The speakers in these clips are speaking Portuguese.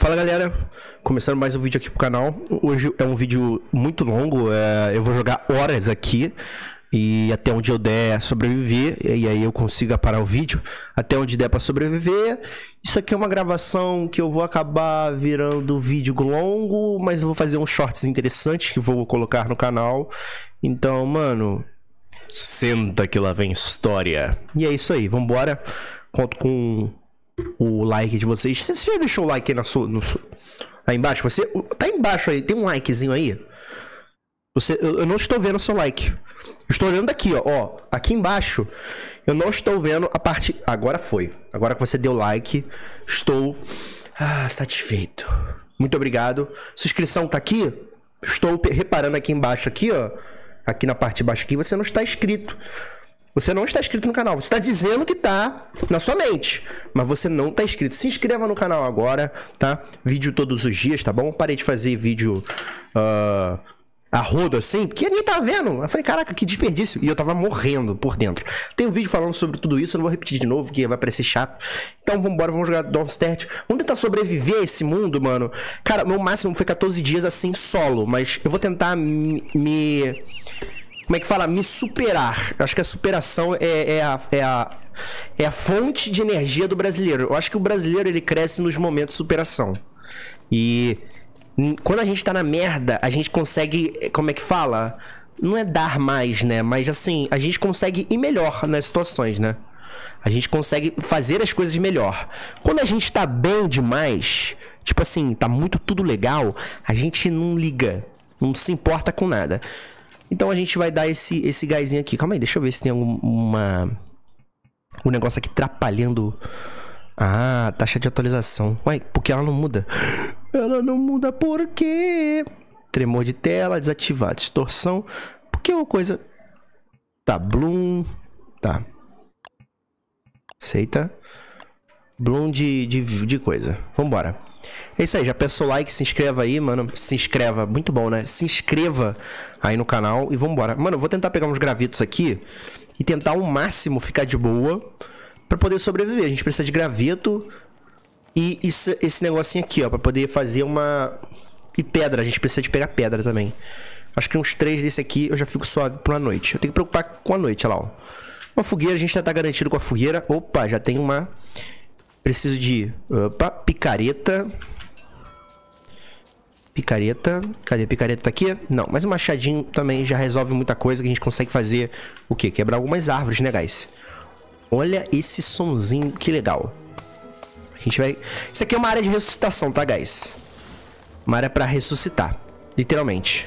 Fala galera, começando mais um vídeo aqui pro canal. Hoje é um vídeo muito longo, eu vou jogar horas aqui e até onde eu der sobreviver, e aí eu consiga parar o vídeo até onde der pra sobreviver. Isso aqui é uma gravação que eu vou acabar virando vídeo longo, mas eu vou fazer uns shorts interessantes que vou colocar no canal. Então, mano, senta que lá vem história. E é isso aí, vambora. Conto com o like de vocês. Você já deixou o like aí aí embaixo? Você tá embaixo aí, tem um likezinho aí. Eu não estou vendo o seu like. Eu estou olhando daqui, ó, aqui embaixo. Eu não estou vendo a parte. Agora foi. Agora que você deu like, estou satisfeito. Muito obrigado. Sua inscrição tá aqui? Estou reparando aqui embaixo, aqui, ó. Aqui na parte de baixo aqui, você não está inscrito. Você não está inscrito no canal. Você está dizendo que tá na sua mente, mas você não está inscrito. Se inscreva no canal agora, tá? Vídeo todos os dias, tá bom? Parei de fazer vídeo a rodo assim, porque ninguém tá vendo. Eu falei, caraca, que desperdício. E eu tava morrendo por dentro. Tem um vídeo falando sobre tudo isso, eu não vou repetir de novo, porque vai parecer chato. Então vambora, vamos jogar Don't Start. Vamos tentar sobreviver a esse mundo, mano. Cara, meu máximo foi 14 dias assim, solo. Mas eu vou tentar como é que fala? Me superar. Eu acho que a superação é a fonte de energia do brasileiro. Eu acho que o brasileiro, ele cresce nos momentos de superação. E quando a gente tá na merda, a gente consegue, como é que fala? Não é dar mais, né? Mas assim, a gente consegue ir melhor nas situações, né? A gente consegue fazer as coisas melhor. Quando a gente tá bem demais, tipo assim, tá muito tudo legal, a gente não liga, não se importa com nada. Então a gente vai dar esse gásinho aqui. Calma aí, deixa eu ver se tem um negócio aqui atrapalhando. Ah, taxa de atualização. Ué, porque ela não muda? Ela não muda por quê? Tremor de tela, desativar. Distorção. Porque é uma coisa... Tá, bloom. Tá. Aceita. Bloom de coisa. Vambora. É isso aí, já peço o like, se inscreva aí, mano. Se inscreva, muito bom, né? Se inscreva aí no canal e vambora. Mano, eu vou tentar pegar uns gravetos aqui e tentar ao máximo ficar de boa pra poder sobreviver. A gente precisa de graveto e esse negocinho aqui, ó, pra poder fazer uma... E pedra, a gente precisa de pegar pedra também. Acho que uns 3 desse aqui eu já fico suave pra noite. Eu tenho que preocupar com a noite, olha lá, ó. Uma fogueira, a gente já tá garantido com a fogueira. Opa, já tem uma... Preciso de... Opa, picareta. Picareta. Cadê a picareta? Tá aqui? Não, mas o machadinho também já resolve muita coisa, que a gente consegue fazer o quê? Quebrar algumas árvores, né, guys? Olha esse sonzinho, que legal. A gente vai... Isso aqui é uma área de ressuscitação, tá, guys? Uma área pra ressuscitar, literalmente.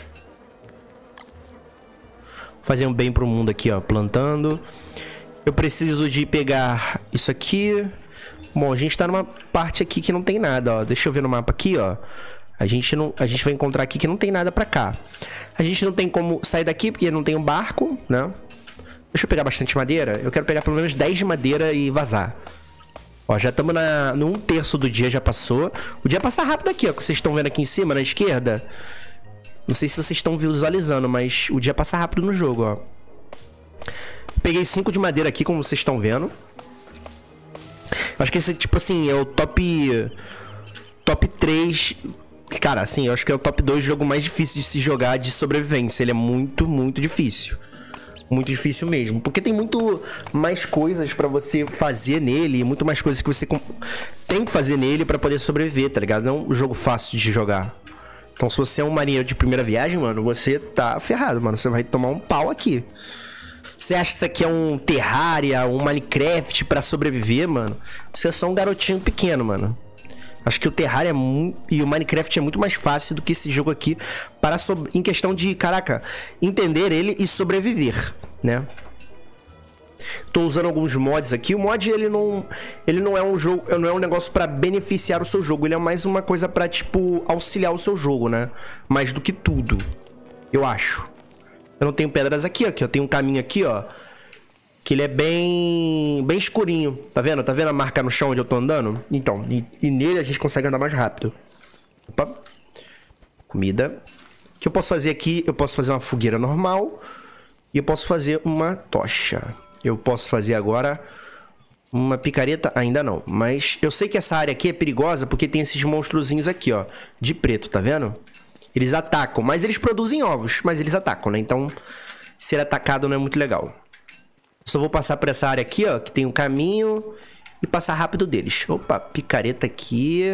Fazer um bem pro mundo aqui, ó, plantando. Eu preciso de pegar isso aqui. Bom, a gente tá numa parte aqui que não tem nada, ó. Deixa eu ver no mapa aqui, ó. A gente vai encontrar aqui que não tem nada pra cá. A gente não tem como sair daqui porque não tem um barco, né? Deixa eu pegar bastante madeira. Eu quero pegar pelo menos 10 de madeira e vazar. Ó, já estamos no 1/3 do dia, já passou. O dia passa rápido aqui, ó, que vocês estão vendo aqui em cima, na esquerda. Não sei se vocês estão visualizando, mas o dia passa rápido no jogo, ó. Peguei 5 de madeira aqui, como vocês estão vendo. Acho que esse, tipo assim, é o top 3. Cara, assim, eu acho que é o top 2 jogo mais difícil de se jogar de sobrevivência. Ele é muito, muito difícil. Muito difícil mesmo. Porque tem muito mais coisas pra você fazer nele. Muito mais coisas que você tem que fazer nele pra poder sobreviver, tá ligado? Não é um jogo fácil de jogar. Então, se você é um marinheiro de primeira viagem, mano, você tá ferrado, mano. Você vai tomar um pau aqui. Você acha que isso aqui é um Terraria, um Minecraft pra sobreviver, mano? Você é só um garotinho pequeno, mano. Acho que o Terraria e o Minecraft é muito mais fácil do que esse jogo aqui em questão de, caraca, entender ele e sobreviver, né? Tô usando alguns mods aqui. O mod, ele não é um jogo, não é um negócio pra beneficiar o seu jogo. Ele é mais uma coisa pra, tipo, auxiliar o seu jogo, né? Mais do que tudo, eu acho. Eu não tenho pedras aqui, ó. Eu tenho um caminho aqui, ó. Que ele é bem escurinho. Tá vendo? Tá vendo a marca no chão onde eu tô andando? Então, e nele a gente consegue andar mais rápido. Opa. Comida. O que eu posso fazer aqui? Eu posso fazer uma fogueira normal. E eu posso fazer uma tocha. Eu posso fazer agora Uma picareta? Ainda não. Mas eu sei que essa área aqui é perigosa porque tem esses monstrozinhos aqui, ó. De preto, tá vendo? Eles atacam, mas eles produzem ovos. Mas eles atacam, né? Então, ser atacado não é muito legal. Só vou passar por essa área aqui, ó. Que tem um caminho. E passar rápido deles. Opa, picareta aqui.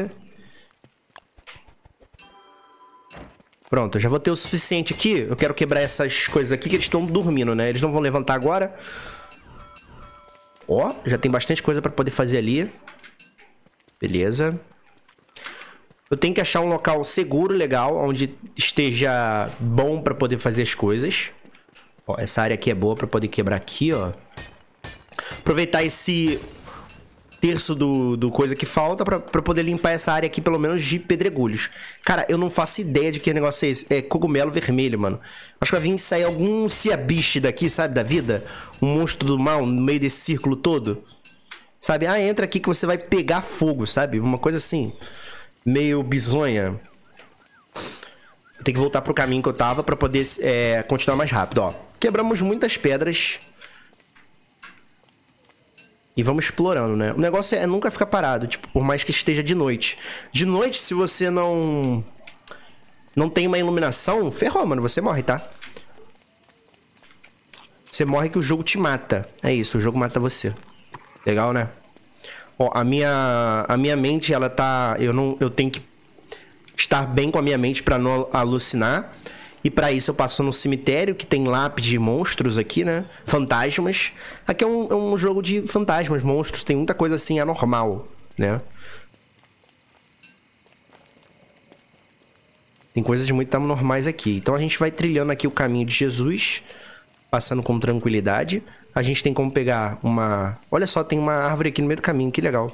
Pronto, eu já vou ter o suficiente aqui. Eu quero quebrar essas coisas aqui que eles estão dormindo, né? Eles não vão levantar agora. Ó, já tem bastante coisa pra poder fazer ali. Beleza. Eu tenho que achar um local seguro, legal, onde esteja bom pra poder fazer as coisas. Ó, essa área aqui é boa pra poder quebrar aqui, ó. Aproveitar esse terço do coisa que falta pra poder limpar essa área aqui, pelo menos, de pedregulhos. Cara, eu não faço ideia de que negócio é esse. É cogumelo vermelho, mano. Acho que vai vir sair algum ciabiche daqui, sabe, da vida. Um monstro do mal no meio desse círculo todo. Sabe? Ah, entra aqui que você vai pegar fogo, sabe? Uma coisa assim, meio bizonha. Eu tenho que voltar pro caminho que eu tava pra poder continuar mais rápido, ó. Quebramos muitas pedras. E vamos explorando, né? O negócio é nunca ficar parado, tipo, por mais que esteja de noite. De noite, se você não tem uma iluminação, ferrou, mano, você morre, tá? Você morre que o jogo te mata. É isso, o jogo mata você. Legal, né? Ó, a minha mente, ela tá... Eu tenho que estar bem com a minha mente pra não alucinar. E pra isso eu passo no cemitério, que tem lápide de monstros aqui, né? Fantasmas. Aqui é um jogo de fantasmas, monstros. Tem muita coisa assim anormal, né? Tem coisas muito anormais aqui. Então a gente vai trilhando aqui o caminho de Jesus, passando com tranquilidade. A gente tem como pegar uma... Olha só, tem uma árvore aqui no meio do caminho, que legal.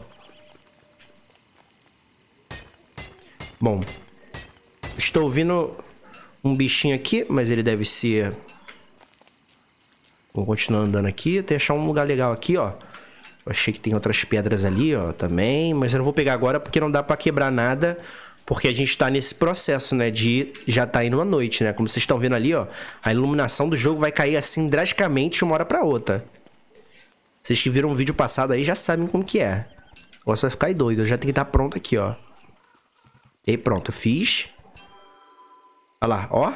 Bom, estou ouvindo um bichinho aqui, mas ele deve ser... Vou continuar andando aqui até achar um lugar legal aqui, ó. Eu achei que tem outras pedras ali, ó, também. Mas eu não vou pegar agora porque não dá pra quebrar nada. Porque a gente tá nesse processo, né, de... Já tá indo à noite, né? Como vocês estão vendo ali, ó. A iluminação do jogo vai cair assim drasticamente de uma hora pra outra. Vocês que viram o vídeo passado aí já sabem como que é. O negócio vai ficar doido. Eu já tenho que estar pronto aqui, ó. E aí, pronto. Eu fiz. Olha lá, ó.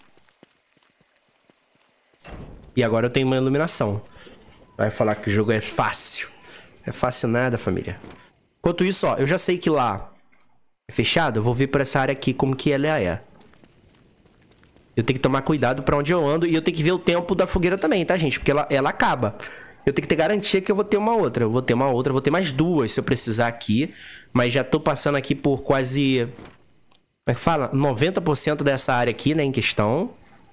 E agora eu tenho uma iluminação. Vai falar que o jogo é fácil. É fácil nada, família. Enquanto isso, ó, eu já sei que lá é fechado. Eu vou ver por essa área aqui como que ela é. Eu tenho que tomar cuidado pra onde eu ando. E eu tenho que ver o tempo da fogueira também, tá, gente? Porque ela acaba. Eu tenho que ter garantia que eu vou ter uma outra. Eu vou ter uma outra, vou ter mais duas se eu precisar aqui. Mas já tô passando aqui por quase... Como é que fala? 90% dessa área aqui, né, em questão.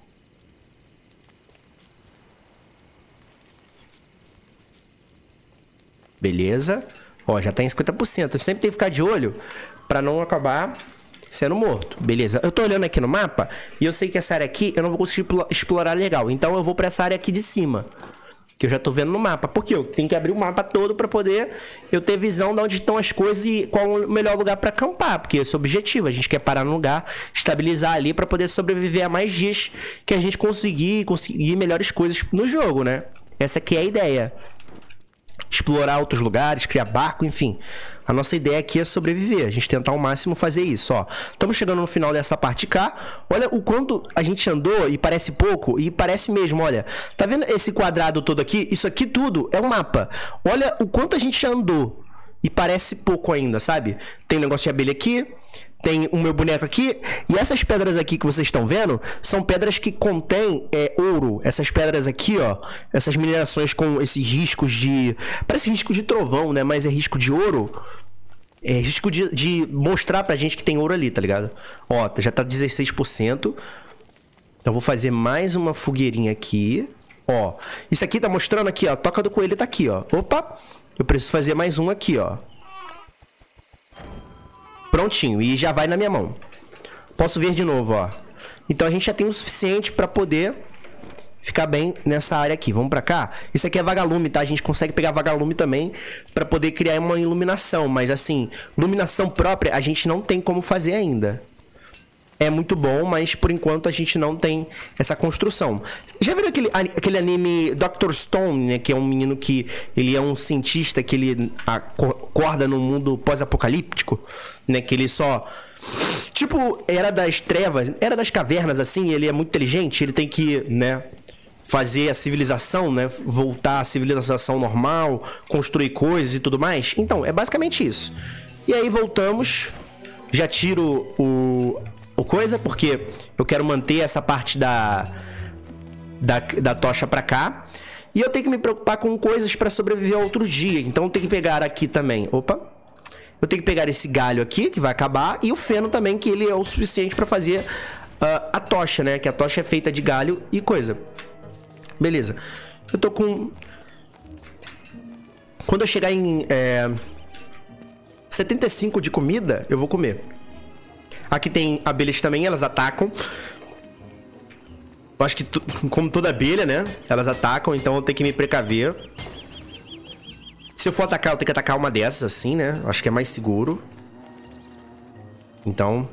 Beleza. Ó, já tá em 50%. Eu sempre tenho que ficar de olho pra não acabar sendo morto. Beleza. Eu tô olhando aqui no mapa e eu sei que essa área aqui eu não vou conseguir explorar legal. Então eu vou pra essa área aqui de cima, que eu já tô vendo no mapa. Porque eu tenho que abrir o mapa todo pra poder eu ter visão de onde estão as coisas e qual o melhor lugar pra acampar. Porque esse é o objetivo. A gente quer parar no lugar, estabilizar ali pra poder sobreviver a mais dias que a gente conseguir melhores coisas no jogo, né? Essa aqui é a ideia. Explorar outros lugares, criar barco, enfim. A nossa ideia aqui é sobreviver. A gente tentar ao máximo fazer isso, ó. Estamos chegando no final dessa parte cá. Olha o quanto a gente andou e parece pouco. E parece mesmo, olha. Tá vendo esse quadrado todo aqui? Isso aqui tudo é um mapa. Olha o quanto a gente já andou. E parece pouco ainda, sabe? Tem um negócio de abelha aqui. Tem o meu boneco aqui. E essas pedras aqui que vocês estão vendo são pedras que contêm ouro. Essas pedras aqui, ó. Essas minerações com esses riscos de... Parece risco de trovão, né? Mas é risco de ouro. É risco de mostrar pra gente que tem ouro ali, tá ligado? Ó, já tá 16%. Então vou fazer mais uma fogueirinha aqui. Ó, isso aqui tá mostrando aqui, ó. A toca do coelho tá aqui, ó. Opa! Eu preciso fazer mais um aqui, ó. Prontinho, e já vai na minha mão. Posso ver de novo, ó. Então a gente já tem o suficiente pra poder ficar bem nessa área aqui. Vamos pra cá? Isso aqui é vagalume, tá? A gente consegue pegar vagalume também pra poder criar uma iluminação. Mas assim, iluminação própria a gente não tem como fazer ainda. é muito bom, mas por enquanto a gente não tem essa construção. Já viram aquele anime Dr. Stone, né? Que é um menino que ele é um cientista que ele acorda num mundo pós-apocalíptico, né? Que ele só... Tipo, Era das Trevas, Era das Cavernas, assim, ele é muito inteligente, ele tem que, né... fazer a civilização, né? Voltar à civilização normal, construir coisas e tudo mais. Então, é basicamente isso. E aí voltamos. Já tiro o coisa, porque eu quero manter essa parte da tocha pra cá. E eu tenho que me preocupar com coisas pra sobreviver ao outro dia. Então eu tenho que pegar aqui também. Opa! Eu tenho que pegar esse galho aqui, que vai acabar. E o feno também, que ele é o suficiente pra fazer a tocha, né? Que a tocha é feita de galho e coisa. Beleza. Eu tô com... Quando eu chegar em 75 de comida, eu vou comer. Aqui tem abelhas também, elas atacam. Eu acho que, como toda abelha, né? Elas atacam, então eu tenho que me precaver. Se eu for atacar, eu tenho que atacar uma dessas, assim, né? Eu acho que é mais seguro. Então...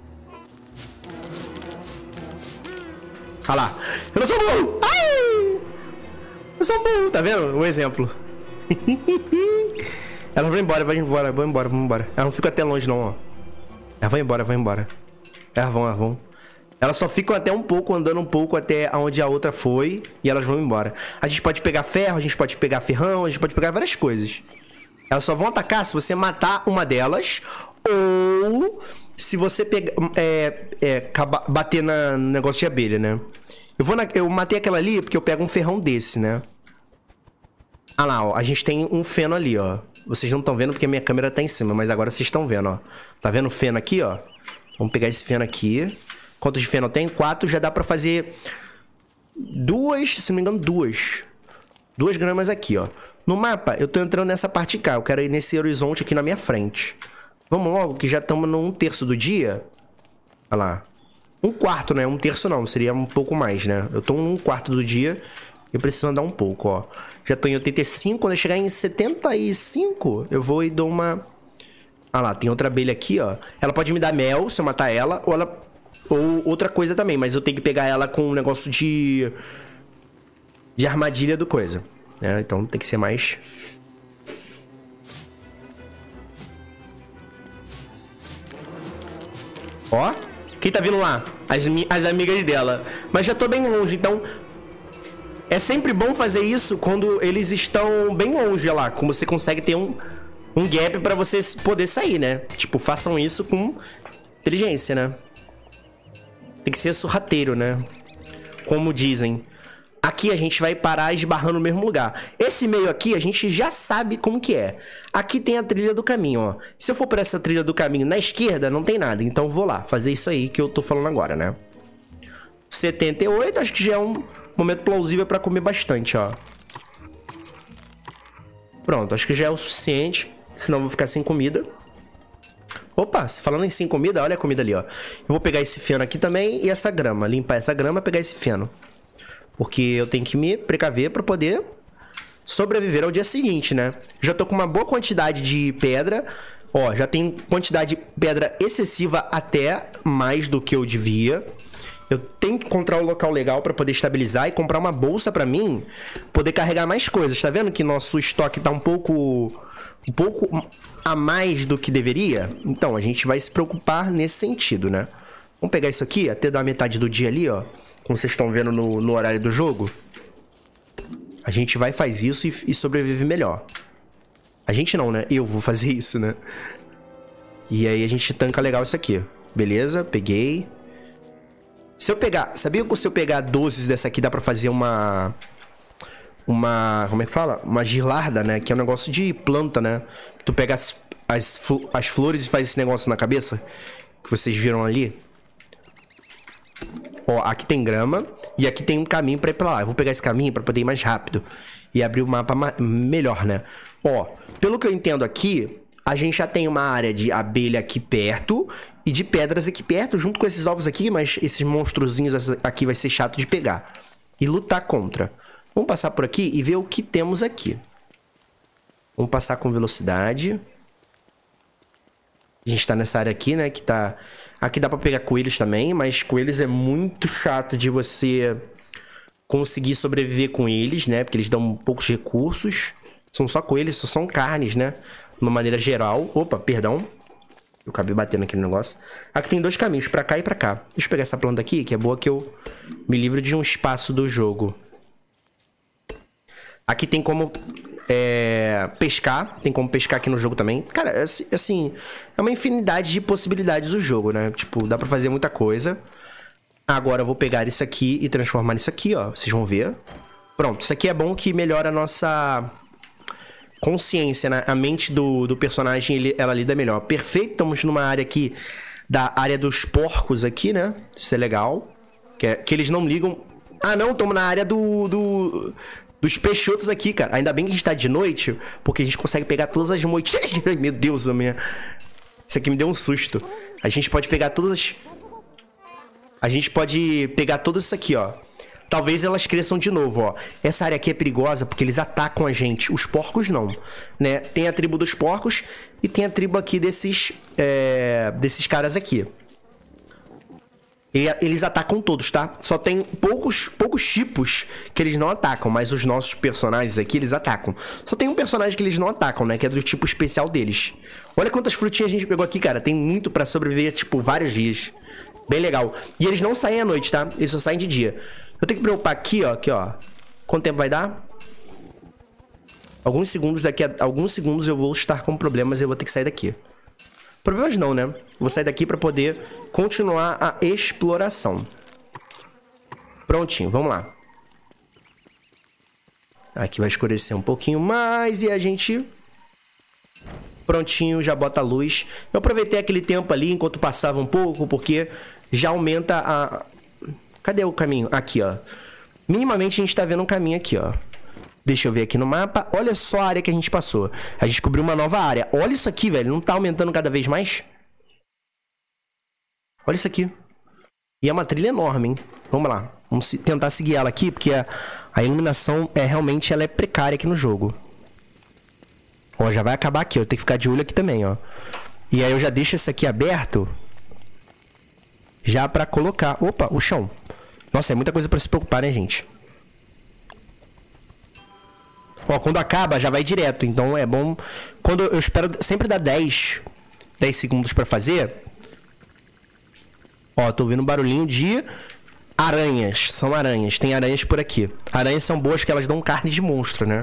Olha lá. Eu não sou burro! Ai! Eu sou burro, tá vendo? Um exemplo. Ela vai embora, vamos embora. Ela não fica até longe, não, ó. Ela vai embora. Elas vão. Elas só ficam até um pouco, andando um pouco até onde a outra foi. E elas vão embora. A gente pode pegar ferro, a gente pode pegar ferrão, a gente pode pegar várias coisas. Elas só vão atacar se você matar uma delas. Ou se você pegar, bater no negócio de abelha, né? Eu matei aquela ali porque eu pego um ferrão desse, né? Ah lá, ó. A gente tem um feno ali, ó. Vocês não estão vendo porque a minha câmera tá em cima, mas agora vocês estão vendo, ó. Tá vendo o feno aqui, ó? Vamos pegar esse feno aqui. Quantos de feno eu tenho? 4. Já dá pra fazer se não me engano, 2 gramas aqui, ó. No mapa, eu tô entrando nessa parte cá. Eu quero ir nesse horizonte aqui na minha frente. Vamos logo, que já estamos no 1/3 do dia. Olha lá. 1/4, né? 1/3 não, seria um pouco mais, né? Eu tô no 1/4 do dia. Eu preciso andar um pouco, ó. Já tô em 85. Quando eu chegar em 75, eu vou e dou uma... Ah lá, tem outra abelha aqui, ó. Ela pode me dar mel se eu matar ela. Ou outra coisa também. Mas eu tenho que pegar ela com um negócio de armadilha do coisa, né? Então tem que ser mais... Ó. Quem tá vindo lá? As amigas dela. Mas já tô bem longe, então... É sempre bom fazer isso quando eles estão bem longe lá. Como você consegue ter um gap pra você poder sair, né? Tipo, façam isso com inteligência, né? Tem que ser sorrateiro, né? Como dizem. Aqui a gente vai parar esbarrando no mesmo lugar. Esse meio aqui a gente já sabe como que é. Aqui tem a trilha do caminho, ó. Se eu for por essa trilha do caminho na esquerda, não tem nada. Então eu vou lá fazer isso aí que eu tô falando agora, né? 78, acho que já é um momento plausível pra comer bastante, ó. Pronto, acho que já é o suficiente. Senão eu vou ficar sem comida. Opa, falando em sem comida, olha a comida ali, ó. Eu vou pegar esse feno aqui também e essa grama. Limpar essa grama e pegar esse feno. Porque eu tenho que me precaver pra poder sobreviver ao dia seguinte, né? Já tô com uma boa quantidade de pedra. Ó, já tem quantidade de pedra excessiva, até mais do que eu devia. Eu tenho que encontrar um local legal pra poder estabilizar e comprar uma bolsa pra mim poder carregar mais coisas. Tá vendo que nosso estoque tá um pouco a mais do que deveria? Então, a gente vai se preocupar nesse sentido, né? Vamos pegar isso aqui, até dar metade do dia ali, ó. Como vocês estão vendo no horário do jogo. A gente vai, faz isso e sobrevive melhor. A gente não, né? Eu vou fazer isso, né? E aí a gente tanca legal isso aqui. Beleza, peguei. Se eu pegar... Sabia que se eu pegar 12 dessa aqui dá pra fazer uma... Como é que fala? Uma gilarda, né? Que é um negócio de planta, né? Tu pega as flores e faz esse negócio na cabeça. Que vocês viram ali. Ó, aqui tem grama. E aqui tem um caminho pra ir pra lá. Eu vou pegar esse caminho pra poder ir mais rápido. E abrir o mapa melhor, né? Ó, pelo que eu entendo aqui... A gente já tem uma área de abelha aqui perto e de pedras aqui perto, junto com esses ovos aqui, mas esses monstrozinhos aqui vai ser chato de pegar e lutar contra. Vamos passar por aqui e ver o que temos aqui. Vamos passar com velocidade. A gente tá nessa área aqui, né? Que tá... Aqui dá pra pegar coelhos também, mas coelhos é muito chato de você conseguir sobreviver com eles, né? Porque eles dão poucos recursos. São só coelhos, são carnes, né? De uma maneira geral. Opa, perdão. Eu acabei batendo aqui no negócio. Aqui tem 2 caminhos, pra cá e pra cá. Deixa eu pegar essa planta aqui, que é boa que eu me livro de um espaço do jogo. Aqui tem como pescar. Tem como pescar aqui no jogo também. Cara, assim, é uma infinidade de possibilidades o jogo, né? Tipo, dá pra fazer muita coisa. Agora eu vou pegar isso aqui e transformar nisso aqui, ó. Vocês vão ver. Pronto, isso aqui é bom que melhora a nossa consciência, né? A mente do personagem, ela lida melhor. Perfeito, estamos numa área aqui, da área dos porcos aqui, né? Isso é legal. Que eles não ligam... Ah, não, estamos na área dos peixotos aqui, cara. Ainda bem que a gente tá de noite, porque a gente consegue pegar todas as moitinhas. Meu Deus, minha... Isso aqui me deu um susto. A gente pode pegar todas as... A gente pode pegar tudo isso aqui, ó. Talvez elas cresçam de novo, ó. Essa área aqui é perigosa porque eles atacam a gente. Os porcos não, né? Tem a tribo dos porcos e tem a tribo aqui desses caras aqui. E eles atacam todos, tá? Só tem poucos tipos que eles não atacam, mas os nossos personagens aqui, eles atacam. Só tem um personagem que eles não atacam, né? Que é do tipo especial deles. Olha quantas frutinhas a gente pegou aqui, cara. Tem muito pra sobreviver, tipo, vários dias. Bem legal. E eles não saem à noite, tá? Eles só saem de dia. Eu tenho que preocupar aqui, ó. Aqui, ó. Quanto tempo vai dar? Alguns segundos. Daqui a alguns segundos eu vou estar com problemas e eu vou ter que sair daqui. Problemas não, né? Vou sair daqui pra poder continuar a exploração. Prontinho, vamos lá. Aqui vai escurecer um pouquinho mais e a gente... Prontinho, já bota a luz. Eu aproveitei aquele tempo ali enquanto passava um pouco, porque já aumenta a... Cadê o caminho? Aqui, ó. Minimamente a gente tá vendo um caminho aqui, ó. Deixa eu ver aqui no mapa. Olha só a área que a gente passou. A gente descobriu uma nova área. Olha isso aqui, velho. Não tá aumentando cada vez mais? Olha isso aqui. E é uma trilha enorme, hein? Vamos lá. Vamos tentar seguir ela aqui, porque a iluminação realmente ela é precária aqui no jogo. Ó, já vai acabar aqui. Eu tenho que ficar de olho aqui também, ó. E aí eu já deixo esse aqui aberto. Já pra colocar... Opa, o chão. Nossa, é muita coisa pra se preocupar, né, gente? Ó, quando acaba, já vai direto. Então é bom... Quando eu espero sempre dar 10 segundos pra fazer. Ó, tô ouvindo um barulhinho de aranhas. São aranhas. Tem aranhas por aqui. Aranhas são boas que elas dão carne de monstro, né?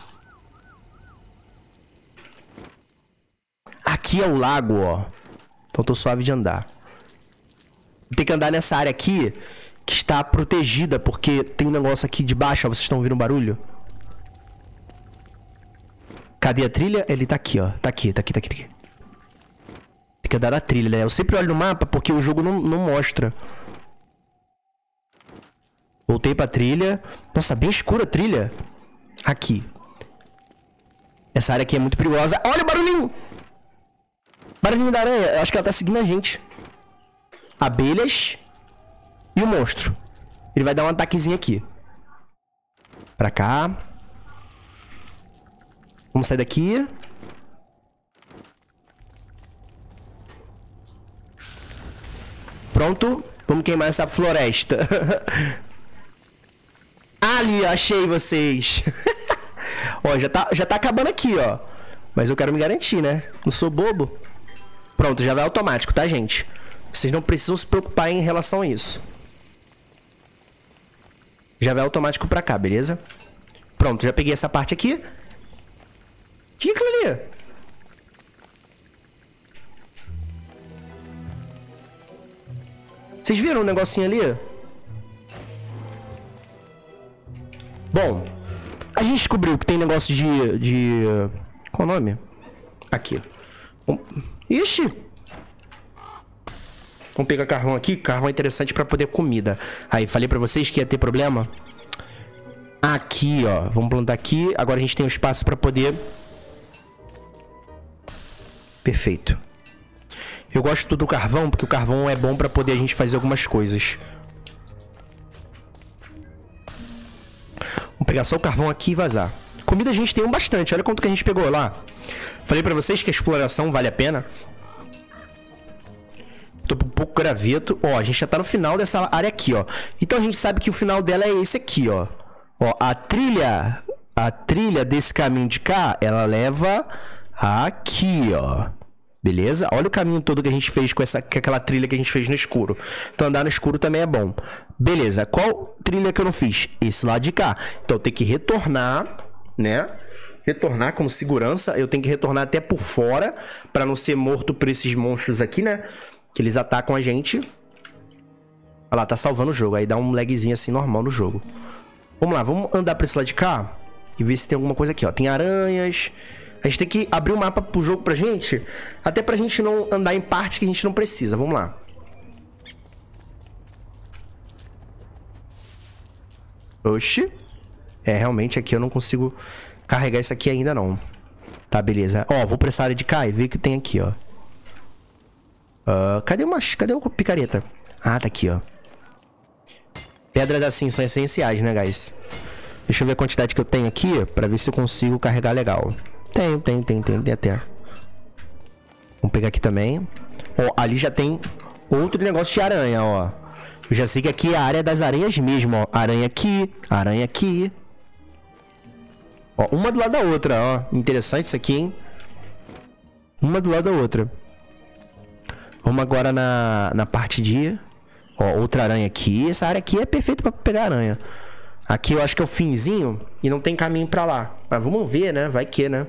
Aqui é o lago, ó. Então tô suave de andar. Tem que andar nessa área aqui que está protegida, porque tem um negócio aqui de baixo, ó. Vocês estão ouvindo um barulho? Cadê a trilha? Ele tá aqui, ó. Tá aqui. Tem que andar na trilha, né? Eu sempre olho no mapa porque o jogo não mostra. Voltei pra trilha. Nossa, bem escura a trilha. Aqui. Essa área aqui é muito perigosa. Olha o barulhinho! Barulhinho da aranha. Eu acho que ela tá seguindo a gente. Abelhas. E o monstro. Ele vai dar um ataquezinho aqui. Pra cá. Vamos sair daqui. Pronto. Vamos queimar essa floresta. Ali, achei vocês. Ó, já tá acabando aqui, ó. Mas eu quero me garantir, né? Não sou bobo. Pronto, já vai automático, tá, gente? Vocês não precisam se preocupar em relação a isso. Já vai automático pra cá, beleza? Pronto, já peguei essa parte aqui. O que é aquilo ali? Vocês viram um negocinho ali? Bom, a gente descobriu que tem negócio de... Qual o nome? Aqui. Ixi! Vamos pegar carvão aqui. Carvão é interessante pra poder comida. Aí, falei pra vocês que ia ter problema. Aqui, ó. Vamos plantar aqui. Agora a gente tem um espaço pra poder... Perfeito. Eu gosto do carvão, porque o carvão é bom pra poder a gente fazer algumas coisas. Vamos pegar só o carvão aqui e vazar. Comida a gente tem bastante. Olha quanto que a gente pegou lá. Falei pra vocês que a exploração vale a pena. Tô com pouco graveto. Ó, a gente já tá no final dessa área aqui, ó. Então a gente sabe que o final dela é esse aqui, ó. Ó, a trilha desse caminho de cá, ela leva aqui, ó. Beleza? Olha o caminho todo que a gente fez com aquela trilha que a gente fez no escuro. Então andar no escuro também é bom. Beleza, qual trilha que eu não fiz? Esse lado de cá. Então eu tenho que retornar, né? Retornar como segurança. Eu tenho que retornar até por fora pra não ser morto por esses monstros aqui, né? Que eles atacam a gente. Olha lá, tá salvando o jogo. Aí dá um lagzinho assim normal no jogo. Vamos lá, vamos andar pra esse lado de cá e ver se tem alguma coisa aqui, ó. Tem aranhas. A gente tem que abrir o mapa pro jogo pra gente. Até pra gente não andar em partes que a gente não precisa. Vamos lá. Oxi. É, realmente aqui eu não consigo carregar isso aqui ainda não. Tá, beleza. Ó, vou pra essa área de cá e ver o que tem aqui, ó. Cadê o picareta? Ah, tá aqui, ó. Pedras assim são essenciais, né, guys? Deixa eu ver a quantidade que eu tenho aqui pra ver se eu consigo carregar legal. Tem até. Vamos pegar aqui também. Ó, ali já tem outro negócio de aranha, ó. Eu já sei que aqui é a área das aranhas mesmo, ó. Aranha aqui, aranha aqui. Ó, uma do lado da outra, ó. Interessante isso aqui, hein? Uma do lado da outra. Vamos agora na parte de... Ó, outra aranha aqui. Essa área aqui é perfeita pra pegar aranha. Aqui eu acho que é o finzinho e não tem caminho pra lá. Mas vamos ver, né? Vai que, né?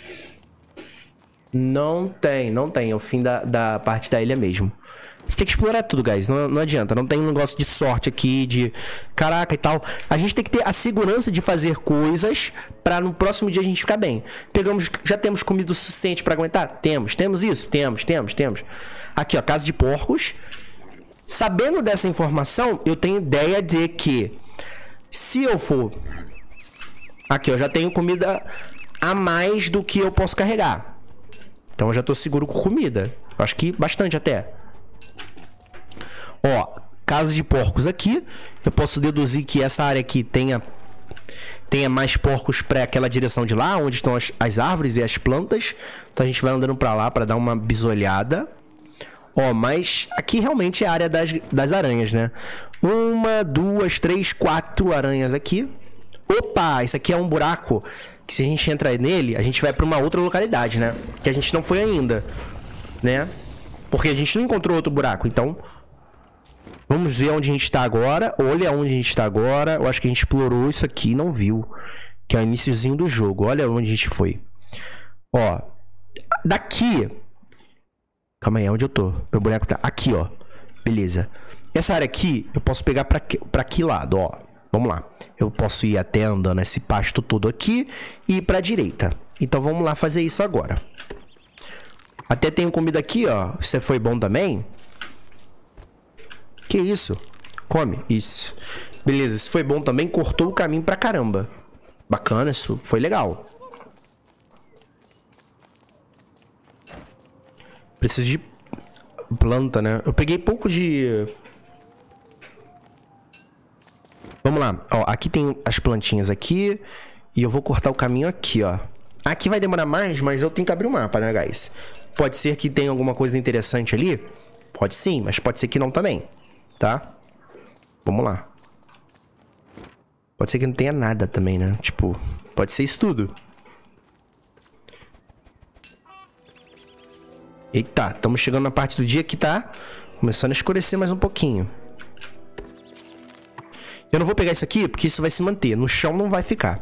Não tem. É o fim da parte da ilha mesmo. Você tem que explorar tudo, guys. Não adianta. Não tem um negócio de sorte aqui, de... Caraca e tal. A gente tem que ter a segurança de fazer coisas pra no próximo dia a gente ficar bem. Já temos comida o suficiente pra aguentar? Temos isso? Temos. Aqui, ó. Casa de porcos. Sabendo dessa informação, eu tenho ideia de que... Se eu for... Aqui, eu já tenho comida a mais do que eu posso carregar. Então eu já tô seguro com comida. Eu acho que bastante até. Ó, casa de porcos aqui. Eu posso deduzir que essa área aqui tenha mais porcos para aquela direção de lá, onde estão as árvores e as plantas. Então a gente vai andando para lá para dar uma bisolhada. Ó, mas aqui realmente é a área das aranhas, né? 1, 2, 3, 4 aranhas aqui. Opa, isso aqui é um buraco que se a gente entrar nele, a gente vai para uma outra localidade, né? Que a gente não foi ainda, né? Porque a gente não encontrou outro buraco, então... Vamos ver onde a gente tá agora. Olha onde a gente tá agora. Eu acho que a gente explorou isso aqui e não viu. Que é o iniciozinho do jogo. Olha onde a gente foi. Ó. Daqui... Calma aí, onde eu tô? Meu boneco tá aqui, ó. Beleza. Essa área aqui, eu posso pegar pra que lado, ó. Vamos lá. Eu posso ir até andando esse pasto todo aqui e ir pra direita. Então vamos lá fazer isso agora. Até tenho comida aqui, ó. Isso foi bom também. Que isso? Come. Isso. Beleza, isso foi bom também. Cortou o caminho pra caramba. Bacana, isso foi legal. Preciso de planta, né? Eu peguei pouco de... Vamos lá. Ó, aqui tem as plantinhas aqui. E eu vou cortar o caminho aqui, ó. Aqui vai demorar mais, mas eu tenho que abrir o mapa, né, guys? Pode ser que tenha alguma coisa interessante ali. Pode sim, mas pode ser que não também. Tá? Vamos lá. Pode ser que não tenha nada também, né? Tipo, pode ser isso tudo. Eita, estamos chegando na parte do dia que tá começando a escurecer mais um pouquinho. Eu não vou pegar isso aqui porque isso vai se manter. No chão não vai ficar.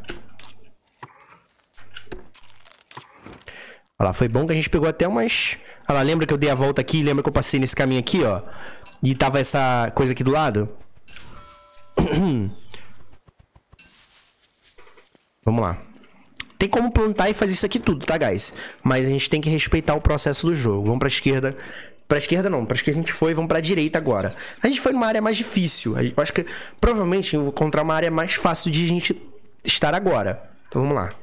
Olha lá, foi bom que a gente pegou até umas... Olha lá, lembra que eu dei a volta aqui? Lembra que eu passei nesse caminho aqui, ó? E tava essa coisa aqui do lado? Vamos lá. Tem como plantar e fazer isso aqui tudo, tá, guys? Mas a gente tem que respeitar o processo do jogo. Vamos pra esquerda. Pra esquerda não, pra esquerda a gente foi, vamos pra direita agora. A gente foi numa área mais difícil. Eu acho que provavelmente eu vou encontrar uma área mais fácil de a gente estar agora. Então vamos lá.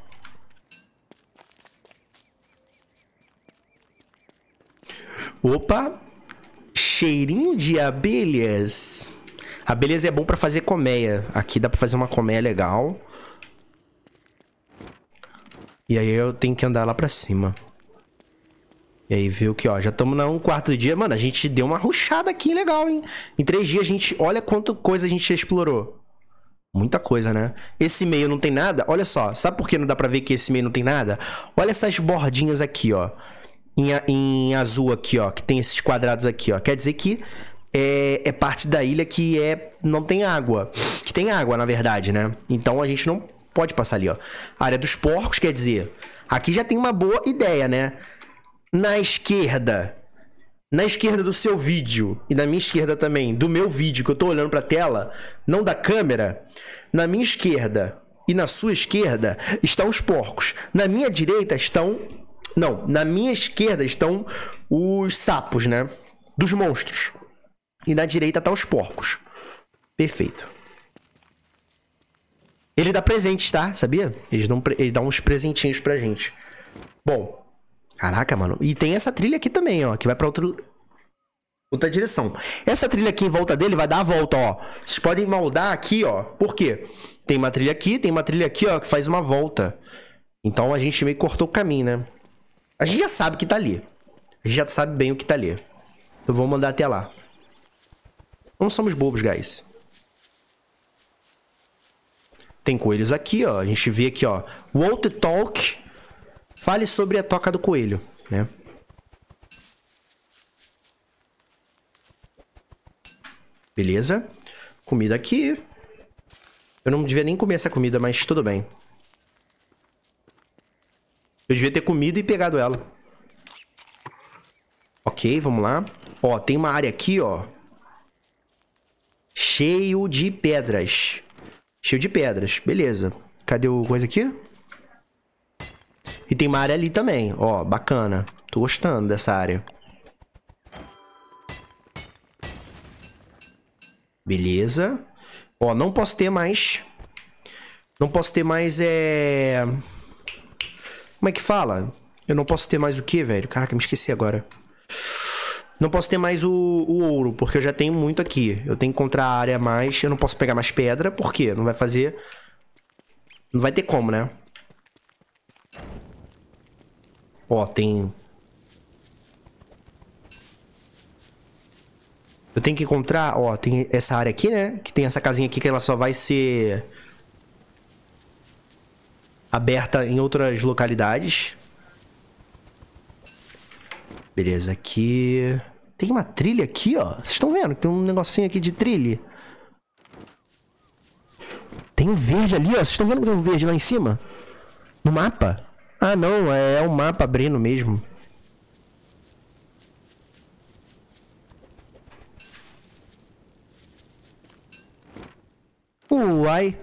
Opa! Cheirinho de abelhas. Abelhas é bom pra fazer colmeia. Aqui dá pra fazer uma colmeia legal. E aí eu tenho que andar lá pra cima. E aí viu que, ó, já estamos no 1/4 do dia. Mano, a gente deu uma rushada aqui legal, hein? Em 3 dias a gente... Olha quanta coisa a gente já explorou. Muita coisa, né? Esse meio não tem nada. Olha só, sabe por que não dá pra ver que esse meio não tem nada? Olha essas bordinhas aqui, ó. Em azul aqui, ó. Que tem esses quadrados aqui, ó. Quer dizer que é parte da ilha que não tem água. Que tem água, na verdade, né? Então a gente não pode passar ali, ó. A área dos porcos, quer dizer... Aqui já tem uma boa ideia, né? Na esquerda do seu vídeo e na minha esquerda também, do meu vídeo, que eu tô olhando pra tela, não da câmera, na minha esquerda e na sua esquerda estão os porcos. Na minha direita estão... Não, na minha esquerda estão os sapos, né? Dos monstros. E na direita estão os porcos. Perfeito. Ele dá presentes, tá? Sabia? Ele dá uns presentinhos pra gente. Bom. Caraca, mano. E tem essa trilha aqui também, ó. Que vai pra outra direção. Essa trilha aqui em volta dele vai dar a volta, ó. Vocês podem moldar aqui, ó. Por quê? Tem uma trilha aqui, ó, que faz uma volta. Então a gente meio que cortou o caminho, né? A gente já sabe que tá ali. A gente já sabe bem o que tá ali. Então vamos mandar até lá. Não somos bobos, guys. Tem coelhos aqui, ó. A gente vê aqui, ó. Walk Talk. Fale sobre a toca do coelho, né? Beleza. Comida aqui. Eu não devia nem comer essa comida, mas tudo bem. Eu devia ter comido e pegado ela. Ok, vamos lá. Ó, tem uma área aqui, ó. Cheio de pedras. Cheio de pedras. Beleza. Cadê o coisa aqui? E tem uma área ali também. Ó, bacana. Tô gostando dessa área. Beleza. Ó, não posso ter mais... Não posso ter mais, Como é que fala? Eu não posso ter mais o quê, velho? Caraca, me esqueci agora. Não posso ter mais o ouro, porque eu já tenho muito aqui. Eu tenho que encontrar a área a mais. Eu não posso pegar mais pedra, por quê? Não vai fazer... Não vai ter como, né? Ó, tem... Eu tenho que encontrar... Ó, tem essa área aqui, né? Que tem essa casinha aqui que ela só vai ser... aberta em outras localidades. Beleza, aqui... Tem uma trilha aqui, ó. Vocês estão vendo? Tem um negocinho aqui de trilha. Tem um verde ali, ó. Vocês estão vendo que tem um verde lá em cima? No mapa? Ah, não. É um mapa abrindo mesmo. Uai.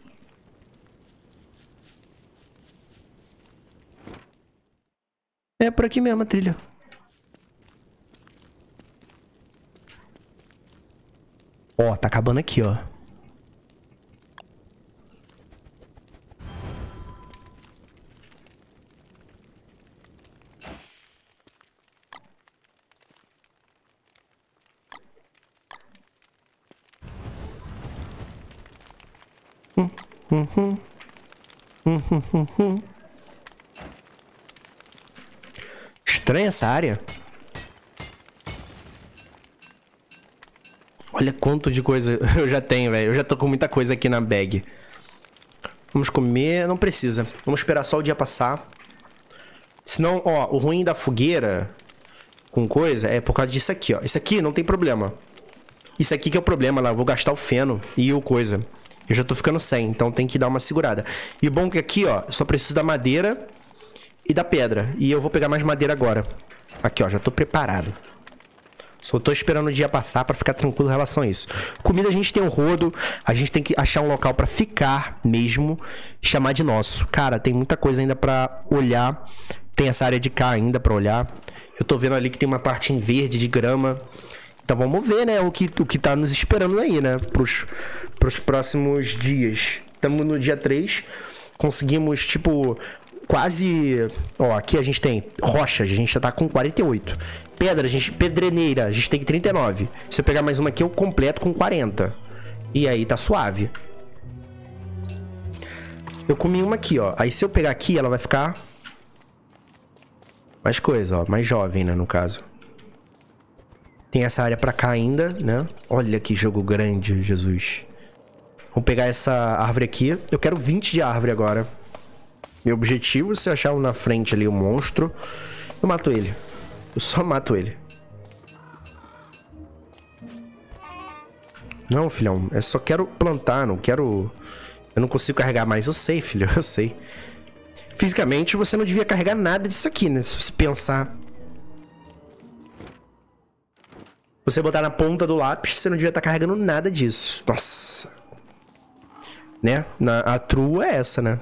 É por aqui mesmo a trilha. Ó, tá acabando aqui, ó. Estranha essa área. Olha quanto de coisa eu já tenho, velho. Eu já tô com muita coisa aqui na bag. Vamos comer. Não precisa. Vamos esperar só o dia passar. Senão, ó, o ruim da fogueira com coisa é por causa disso aqui, ó. Isso aqui não tem problema. Isso aqui que é o problema lá. Eu vou gastar o feno e o coisa. Eu já tô ficando sem, então tem que dar uma segurada. E o bom é que aqui, ó, eu só preciso da madeira e da pedra. E eu vou pegar mais madeira agora. Aqui, ó, já tô preparado. Só tô esperando o dia passar pra ficar tranquilo em relação a isso. Comida a gente tem um rodo. A gente tem que achar um local pra ficar mesmo. Chamar de nosso. Cara, tem muita coisa ainda pra olhar. Tem essa área de cá ainda pra olhar. Eu tô vendo ali que tem uma parte em verde de grama. Então vamos ver, né, o que tá nos esperando aí, né, pros próximos dias. Estamos no dia 3. Conseguimos, tipo, quase... Ó, aqui a gente tem rochas, a gente já tá com 48. Pedra, pedreneira, a gente tem 39. Se eu pegar mais uma aqui, eu completo com 40. E aí tá suave. Eu comi uma aqui, ó. Aí se eu pegar aqui, ela vai ficar... Mais coisa, ó. Mais jovem, né, no caso. Tem essa área pra cá ainda, né? Olha que jogo grande, Jesus. Vamos pegar essa árvore aqui. Eu quero 20 de árvore agora. Meu objetivo é se achar um na frente ali, um monstro. Eu mato ele. Eu só mato ele. Não, filhão. Eu só quero plantar, não quero... Eu não consigo carregar mais. Eu sei, filho. Eu sei. Fisicamente, você não devia carregar nada disso aqui, né? Se você pensar... Você botar na ponta do lápis, você não devia estar carregando nada disso. Nossa. Né? A true é essa, né?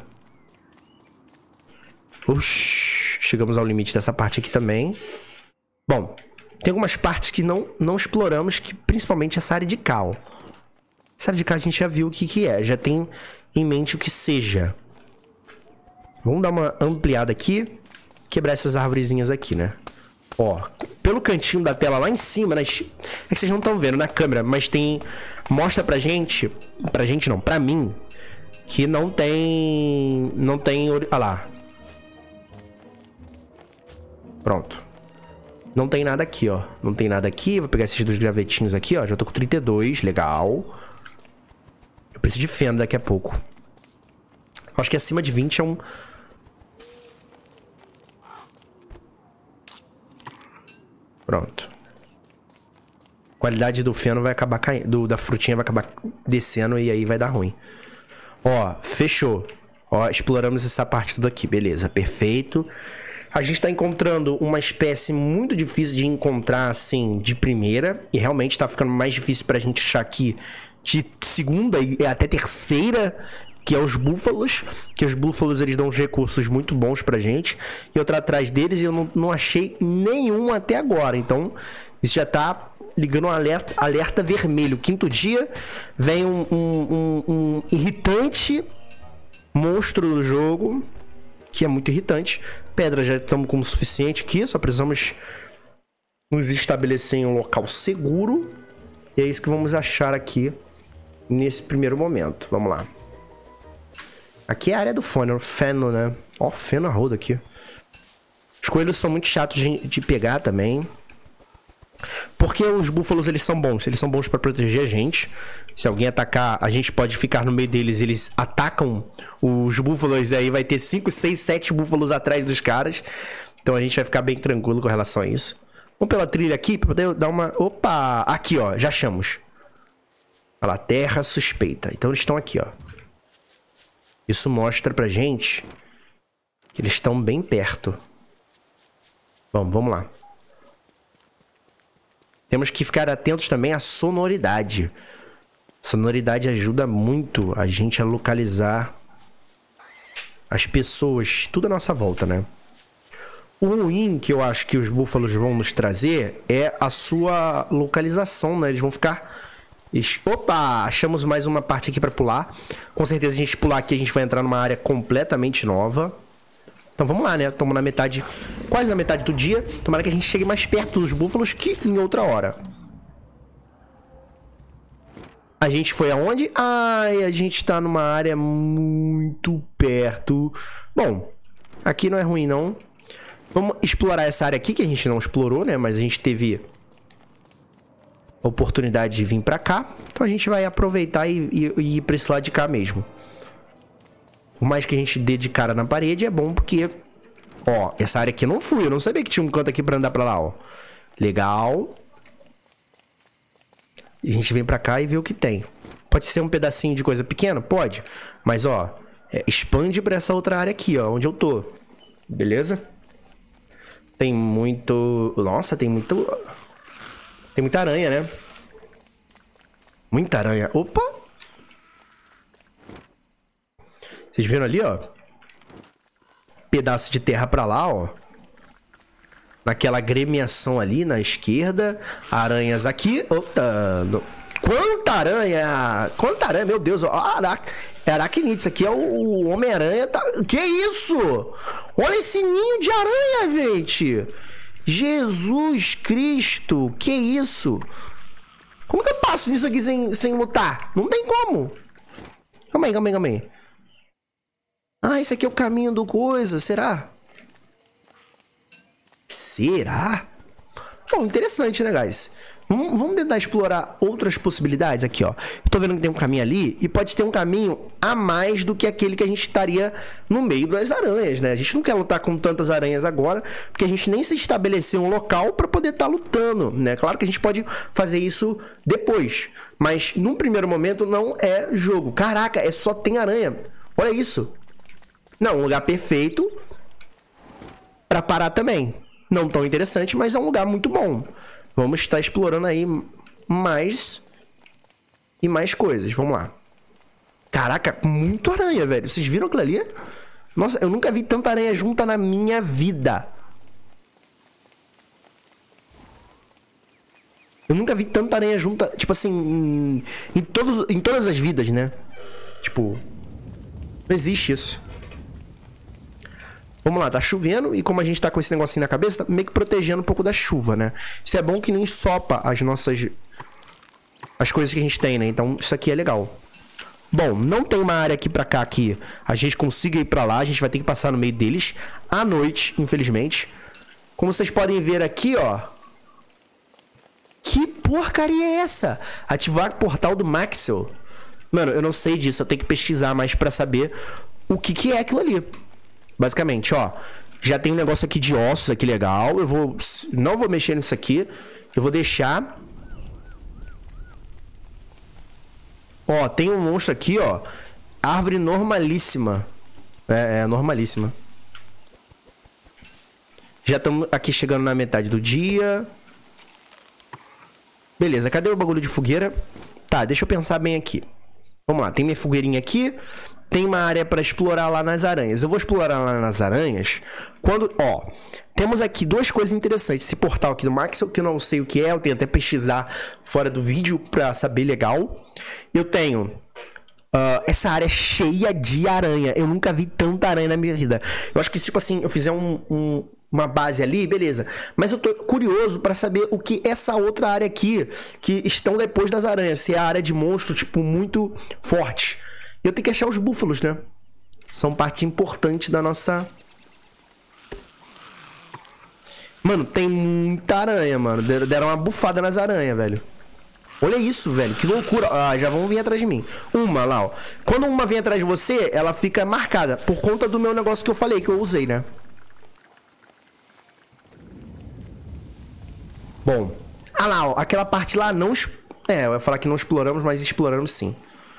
Oxi. Chegamos ao limite dessa parte aqui também. Bom, tem algumas partes que não exploramos, que principalmente essa área de cal. Essa área de cal a gente já viu o que é. Já tem em mente o que seja. Vamos dar uma ampliada aqui. Quebrar essas arvorezinhas aqui, né? Ó, pelo cantinho da tela lá em cima, é que vocês não estão vendo na câmera, mas tem... Mostra pra gente... Pra gente não, pra mim... Que não tem... Olha lá. Pronto. Não tem nada aqui, ó. Não tem nada aqui. Vou pegar esses dois gravetinhos aqui, ó. Já tô com 32, legal. Eu preciso de feno daqui a pouco. Acho que acima de 20 é um... Pronto. A qualidade do feno vai acabar caindo. Da frutinha vai acabar descendo e aí vai dar ruim. Ó, fechou. Ó, exploramos essa parte tudo aqui. Beleza, perfeito. A gente tá encontrando uma espécie muito difícil de encontrar, assim, de primeira. E realmente tá ficando mais difícil pra gente achar aqui de segunda e até terceira, que é os búfalos. Que os búfalos, eles dão uns recursos muito bons pra gente. E eu tô atrás deles e eu não achei nenhum até agora. Então, isso já tá ligando um alerta vermelho. Quinto dia, vem um irritante monstro do jogo, que é muito irritante. Pedra já estamos com o suficiente aqui. Só precisamos nos estabelecer em um local seguro. E é isso que vamos achar aqui nesse primeiro momento. Vamos lá. Aqui é a área do feno, né? Ó, feno a roda aqui. Os coelhos são muito chatos de pegar também. Porque os búfalos, eles são bons. Eles são bons pra proteger a gente. Se alguém atacar, a gente pode ficar no meio deles. Eles atacam os búfalos e aí vai ter 5, 6, 7 búfalos atrás dos caras. Então a gente vai ficar bem tranquilo com relação a isso. Vamos pela trilha aqui pra poder dar uma... Opa! Aqui, ó. Já achamos. Olha lá, terra suspeita. Então eles estão aqui, ó. Isso mostra pra gente que eles estão bem perto. Bom, vamos lá. Temos que ficar atentos também à sonoridade. Sonoridade ajuda muito a gente a localizar as pessoas, tudo à nossa volta, né? O ruim que eu acho que os búfalos vão nos trazer é a sua localização, né? Eles vão ficar... Opa! Achamos mais uma parte aqui pra pular. Com certeza a gente pular aqui, a gente vai entrar numa área completamente nova. Então vamos lá, né? Estamos na metade, quase na metade do dia. Tomara que a gente chegue mais perto dos búfalos que em outra hora. A gente foi aonde? Ai, a gente tá numa área muito perto. Bom, aqui não é ruim, não. Vamos explorar essa área aqui, que a gente não explorou, né? Mas a gente teve a oportunidade de vir pra cá. Então a gente vai aproveitar e ir pra esse lado de cá mesmo. Por mais que a gente dê de cara na parede, é bom porque... Ó, essa área aqui eu não fui. Eu não sabia que tinha um canto aqui pra andar pra lá, ó. Legal. E a gente vem pra cá e vê o que tem. Pode ser um pedacinho de coisa pequena? Pode. Mas, ó, expande pra essa outra área aqui, ó. Onde eu tô. Beleza? Tem muito... Nossa, tem muito... Tem muita aranha, né? Muita aranha. Opa! Vocês viram ali, ó? Pedaço de terra pra lá, ó. Naquela agremiação ali na esquerda. Aranhas aqui. Opa! Quanta aranha! Quanta aranha, meu Deus. É aracnídeo. Isso aqui é o Homem-Aranha. Tá... Que isso? Olha esse ninho de aranha, gente! Jesus Cristo! Que isso? Como que eu passo nisso aqui sem lutar? Não tem como. Calma aí, calma aí, calma aí. Ah, esse aqui é o caminho do coisa, será? Será? Bom, interessante, né, guys? Vamos tentar explorar outras possibilidades aqui, ó. Eu tô vendo que tem um caminho ali e pode ter um caminho a mais do que aquele que a gente estaria no meio das aranhas, né? A gente não quer lutar com tantas aranhas agora, porque a gente nem se estabeleceu um local para poder estar lutando, né? Claro que a gente pode fazer isso depois, mas num primeiro momento não é jogo. Caraca, só tem aranha. Olha isso. Não, um lugar perfeito para parar também. Não tão interessante, mas é um lugar muito bom. Vamos estar explorando aí mais e mais coisas. Vamos lá. Caraca, muito aranha, velho. Vocês viram aquilo ali? Nossa, eu nunca vi tanta aranha junta na minha vida. Eu nunca vi tanta aranha junta, tipo assim, em todas as vidas, né? Tipo, não existe isso. Vamos lá, tá chovendo e como a gente tá com esse negocinho na cabeça, tá meio que protegendo um pouco da chuva, né? Isso é bom que não ensopa as coisas que a gente tem, né? Então isso aqui é legal. Bom, não tem uma área aqui pra cá que a gente consiga ir pra lá. A gente vai ter que passar no meio deles à noite, infelizmente. Como vocês podem ver aqui, ó. Que porcaria é essa? Ativar portal do Maxwell. Mano, eu não sei disso. Eu tenho que pesquisar mais pra saber o que é aquilo ali. Basicamente, ó, já tem um negócio aqui de ossos aqui legal. Não vou mexer nisso aqui. Eu vou deixar. Ó, tem um monstro aqui, ó. Árvore normalíssima. É normalíssima. Já estamos aqui chegando na metade do dia. Beleza, cadê o bagulho de fogueira? Tá, deixa eu pensar bem aqui. Vamos lá, tem minha fogueirinha aqui. Tem uma área para explorar lá nas aranhas. Eu vou explorar lá nas aranhas quando... Ó, temos aqui duas coisas interessantes. Esse portal aqui do Maxwell, que eu não sei o que é. Eu tenho até pesquisar fora do vídeo para saber legal. Eu tenho essa área cheia de aranha. Eu nunca vi tanta aranha na minha vida. Eu acho que, tipo assim, eu fizer uma base ali, beleza. Mas eu tô curioso para saber o que essa outra área aqui, que estão depois das aranhas. Se é a área de monstro, tipo, muito forte. Eu tenho que achar os búfalos, né? São parte importante da nossa... Mano, tem muita aranha, mano. Deram uma bufada nas aranhas, velho. Olha isso, velho. Que loucura. Ah, já vão vir atrás de mim. Uma lá, ó. Quando uma vem atrás de você, ela fica marcada. Por conta do meu negócio que eu falei, que eu usei, né? Bom. Ah lá, ó. Aquela parte lá não... eu ia falar que não exploramos, mas exploramos sim.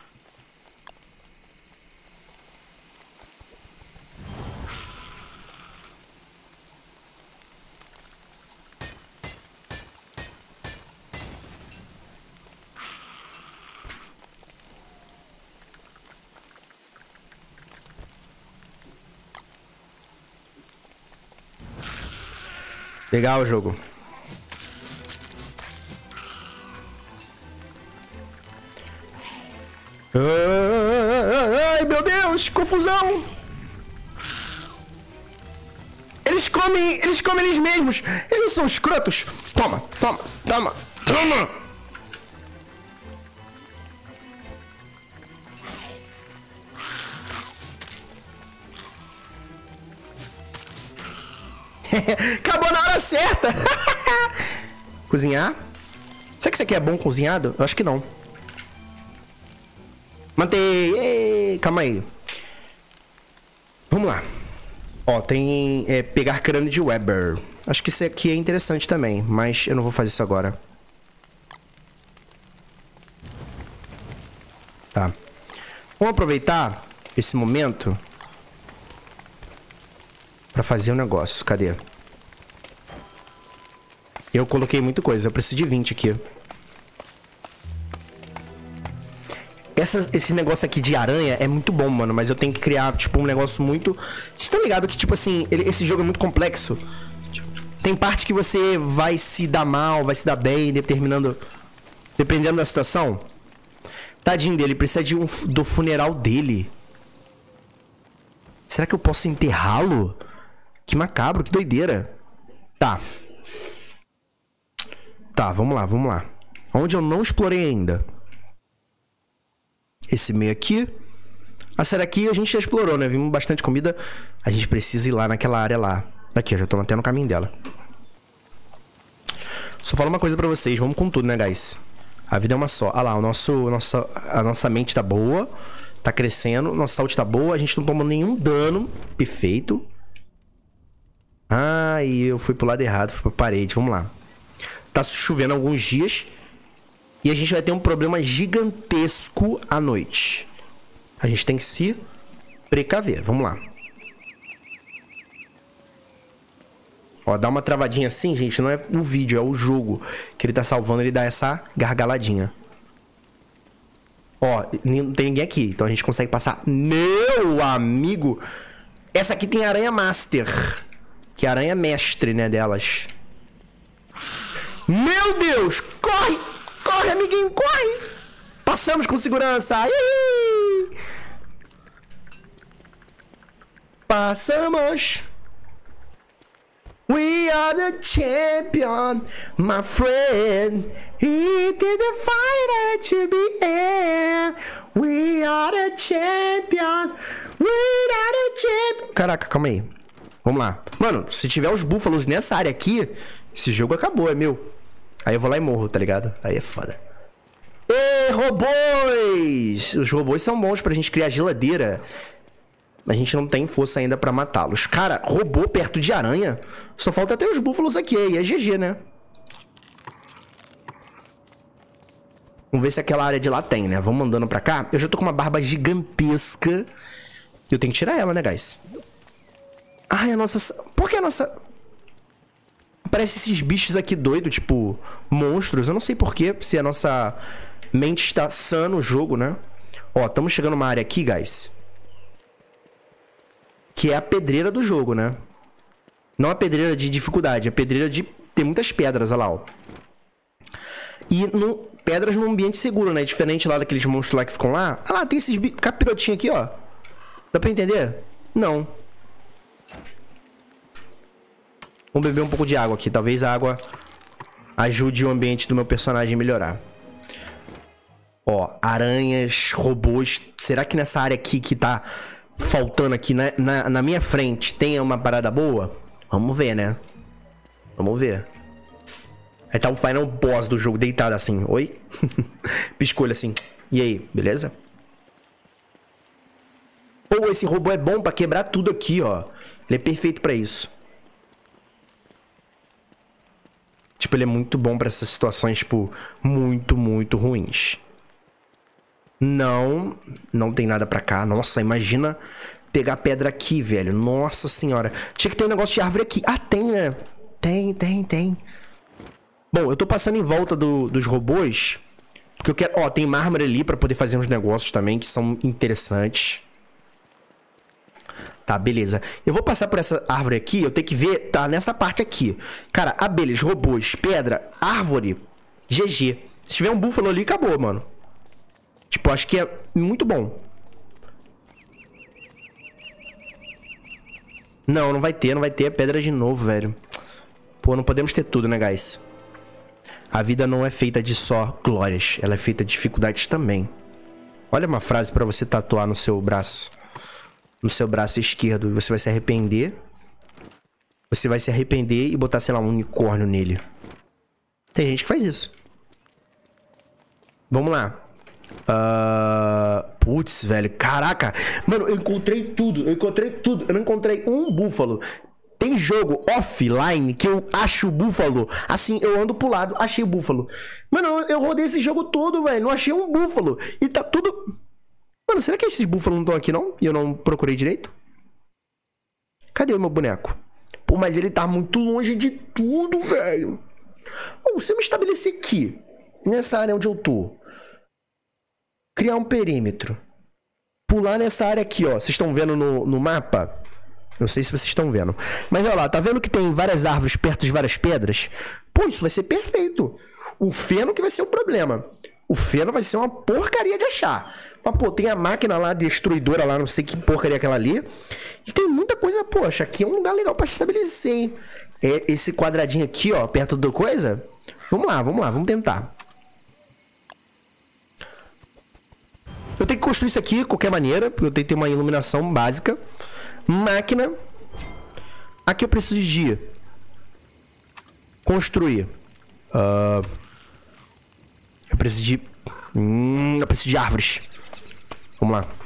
Legal o jogo. Ai, meu Deus, confusão. Eles comem eles mesmos. Eles não são escrotos. Toma, toma, toma, toma. Acabou na hora certa. Cozinhar? Será que isso aqui é bom cozinhado? Eu acho que não. Mantei. Calma aí. Vamos lá. Ó, tem pegar crânio de Weber. Acho que isso aqui é interessante também, mas eu não vou fazer isso agora. Tá. Vamos aproveitar esse momento pra fazer um negócio. Cadê? Eu coloquei muita coisa. Eu preciso de 20 aqui. Esse negócio aqui de aranha é muito bom, mano. Mas eu tenho que criar, tipo, um negócio muito... Vocês estão ligados que, tipo assim, esse jogo é muito complexo? Tem parte que você vai se dar mal, vai se dar bem, dependendo da situação. Tadinho dele, precisa do funeral dele. Será que eu posso enterrá-lo? Que macabro, que doideira. Tá. Tá, vamos lá, vamos lá. Onde eu não explorei ainda? Esse meio aqui. A série aqui a gente já explorou, né? Vimos bastante comida. A gente precisa ir lá naquela área lá. Aqui, eu já tô até no caminho dela. Só falo uma coisa pra vocês, vamos com tudo, né, guys? A vida é uma só. Ah lá, a nossa mente tá boa, tá crescendo, nossa saúde tá boa, a gente não toma nenhum dano. Perfeito. Ah, e eu fui pro lado errado, fui pra parede, vamos lá. Tá chovendo alguns dias e a gente vai ter um problema gigantesco à noite. A gente tem que se precaver, vamos lá. Ó, dá uma travadinha assim, gente, não é o vídeo, é o jogo que ele tá salvando, ele dá essa gargaladinha. Ó, não tem ninguém aqui, então a gente consegue passar. Meu amigo! Essa aqui tem aranha master, que é a aranha mestre, né, delas. Meu Deus! Corre! Corre, amiguinho, corre! Passamos com segurança! Ih! Passamos! We are the champion, my friend. He did the fighter to be air. We are the champions. We are the champions. Caraca, calma aí. Vamos lá. Mano, se tiver os búfalos nessa área aqui, esse jogo acabou, é meu. Aí eu vou lá e morro, tá ligado? Aí é foda. Ê, robôs! Os robôs são bons pra gente criar geladeira. A gente não tem força ainda pra matá-los. Cara, robô perto de aranha? Só falta ter os búfalos aqui. Aí é GG, né? Vamos ver se aquela área de lá tem, né? Vamos andando pra cá. Eu já tô com uma barba gigantesca. Eu tenho que tirar ela, né, guys? Ai, a nossa... Por que a nossa... Aparece esses bichos aqui doidos, tipo... Monstros. Eu não sei porquê. Se a nossa mente está sã no jogo, né? Ó, estamos chegando numa área aqui, guys. Que é a pedreira do jogo, né? Não a pedreira de dificuldade, a pedreira de ter muitas pedras, olha lá, ó. E pedras num ambiente seguro, né? Diferente lá daqueles monstros lá que ficam lá. Ah lá, tem esses capirotinhos aqui, ó. Dá pra entender? Não. Vamos beber um pouco de água aqui. Talvez a água ajude o ambiente do meu personagem a melhorar. Ó, aranhas, robôs. Será que nessa área aqui que tá... faltando aqui na minha frente tem uma parada boa? Vamos ver, né? Vamos ver. Aí tá o final boss do jogo deitado assim. Oi? Piscolho assim. E aí, beleza? Pô, esse robô é bom pra quebrar tudo aqui, ó. Ele é perfeito pra isso. Tipo, ele é muito bom pra essas situações, tipo, muito, muito ruins. Não tem nada pra cá. Nossa, imagina pegar pedra aqui, velho. Nossa senhora. Tinha que ter um negócio de árvore aqui. Ah, tem, né? Tem. Bom, eu tô passando em volta dos robôs. Porque eu quero... Ó, tem mármore ali pra poder fazer uns negócios também que são interessantes. Tá, beleza. Eu vou passar por essa árvore aqui. Eu tenho que ver... Tá, nessa parte aqui. Cara, abelhas, robôs, pedra, árvore. GG. Se tiver um búfalo ali, acabou, mano. Tipo, acho que é muito bom. Não vai ter pedra de novo, velho. Pô, não podemos ter tudo, né, guys? A vida não é feita de só glórias. Ela é feita de dificuldades também. Olha uma frase pra você tatuar no seu braço. No seu braço esquerdo. Você vai se arrepender. Você vai se arrepender e botar, sei lá, um unicórnio nele. Tem gente que faz isso. Vamos lá. Putz, velho, caraca. Mano, eu encontrei tudo. Eu não encontrei um búfalo. Tem jogo offline que eu acho o búfalo. Assim, eu ando pro lado, achei o búfalo. Mano, eu rodei esse jogo todo, velho. Não achei um búfalo. E tá tudo... Mano, será que esses búfalos não estão aqui, não? E eu não procurei direito? Cadê o meu boneco? Pô, mas ele tá muito longe de tudo, velho. Bom, se eu me estabelecer aqui, nessa área onde eu tô, criar um perímetro, pular nessa área aqui, ó. Vocês estão vendo no mapa? Não sei se vocês estão vendo. Mas olha lá, tá vendo que tem várias árvores perto de várias pedras? Pô, isso vai ser perfeito. O feno que vai ser o problema. O feno vai ser uma porcaria de achar. Mas, pô, tem a máquina lá, destruidora lá, não sei que porcaria é aquela ali. E tem muita coisa, poxa, aqui é um lugar legal pra se estabelecer, hein? É esse quadradinho aqui, ó, perto da coisa. Vamos lá, vamos tentar. Eu tenho que construir isso aqui de qualquer maneira, porque eu tenho que ter uma iluminação básica. Máquina. Aqui eu preciso de construir Eu preciso de... eu preciso de árvores. Vamos lá.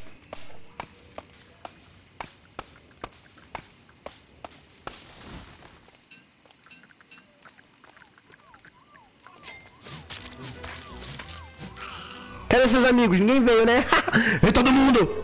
Cadê seus amigos? Ninguém veio, né? Vem todo mundo!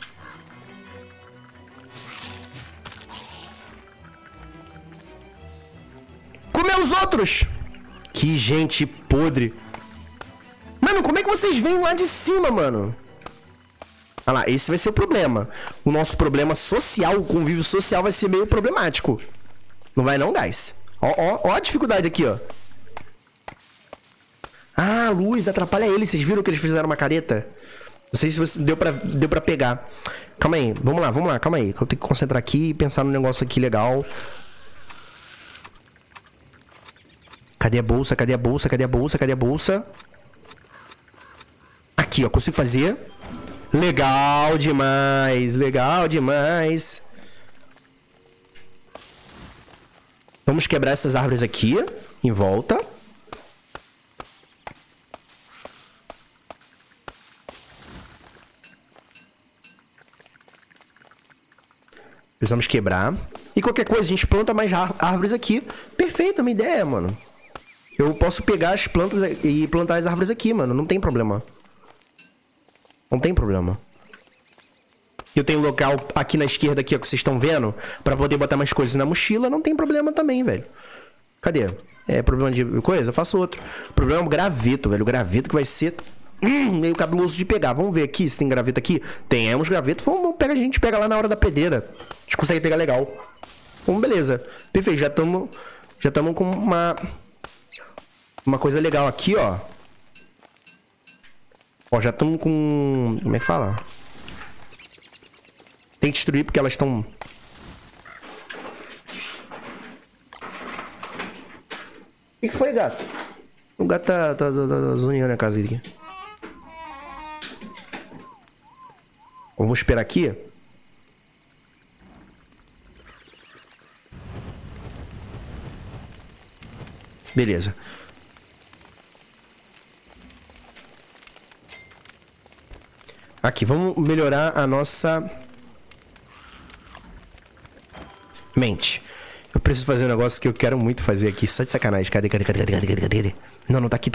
Comer os outros! Que gente podre. Mano, como é que vocês vêm lá de cima, mano? Olha lá, esse vai ser o problema. O nosso problema social, o convívio social vai ser meio problemático. Não vai não, guys? Ó a dificuldade aqui, ó. Ah, a luz atrapalha eles. Vocês viram que eles fizeram uma careta? Não sei se você deu pra pegar. Calma aí, vamos lá, calma aí. Eu tenho que concentrar aqui e pensar num negócio aqui legal. Cadê a bolsa? Cadê a bolsa? Cadê a bolsa? Cadê a bolsa? Aqui, ó, consigo fazer. Legal demais, legal demais. Vamos quebrar essas árvores aqui, em volta. Precisamos quebrar. E qualquer coisa, a gente planta mais árvores aqui. Perfeito, uma ideia, mano. Eu posso pegar as plantas e plantar as árvores aqui, mano. Não tem problema. Não tem problema. Eu tenho um local aqui na esquerda, aqui, ó, que vocês estão vendo, pra poder botar mais coisas na mochila. Não tem problema também, velho. Cadê? É problema de coisa? Eu faço outro. O problema é o graveto, velho. O graveto que vai ser meio cabuloso de pegar. Vamos ver aqui se tem graveto aqui. Temos graveto. Vamos pegar, a gente pega lá na hora da pedreira. A gente consegue pegar legal. Então, beleza. Perfeito. Já estamos com uma coisa legal aqui, ó. Ó, já estamos com... Como é que fala? Tem que destruir porque elas estão... O que foi, gato? O gato tá zoneando a casa aqui. Vamos esperar aqui. Beleza. Aqui, vamos melhorar a nossa mente. Eu preciso fazer um negócio que eu quero muito fazer aqui. Só de sacanagem. Cadê? Não, tá aqui.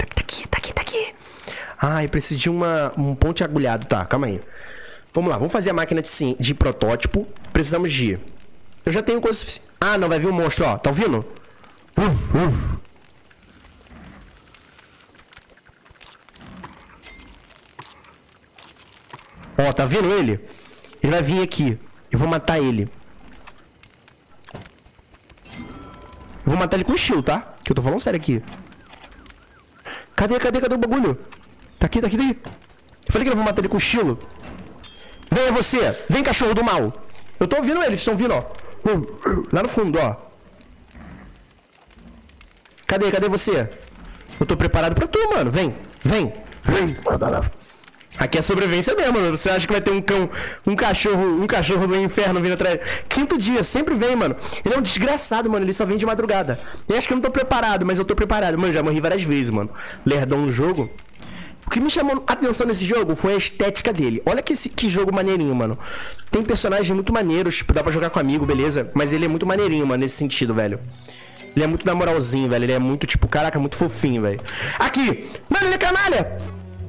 Ah, eu preciso de um ponte agulhado. Tá, calma aí. Vamos lá, vamos fazer a máquina de protótipo. Precisamos de... Eu já tenho coisa suficiente. Ah, não, vai vir um monstro, ó. Tá ouvindo? Ó, tá vendo ele? Ele vai vir aqui. Eu vou matar ele. Eu vou matar ele com estilo, tá? Que eu tô falando sério aqui. Cadê o bagulho? Tá aqui. Eu falei que eu vou matar ele com estilo. Venha você. Vem, cachorro do mal. Eu tô ouvindo eles, estão vindo, ó. Lá no fundo, ó. Cadê você? Eu tô preparado pra tu, mano. Vem. Aqui é sobrevivência mesmo, mano. Você acha que vai ter um cachorro do inferno vindo atrás? Quinto dia, sempre vem, mano. Ele é um desgraçado, mano. Ele só vem de madrugada. Eu acho que eu não tô preparado, mas eu tô preparado. Mano, já morri várias vezes, mano. Lerdão no jogo. O que me chamou a atenção nesse jogo foi a estética dele. Olha que jogo maneirinho, mano. Tem personagens muito maneiros, dá pra jogar com amigo, beleza? Mas ele é muito maneirinho, mano, nesse sentido, velho. Ele é muito na moralzinho, velho. Ele é muito, tipo, caraca, muito fofinho, velho. Aqui! Mano, ele é canalha!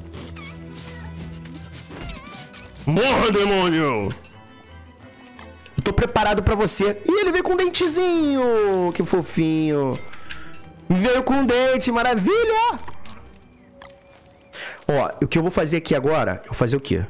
Morra, demônio! Eu tô preparado pra você. Ih, ele veio com um dentezinho! Que fofinho! Veio com um dente, maravilha! Ó, o que eu vou fazer aqui agora... Eu vou fazer o quê?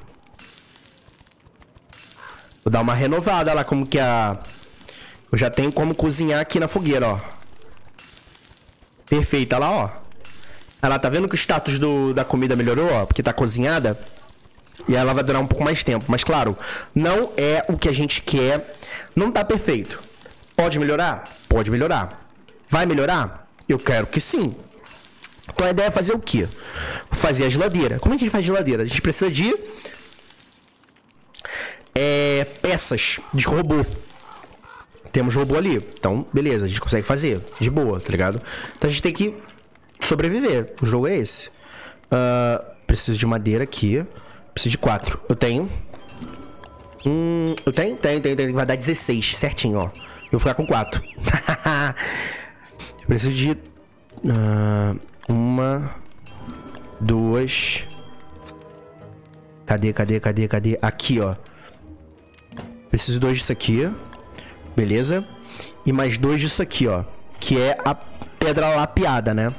Vou dar uma renovada lá, como que a... Eu já tenho como cozinhar aqui na fogueira, ó. Perfeito, olha lá, ó. Olha lá, tá vendo que o status da comida melhorou, ó? Porque tá cozinhada. E ela vai durar um pouco mais tempo. Mas, claro, não é o que a gente quer. Não tá perfeito. Pode melhorar? Pode melhorar. Vai melhorar? Eu quero que sim. Então a ideia é fazer o quê? Fazer a geladeira. Como é que a gente faz geladeira? A gente precisa de peças de robô. Temos robô ali. Então, beleza, a gente consegue fazer. De boa, tá ligado? Então a gente tem que sobreviver. O jogo é esse. Preciso de madeira aqui. Preciso de 4. Eu tenho. Eu tenho. Vai dar 16, certinho, ó. Eu vou ficar com 4. Eu preciso de... 1, 2... Cadê? Aqui, ó. Preciso de 2 disso aqui. Beleza. E mais 2 disso aqui, ó. Que é a pedra lapiada, né?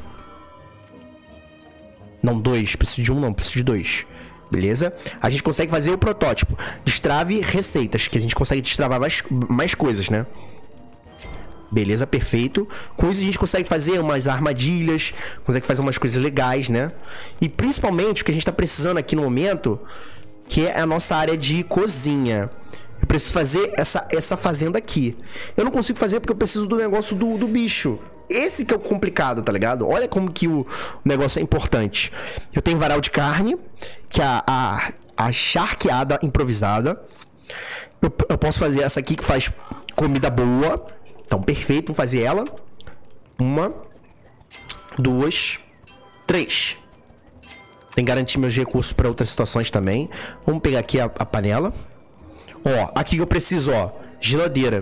Não, 2. Preciso de 1, não. Preciso de 2. Beleza? A gente consegue fazer o protótipo. Destrave receitas. Que a gente consegue destravar mais coisas, né? Beleza, perfeito. Com isso a gente consegue fazer umas armadilhas. Consegue fazer umas coisas legais, né? E principalmente o que a gente tá precisando aqui no momento, que é a nossa área de cozinha. Eu preciso fazer essa fazenda aqui. Eu não consigo fazer porque eu preciso do negócio do bicho. Esse que é o complicado, tá ligado? Olha como que o negócio é importante. Eu tenho varal de carne, que é a charqueada improvisada. Eu posso fazer essa aqui que faz comida boa. Então, perfeito, vou fazer ela. 1, 2, 3. Tem que garantir meus recursos para outras situações também. Vamos pegar aqui a panela. Ó, aqui que eu preciso, ó. Geladeira.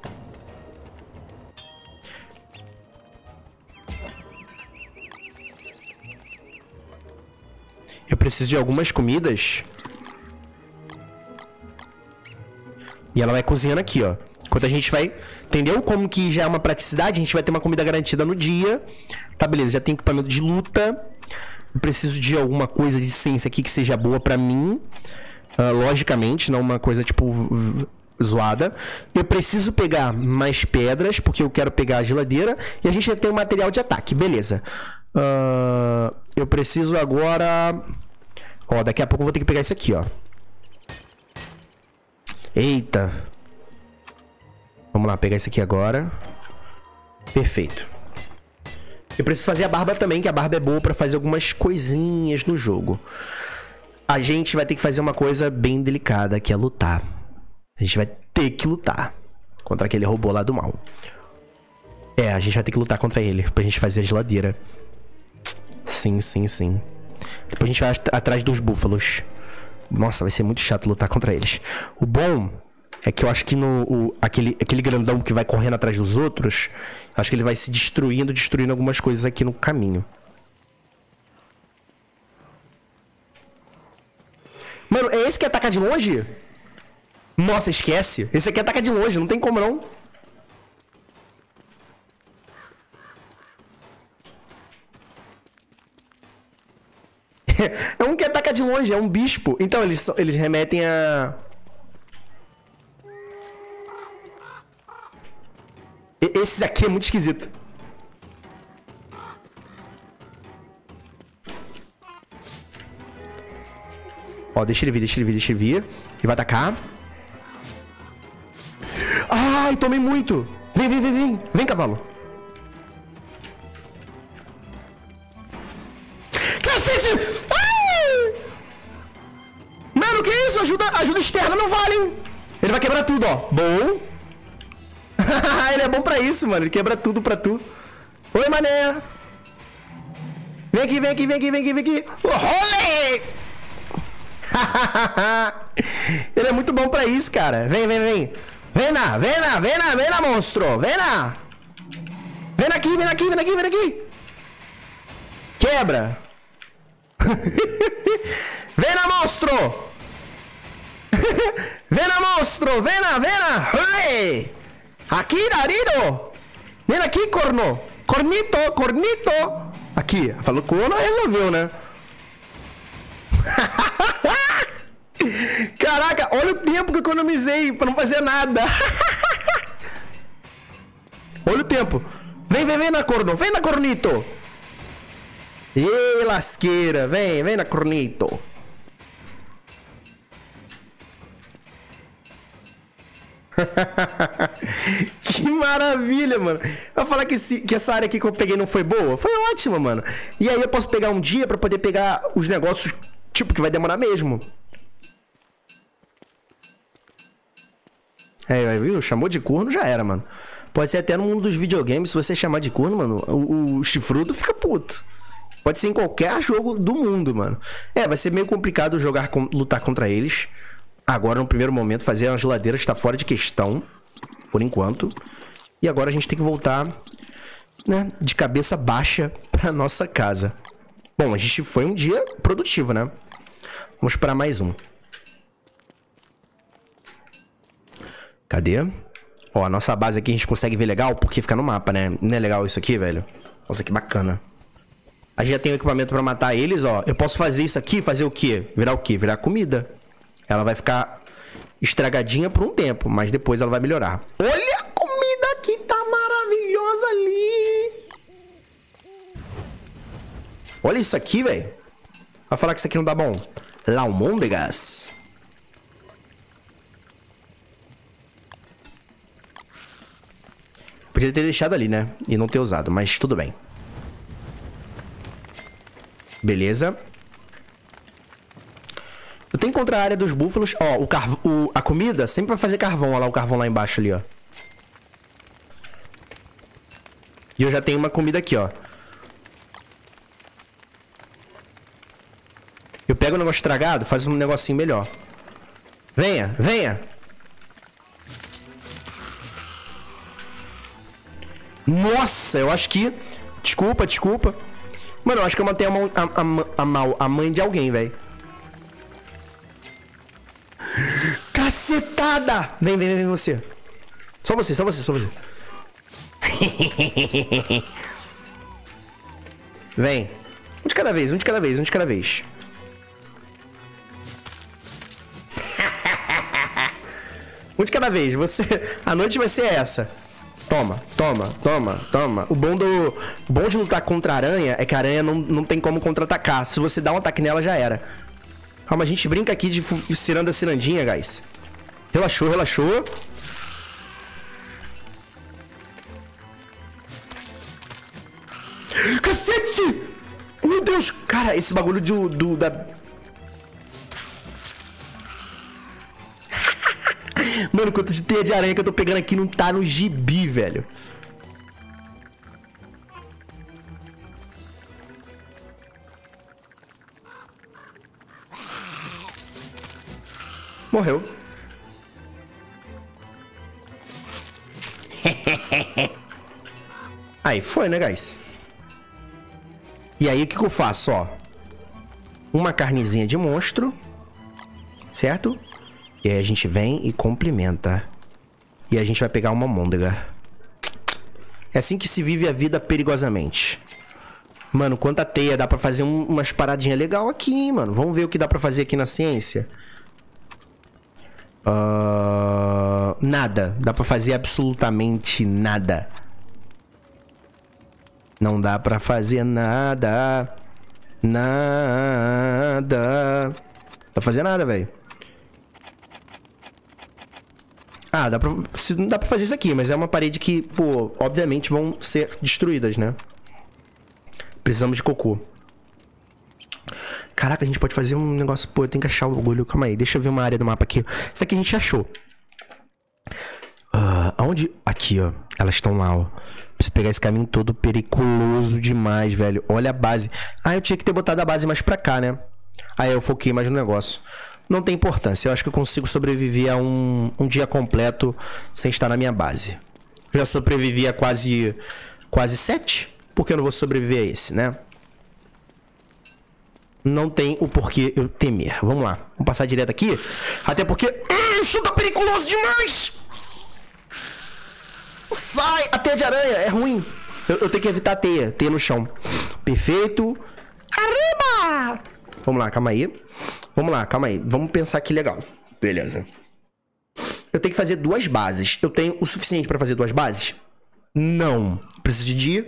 Eu preciso de algumas comidas. E ela vai cozinhando aqui, ó. Enquanto a gente vai... Entendeu? Como que já é uma praticidade, a gente vai ter uma comida garantida no dia. Tá, beleza. Já tem equipamento de luta. Eu preciso de alguma coisa de ciência aqui que seja boa pra mim. Logicamente, não uma coisa, tipo, zoada. Eu preciso pegar mais pedras, porque eu quero pegar a geladeira. E a gente já tem o material de ataque. Beleza. Eu preciso agora... Ó, daqui a pouco eu vou ter que pegar isso aqui, ó. Eita. Vamos lá, pegar isso aqui agora. Perfeito. Eu preciso fazer a barba também, que a barba é boa pra fazer algumas coisinhas no jogo. A gente vai ter que fazer uma coisa bem delicada, que é lutar. A gente vai ter que lutar contra aquele robô lá do mal. A gente vai ter que lutar contra ele pra gente fazer a geladeira. Sim. Depois a gente vai atrás dos búfalos. Nossa, vai ser muito chato lutar contra eles. O bom é que eu acho que aquele grandão que vai correndo atrás dos outros, acho que ele vai se destruindo algumas coisas aqui no caminho. Mano, é esse que ataca de longe? Nossa, esquece. Esse aqui ataca de longe, não tem como não. É um que ataca de longe, é um bispo. Então, eles remetem a... Esse aqui é muito esquisito. Ó, deixa ele vir. Ele vai atacar. Ai, tomei muito. Vem. Vem, cavalo. Cacete! Ai! Mano, que isso? Ajuda externa não vale, hein? Ele vai quebrar tudo, ó. Bom. Ele é bom pra isso, mano. Ele quebra tudo pra tu. Oi, mané. Vem aqui. Rolê! Ele é muito bom pra isso, cara. Vem. Vem na, monstro. Vem na. Vem aqui. Quebra. Vem na, monstro. Vem na. Hey! Aqui, Darino. Vem aqui, corno. Cornito. Aqui. Falou corno, resolveu, né? Caraca, olha o tempo que eu economizei pra não fazer nada. Olha o tempo. Vem na, corno. Vem na, cornito. Ê, lasqueira. Vem na, cornito. Que maravilha, mano. Eu vou falar que essa área aqui que eu peguei não foi boa. Foi ótima, mano. E aí eu posso pegar um dia pra poder pegar os negócios, tipo, que vai demorar mesmo. É, viu? Chamou de corno, já era, mano. Pode ser até no mundo dos videogames, se você chamar de corno, mano, o chifrudo fica puto. Pode ser em qualquer jogo do mundo, mano. É, vai ser meio complicado lutar contra eles. Agora, no primeiro momento, fazer uma geladeira está fora de questão. Por enquanto. E agora a gente tem que voltar, né, de cabeça baixa pra nossa casa. Bom, a gente foi um dia produtivo, né? Vamos esperar mais um. Cadê? Ó, a nossa base aqui a gente consegue ver legal porque fica no mapa, né? Não é legal isso aqui, velho? Nossa, que bacana. A gente já tem o equipamento pra matar eles, ó. Eu posso fazer isso aqui, fazer o quê? Virar o quê? Virar comida. Ela vai ficar estragadinha por um tempo, mas depois ela vai melhorar. Olha a comida que tá maravilhosa ali. Olha isso aqui, velho. Vai falar que isso aqui não dá bom. Almôndegas. Podia ter deixado ali, né? E não ter usado, mas tudo bem. Beleza. Eu tenho que encontrar a área dos búfalos. Ó, a comida sempre vai fazer carvão. Olha lá o carvão lá embaixo ali, ó. E eu já tenho uma comida aqui, ó. Eu pego o negócio estragado, faz um negocinho melhor. Venha, venha. Nossa, eu acho que... Desculpa, desculpa. Mano, eu acho que eu matei a mãe de alguém, velho. Cacetada! Vem, vem, vem você. Só você, só você, só você. Vem. Um de cada vez, um de cada vez, um de cada vez. Um de cada vez. Você... A noite vai ser essa. Toma, toma, toma, toma. O bom de lutar contra a aranha é que a aranha não tem como contra-atacar. Se você dá um ataque nela, já era. Calma, a gente brinca aqui de ciranda cirandinha, guys. Relaxou, relaxou. Cacete! Meu Deus! Cara, esse bagulho da... Mano, quanto de teia de aranha que eu tô pegando aqui não tá no gibi, velho. Morreu. Aí, foi, né, guys? E aí, o que eu faço, ó? Uma carnezinha de monstro. Certo? E aí a gente vem e complementa. E a gente vai pegar uma almôndega. É assim que se vive a vida perigosamente. Mano, quanta teia. Dá pra fazer umas paradinhas legais aqui, mano. Vamos ver o que dá pra fazer aqui na ciência. Nada. Dá pra fazer absolutamente nada. Não dá pra fazer nada. Nada. Dá pra fazer nada, velho. Ah, não dá pra fazer isso aqui, mas é uma parede que, pô, obviamente vão ser destruídas, né? Precisamos de cocô. Caraca, a gente pode fazer um negócio... Pô, eu tenho que achar o bagulho. Calma aí, deixa eu ver uma área do mapa aqui. Isso aqui a gente achou. Aonde? Aqui, ó. Elas estão lá, ó. Preciso pegar esse caminho todo periculoso demais, velho. Olha a base. Ah, eu tinha que ter botado a base mais pra cá, né? Aí eu foquei mais no negócio. Não tem importância. Eu acho que eu consigo sobreviver a um dia completo sem estar na minha base. Eu já sobrevivi a quase 7. Por que eu não vou sobreviver a esse, né? Não tem o porquê eu temer. Vamos lá. Vamos passar direto aqui. Até porque... Isso tá periculoso demais! Sai! A teia de aranha é ruim. Eu tenho que evitar a teia. Teia no chão. Perfeito. Arriba! Vamos lá, calma aí. Vamos lá, calma aí. Vamos pensar aqui legal. Beleza. Eu tenho que fazer 2 bases. Eu tenho o suficiente pra fazer 2 bases? Não. Preciso de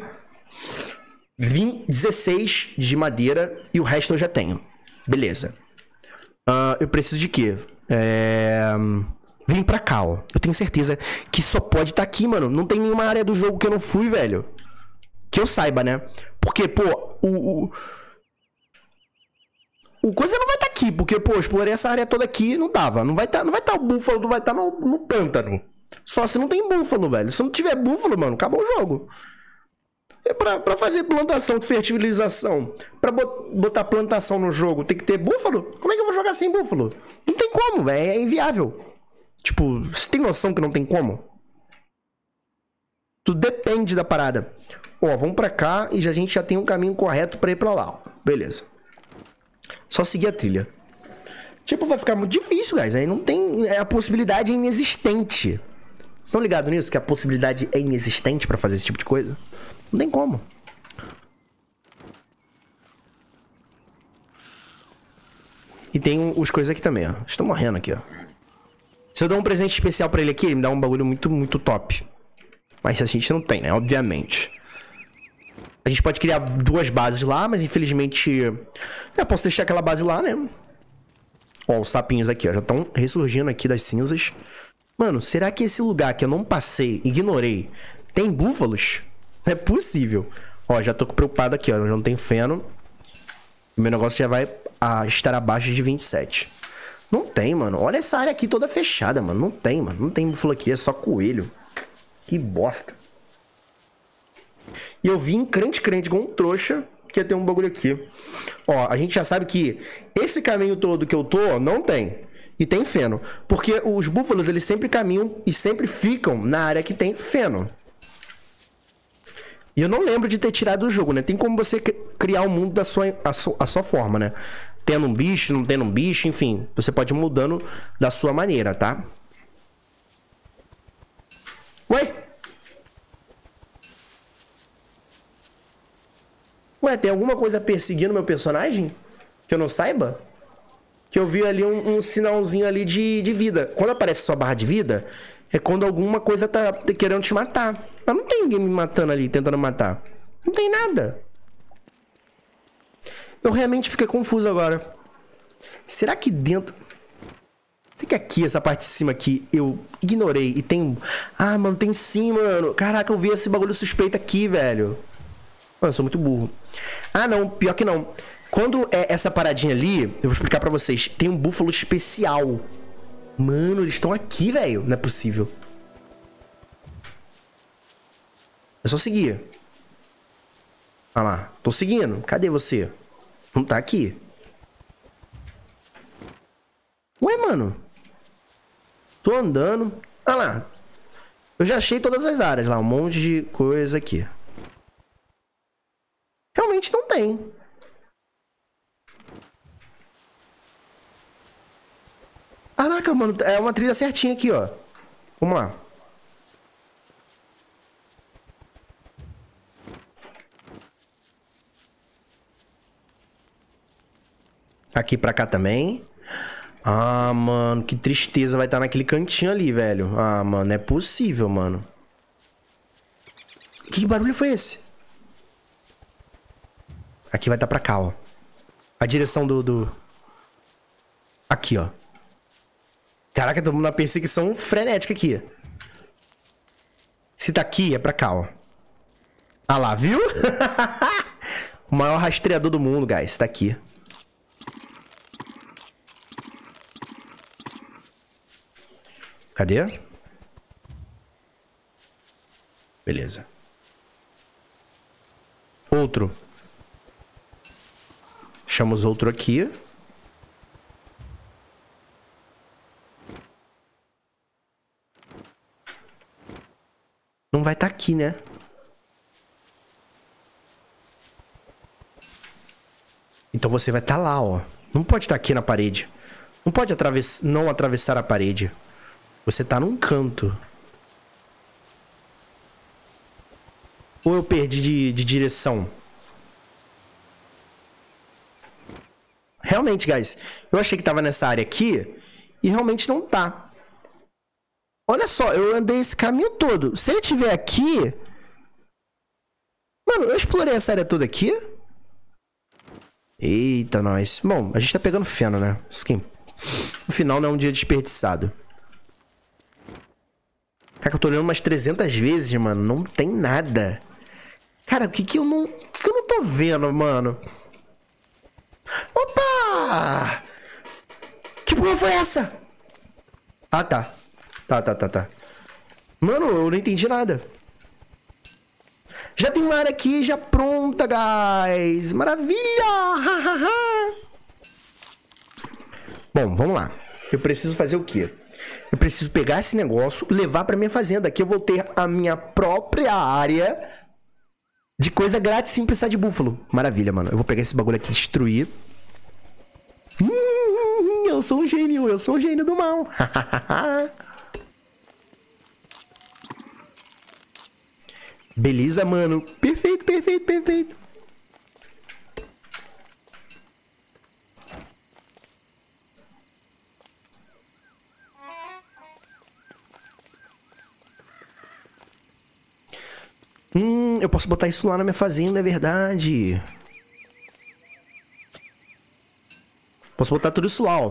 16 de madeira e o resto eu já tenho. Beleza. Eu preciso de quê? Vem pra cá, ó. Eu tenho certeza que só pode estar aqui, mano. Não tem nenhuma área do jogo que eu não fui, velho. Que eu saiba, né? Porque, pô, O coisa não vai estar aqui, porque, pô, eu explorei essa área toda aqui, não dava. Não vai estar o búfalo, não vai estar no pântano. Só se não tem búfalo, velho. Se não tiver búfalo, mano, acabou o jogo. É pra fazer plantação, fertilização, pra botar plantação no jogo, tem que ter búfalo? Como é que eu vou jogar sem búfalo? Não tem como, velho, é inviável. Tipo, você tem noção que não tem como? Tudo depende da parada. Ó, vamos pra cá e a gente já tem um caminho correto pra ir pra lá, ó. Beleza. Só seguir a trilha. Tipo, vai ficar muito difícil, guys. Aí não tem... A possibilidade é inexistente. Vocês estão ligados nisso? Que a possibilidade é inexistente pra fazer esse tipo de coisa? Não tem como. E tem os coisas aqui também, ó. Estão morrendo aqui, ó. Se eu der um presente especial pra ele aqui, ele me dá um bagulho muito, muito top. Mas a gente não tem, né? Obviamente. A gente pode criar 2 bases lá, mas infelizmente... Eu posso deixar aquela base lá, né? Ó, os sapinhos aqui, ó. Já estão ressurgindo aqui das cinzas. Mano, será que esse lugar que eu não passei, ignorei, tem búfalos? É possível. Ó, já tô preocupado aqui, ó. Eu não tenho feno. O meu negócio já vai estar abaixo de 27. Não tem, mano. Olha essa área aqui toda fechada, mano. Não tem, mano. Não tem búfalo aqui, é só coelho. Que bosta. E eu vim crente com um trouxa que ia ter um bagulho aqui. Ó, a gente já sabe que esse caminho todo que eu tô, não tem. E tem feno. Porque os búfalos, eles sempre caminham e sempre ficam na área que tem feno. E eu não lembro de ter tirado do jogo, né? Tem como você criar um mundo a sua forma, né? Tendo um bicho, não tendo um bicho, enfim. Você pode ir mudando da sua maneira, tá? Ué? Ué, tem alguma coisa perseguindo meu personagem? Que eu não saiba? Que eu vi ali um sinalzinho ali de vida. Quando aparece sua barra de vida, é quando alguma coisa tá querendo te matar. Mas não tem ninguém me matando ali, tentando matar. Não tem nada. Eu realmente fiquei confuso agora. Será que dentro... Tem que aqui, essa parte de cima aqui, eu ignorei e tem... Ah, mano, tem sim, mano. Caraca, eu vi esse bagulho suspeito aqui, velho. Mano, eu sou muito burro. Ah, não, pior que não. Quando é essa paradinha ali, eu vou explicar pra vocês. Tem um búfalo especial. Mano, eles estão aqui, velho. Não é possível. É só seguir. Olha lá. Tô seguindo. Cadê você? Não tá aqui. Ué, mano. Tô andando. Olha lá. Eu já achei todas as áreas lá. Um monte de coisa aqui. Realmente não tem. Caraca, mano. É uma trilha certinha aqui, ó. Vamos lá. Aqui pra cá também. Ah, mano. Que tristeza. Vai estar naquele cantinho ali, velho. Ah, mano. É possível, mano. Que barulho foi esse? Aqui vai estar pra cá, ó. A direção do... Aqui, ó. Caraca, tô numa perseguição frenética aqui. Se tá aqui, é pra cá, ó. Ah lá, viu? O maior rastreador do mundo, guys. Tá aqui. Cadê? Beleza. Outro. Chamamos outro aqui. Não vai estar aqui, né? Então você vai estar lá, ó. Não pode estar aqui na parede. Não pode não atravessar a parede. Você tá num canto. Ou eu perdi de direção? Realmente, guys. Eu achei que tava nessa área aqui. E realmente não tá. Olha só, eu andei esse caminho todo. Se ele estiver aqui... Mano, eu explorei essa área toda aqui. Eita, nós. Bom, a gente tá pegando feno, né? Isso aqui, no final não é um dia desperdiçado. Cara, eu tô olhando umas 300 vezes, mano. Não tem nada. Cara, o que eu não tô vendo, mano? Opa! Eita! Que porra foi essa? Ah, tá. Tá. Mano, eu não entendi nada. Já tem uma área aqui já pronta, guys. Maravilha! Bom, vamos lá. Eu preciso fazer o quê? Eu preciso pegar esse negócio, levar pra minha fazenda. Aqui eu vou ter a minha própria área de coisa grátis sem precisar de búfalo. Maravilha, mano. Eu vou pegar esse bagulho aqui e destruir. Eu sou um gênio do mal. Beleza, mano. Perfeito. Eu posso botar isso lá na minha fazenda, é verdade. Posso botar tudo isso lá, ó.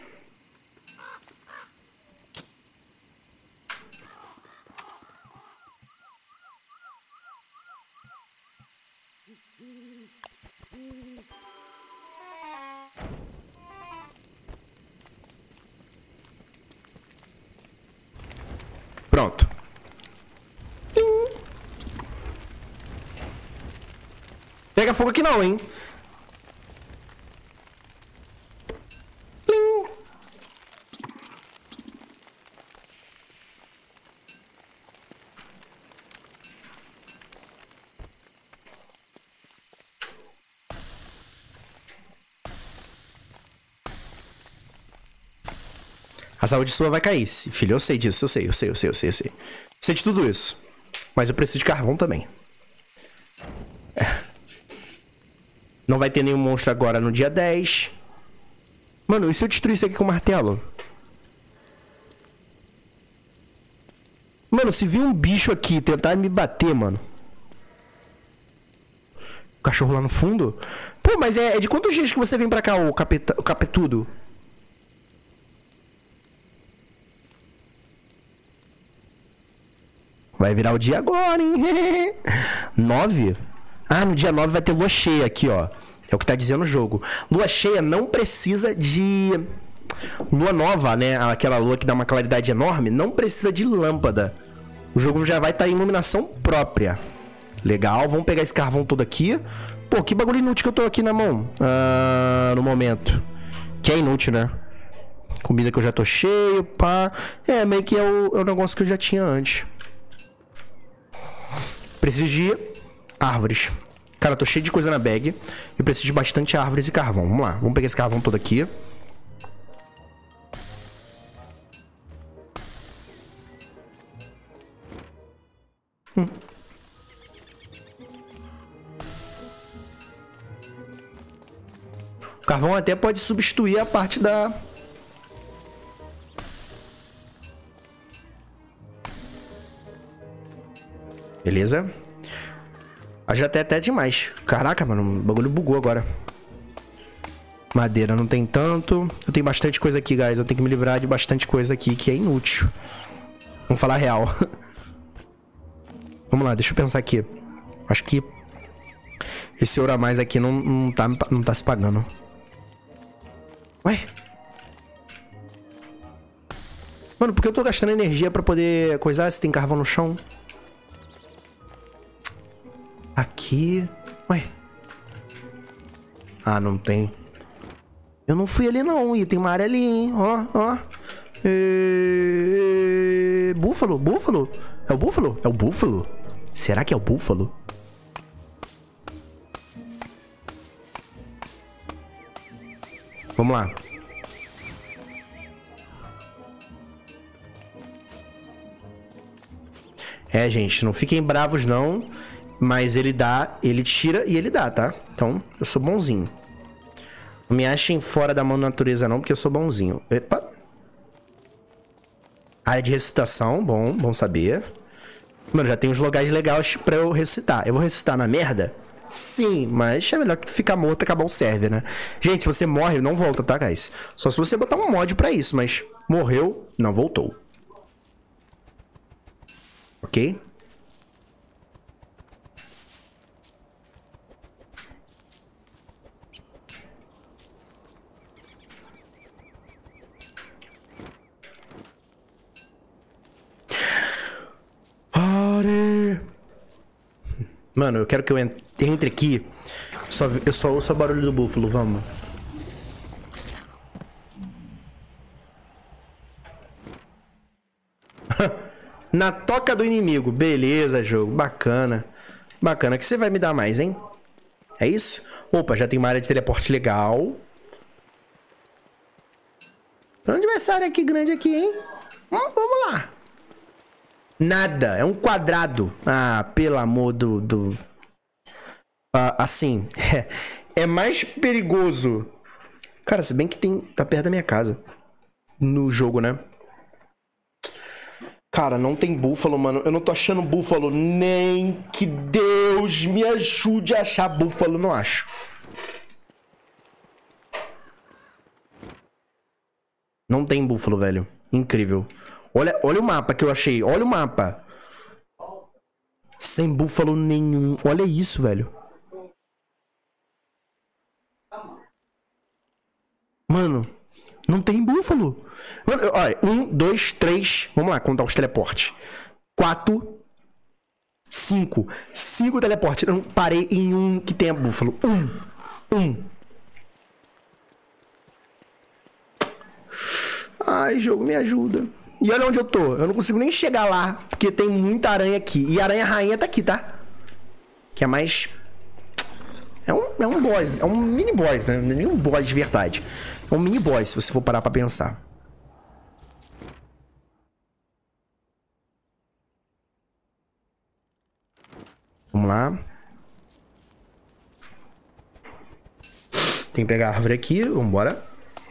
Pronto. Pega fogo aqui não, hein? A saúde sua vai cair. Filho, eu sei disso, eu sei. Sei de tudo isso. Mas eu preciso de carvão também. Não vai ter nenhum monstro agora no dia 10. Mano, e se eu destruir isso aqui com o martelo? Mano, se vir um bicho aqui tentar me bater, mano. O cachorro lá no fundo? Pô, mas é de quantos dias que você vem pra cá, o capetudo? Vai virar o dia agora, hein? 9? Ah, no dia 9 vai ter lua cheia aqui, ó. É o que tá dizendo o jogo. Lua cheia não precisa de... Lua nova, né? Aquela lua que dá uma claridade enorme. Não precisa de lâmpada. O jogo já vai estar em iluminação própria. Legal, vamos pegar esse carvão todo aqui. Pô, que bagulho inútil que eu tô aqui na mão. No momento. Que é inútil, né? Comida que eu já tô cheio, pá. É, meio que é o negócio que eu já tinha antes. Preciso de árvores. Cara, eu tô cheio de coisa na bag. Eu preciso de bastante árvores e carvão. Vamos lá, vamos pegar esse carvão todo aqui. O carvão até pode substituir a parte da... Beleza. Já até demais. Caraca, mano, o bagulho bugou agora. Madeira não tem tanto. Eu tenho bastante coisa aqui, guys. Eu tenho que me livrar de bastante coisa aqui que é inútil. Vamos falar real. Vamos lá, deixa eu pensar aqui. Acho que esse ouro a mais aqui não tá se pagando. Ué? Mano, por que eu tô gastando energia pra poder coisar se tem carvão no chão? Aqui... Ué? Ah, não tem. Eu não fui ali não. E tem uma área ali, hein? Ó. Búfalo? É o búfalo? É o búfalo? Será que é o búfalo? Vamos lá. É, gente, não fiquem bravos não. Mas ele dá, ele tira e ele dá, tá? Então, eu sou bonzinho. Não me achem fora da mão da natureza não, porque eu sou bonzinho. Epa. Área de ressuscitação, bom saber. Mano, já tem uns lugares legais pra eu ressuscitar. Eu vou ressuscitar na merda? Sim, mas é melhor que ficar morto e acabar o server, né? Gente, se você morre, não volta, tá, guys? Só se você botar um mod pra isso, mas morreu, não voltou. Ok? Mano, eu quero que eu entre aqui. Eu só ouço o barulho do búfalo, vamos. Na toca do inimigo. Beleza, jogo. Bacana. Bacana. O que você vai me dar mais, hein? É isso? Opa, já tem uma área de teleporte legal. Pra onde vai essa área aqui grande aqui, hein? Vamos lá. Nada. É um quadrado. Ah, pelo amor do... assim. É mais perigoso. Cara, se bem que tá perto da minha casa. No jogo, né? Cara, não tem búfalo, mano. Eu não tô achando búfalo. Nem que Deus me ajude a achar búfalo. Não acho. Não tem búfalo, velho. Incrível. Olha o mapa que eu achei. Olha o mapa. Sem búfalo nenhum. Olha isso, velho. Mano, não tem búfalo. Mano, olha, 1, 2, 3. Vamos lá, contar os teleportes. 4, 5. 5 teleportes. Eu não parei em um que tenha búfalo. Um. Ai, jogo, me ajuda. E olha onde eu tô. Eu não consigo nem chegar lá, porque tem muita aranha aqui. E a aranha rainha tá aqui, tá? Que é mais... É um boss. É um mini boss, né? Não é nem um boss de verdade. É um mini boss, se você for parar pra pensar. Vamos lá. Tem que pegar a árvore aqui. Vambora.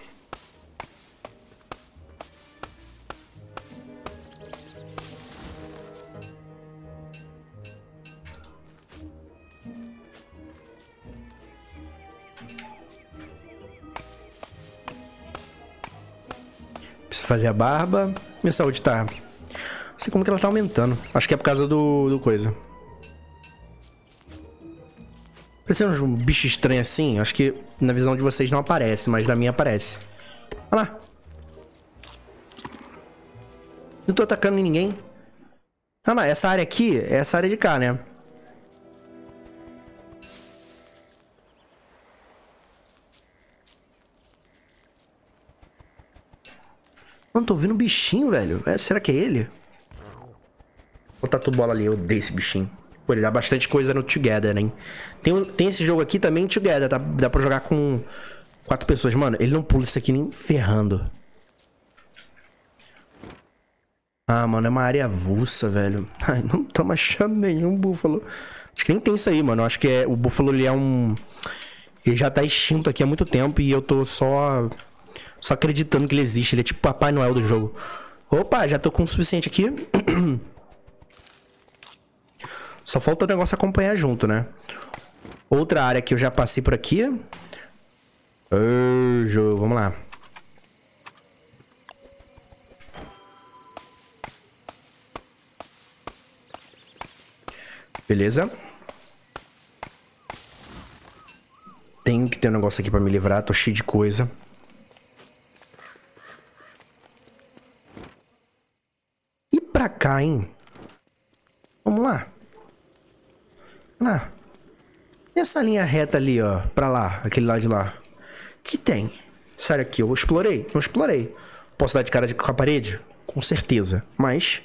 Preciso fazer a barba. Minha saúde tá... Não sei como que ela tá aumentando. Acho que é por causa do coisa. Parecendo um bicho estranho assim. Acho que na visão de vocês não aparece, mas na minha aparece. Olha lá. Não tô atacando ninguém. Olha lá, essa área aqui é essa área de cá, né? Mano, tô ouvindo um bichinho, velho. Será que é ele? O tatu bola ali, eu odeio esse bichinho. Pô, ele dá bastante coisa no Together, hein? Tem esse jogo aqui também, Together. Dá pra jogar com 4 pessoas. Mano, ele não pula isso aqui nem ferrando. Ah, mano, é uma área avulsa, velho. Ai, não estamos achando nenhum búfalo. Acho que nem tem isso aí, mano. Acho que o búfalo, ele é um... Ele já tá extinto aqui há muito tempo e eu tô só acreditando que ele existe. Ele é tipo Papai Noel do jogo. Opa, já tô com o suficiente aqui. Só falta o negócio acompanhar junto, né? Outra área que eu já passei por aqui. Jogo, vamos lá. Beleza. Tenho que ter um negócio aqui pra me livrar. Tô cheio de coisa. E pra cá, hein? Vamos lá. Lá. E essa linha reta ali, ó. Pra lá. Aquele lado de lá. Que tem? Sério aqui, eu explorei? Não explorei. Posso dar de cara com a parede? Com certeza. Mas...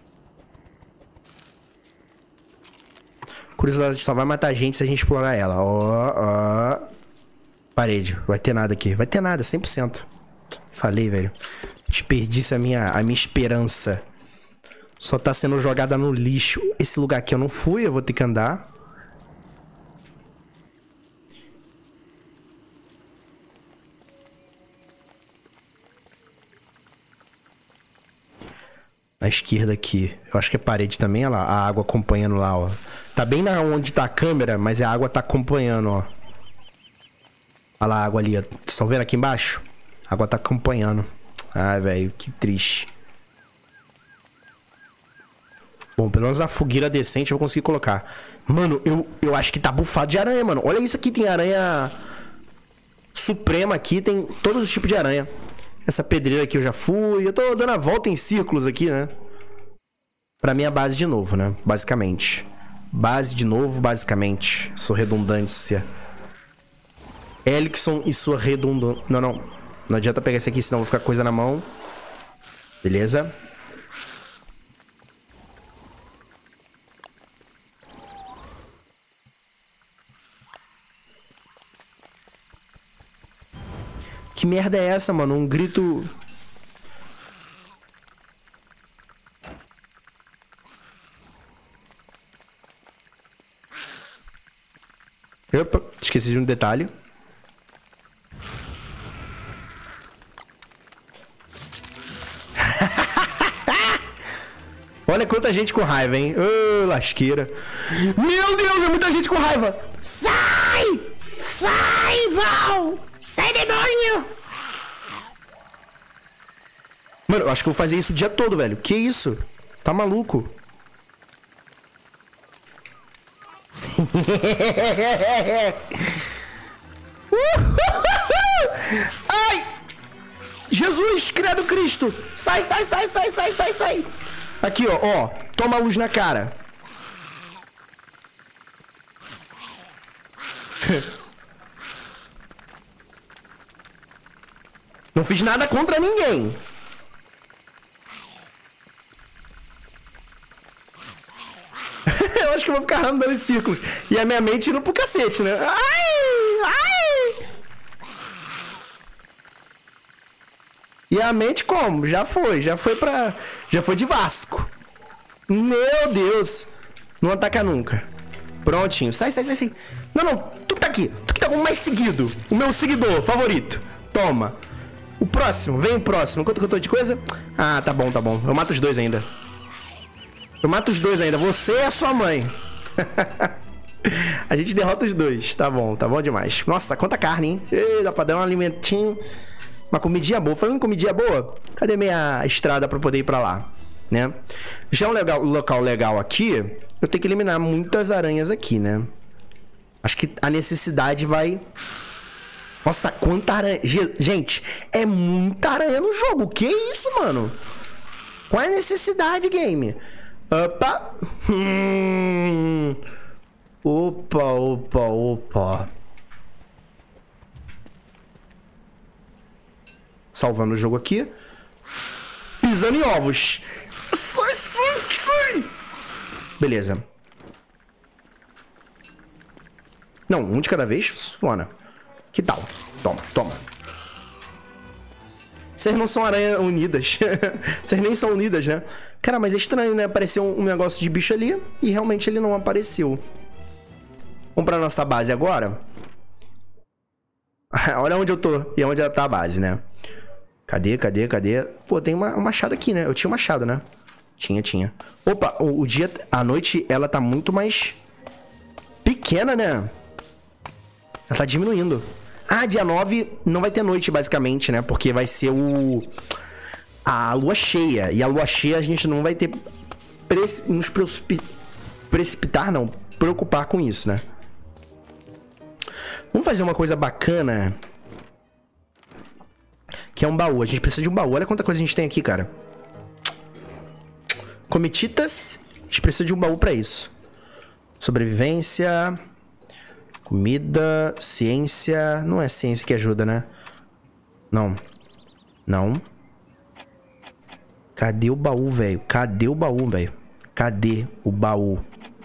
curiosidade só vai matar a gente se a gente explorar ela. Ó. Parede. Vai ter nada aqui. Vai ter nada, 100%. Falei, velho. Desperdício a minha esperança. Só tá sendo jogada no lixo. Esse lugar aqui eu não fui, eu vou ter que andar. Na esquerda aqui. Eu acho que é parede também, olha lá. A água acompanhando lá, ó. Tá bem na onde tá a câmera, mas a água tá acompanhando, ó. Olha lá a água ali, ó. Vocês estão vendo aqui embaixo? A água tá acompanhando. Ai, velho, que triste. Bom, pelo menos a fogueira decente eu vou conseguir colocar. Mano, eu acho que tá bufado de aranha, mano. Olha isso aqui, tem aranha suprema aqui, tem todos os tipos de aranha. Essa pedreira aqui eu já fui. Eu tô dando a volta em círculos aqui, né? Pra minha base de novo, né? Basicamente. Base de novo, basicamente. Sua redundância. Elixon e sua redundância. Não, não. Não adianta pegar esse aqui, senão eu vou ficar coisa na mão. Beleza. Que merda é essa, mano? Um grito... Opa, esqueci de um detalhe. Olha quanta gente com raiva, hein? Ô, lasqueira. Meu Deus, é muita gente com raiva. Sai! Sai, Val! Sai, demônio! Mano, eu acho que eu vou fazer isso o dia todo, velho. Que isso? Tá maluco? Ai! Jesus, credo Cristo! Sai, sai, sai, sai, sai, sai, sai! Aqui, ó, ó. Toma luz na cara. Não fiz nada contra ninguém. Eu acho que eu vou ficar andando em círculos. E a minha mente indo pro cacete, né? Ai! Ai! E a mente como? Já foi pra... Já foi de Vasco. Meu Deus. Não ataca nunca. Prontinho. Sai, sai, sai, sai. Não, não. Tu que tá aqui. Tu que tá com o mais seguido. O meu seguidor favorito. Toma. O próximo. Vem o próximo. Quanto que eu tô de coisa? Ah, tá bom, tá bom. Eu mato os dois ainda. Eu mato os dois ainda. Você e a sua mãe. A gente derrota os dois. Tá bom demais. Nossa, quanta carne, hein? Ei, dá pra dar um alimentinho. Uma comidinha boa. Falando em comidinha boa, cadê minha estrada pra poder ir pra lá? Né? Já um local legal aqui, eu tenho que eliminar muitas aranhas aqui, né? Acho que a necessidade vai... Nossa, quanta aranha... Gente, é muita aranha no jogo. Que isso, mano? Qual é a necessidade, game? Opa! Opa, opa, opa. Salvando o jogo aqui. Pisando em ovos. Sai, sai, sai. Beleza. Não, um de cada vez funciona. Que tal? Toma, toma. Vocês não são aranhas unidas. Vocês nem são unidas, né? Cara, mas é estranho, né? Apareceu um negócio de bicho ali e realmente ele não apareceu. Vamos pra nossa base agora. Olha onde eu tô e onde tá a base, né? Cadê, cadê, cadê? Pô, tem um machado aqui, né? Eu tinha um machado, né? Tinha. Opa, o dia... A noite, ela tá muito mais... pequena, né? Ela tá diminuindo. Ah, dia 9 não vai ter noite, basicamente, né? Porque vai ser a lua cheia. E a lua cheia a gente não vai ter... Precipitar, não. Preocupar com isso, né? Vamos fazer uma coisa bacana... Que é um baú. A gente precisa de um baú. Olha quanta coisa a gente tem aqui, cara. Cometitas. A gente precisa de um baú pra isso. Sobrevivência. Comida. Ciência. Não é ciência que ajuda, né? Não. Não. Cadê o baú, velho? Cadê o baú, velho? Cadê o baú?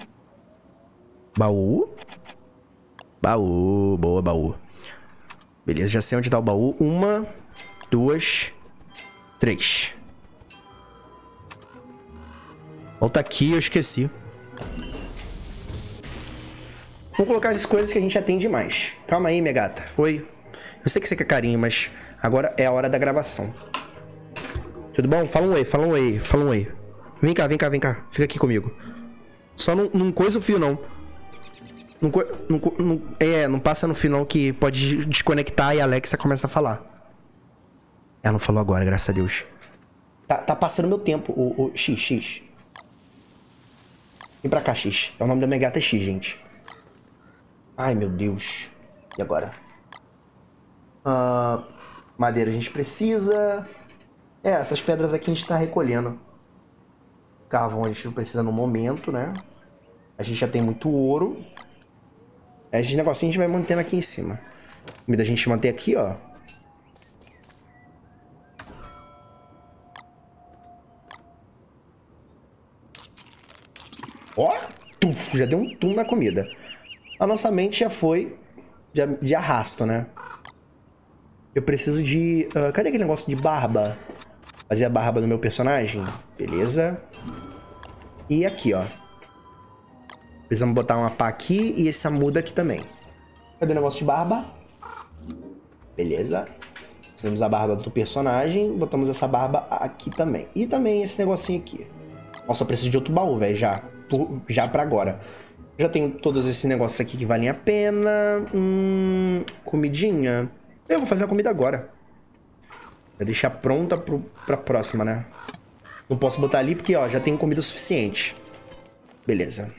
Baú? Baú. Boa, baú. Beleza, já sei onde tá o baú. 1, 2, 3. Volta aqui, eu esqueci. Vamos colocar as coisas que a gente já tem demais. Calma aí, minha gata. Oi. Eu sei que você quer carinho, mas agora é a hora da gravação. Tudo bom? Fala um oi, fala um oi, fala um oi. Vem cá, vem cá, vem cá. Fica aqui comigo. Só não coisa o fio, não. Não passa no fio, não, que pode desconectar e a Alexa começa a falar. Ela não falou agora, graças a Deus. Tá passando meu tempo, o X. Vem pra cá, X. É o nome da minha gata, é X, gente. Ai, meu Deus. E agora? Madeira a gente precisa. Essas pedras aqui a gente tá recolhendo. Carvão a gente não precisa no momento, né? A gente já tem muito ouro. Esses negocinhos a gente vai mantendo aqui em cima. Comida a gente mantém aqui, ó. Ó! Tuf, já deu um tum na comida. A nossa mente já foi de arrasto, né? Eu preciso de... cadê aquele negócio de barba? Fazer a barba do meu personagem. Beleza. E aqui, ó. Precisamos botar uma pá aqui e essa muda aqui também. Cadê o negócio de barba? Beleza. Temos a barba do personagem. Botamos essa barba aqui também. E também esse negocinho aqui. Nossa, eu preciso de outro baú, velho, já. Já pra agora. Já tenho todos esses negócios aqui que valem a pena. Comidinha. Eu vou fazer a comida agora. Vou deixar pronta pra próxima, né? Não posso botar ali porque, ó, já tenho comida o suficiente. Beleza.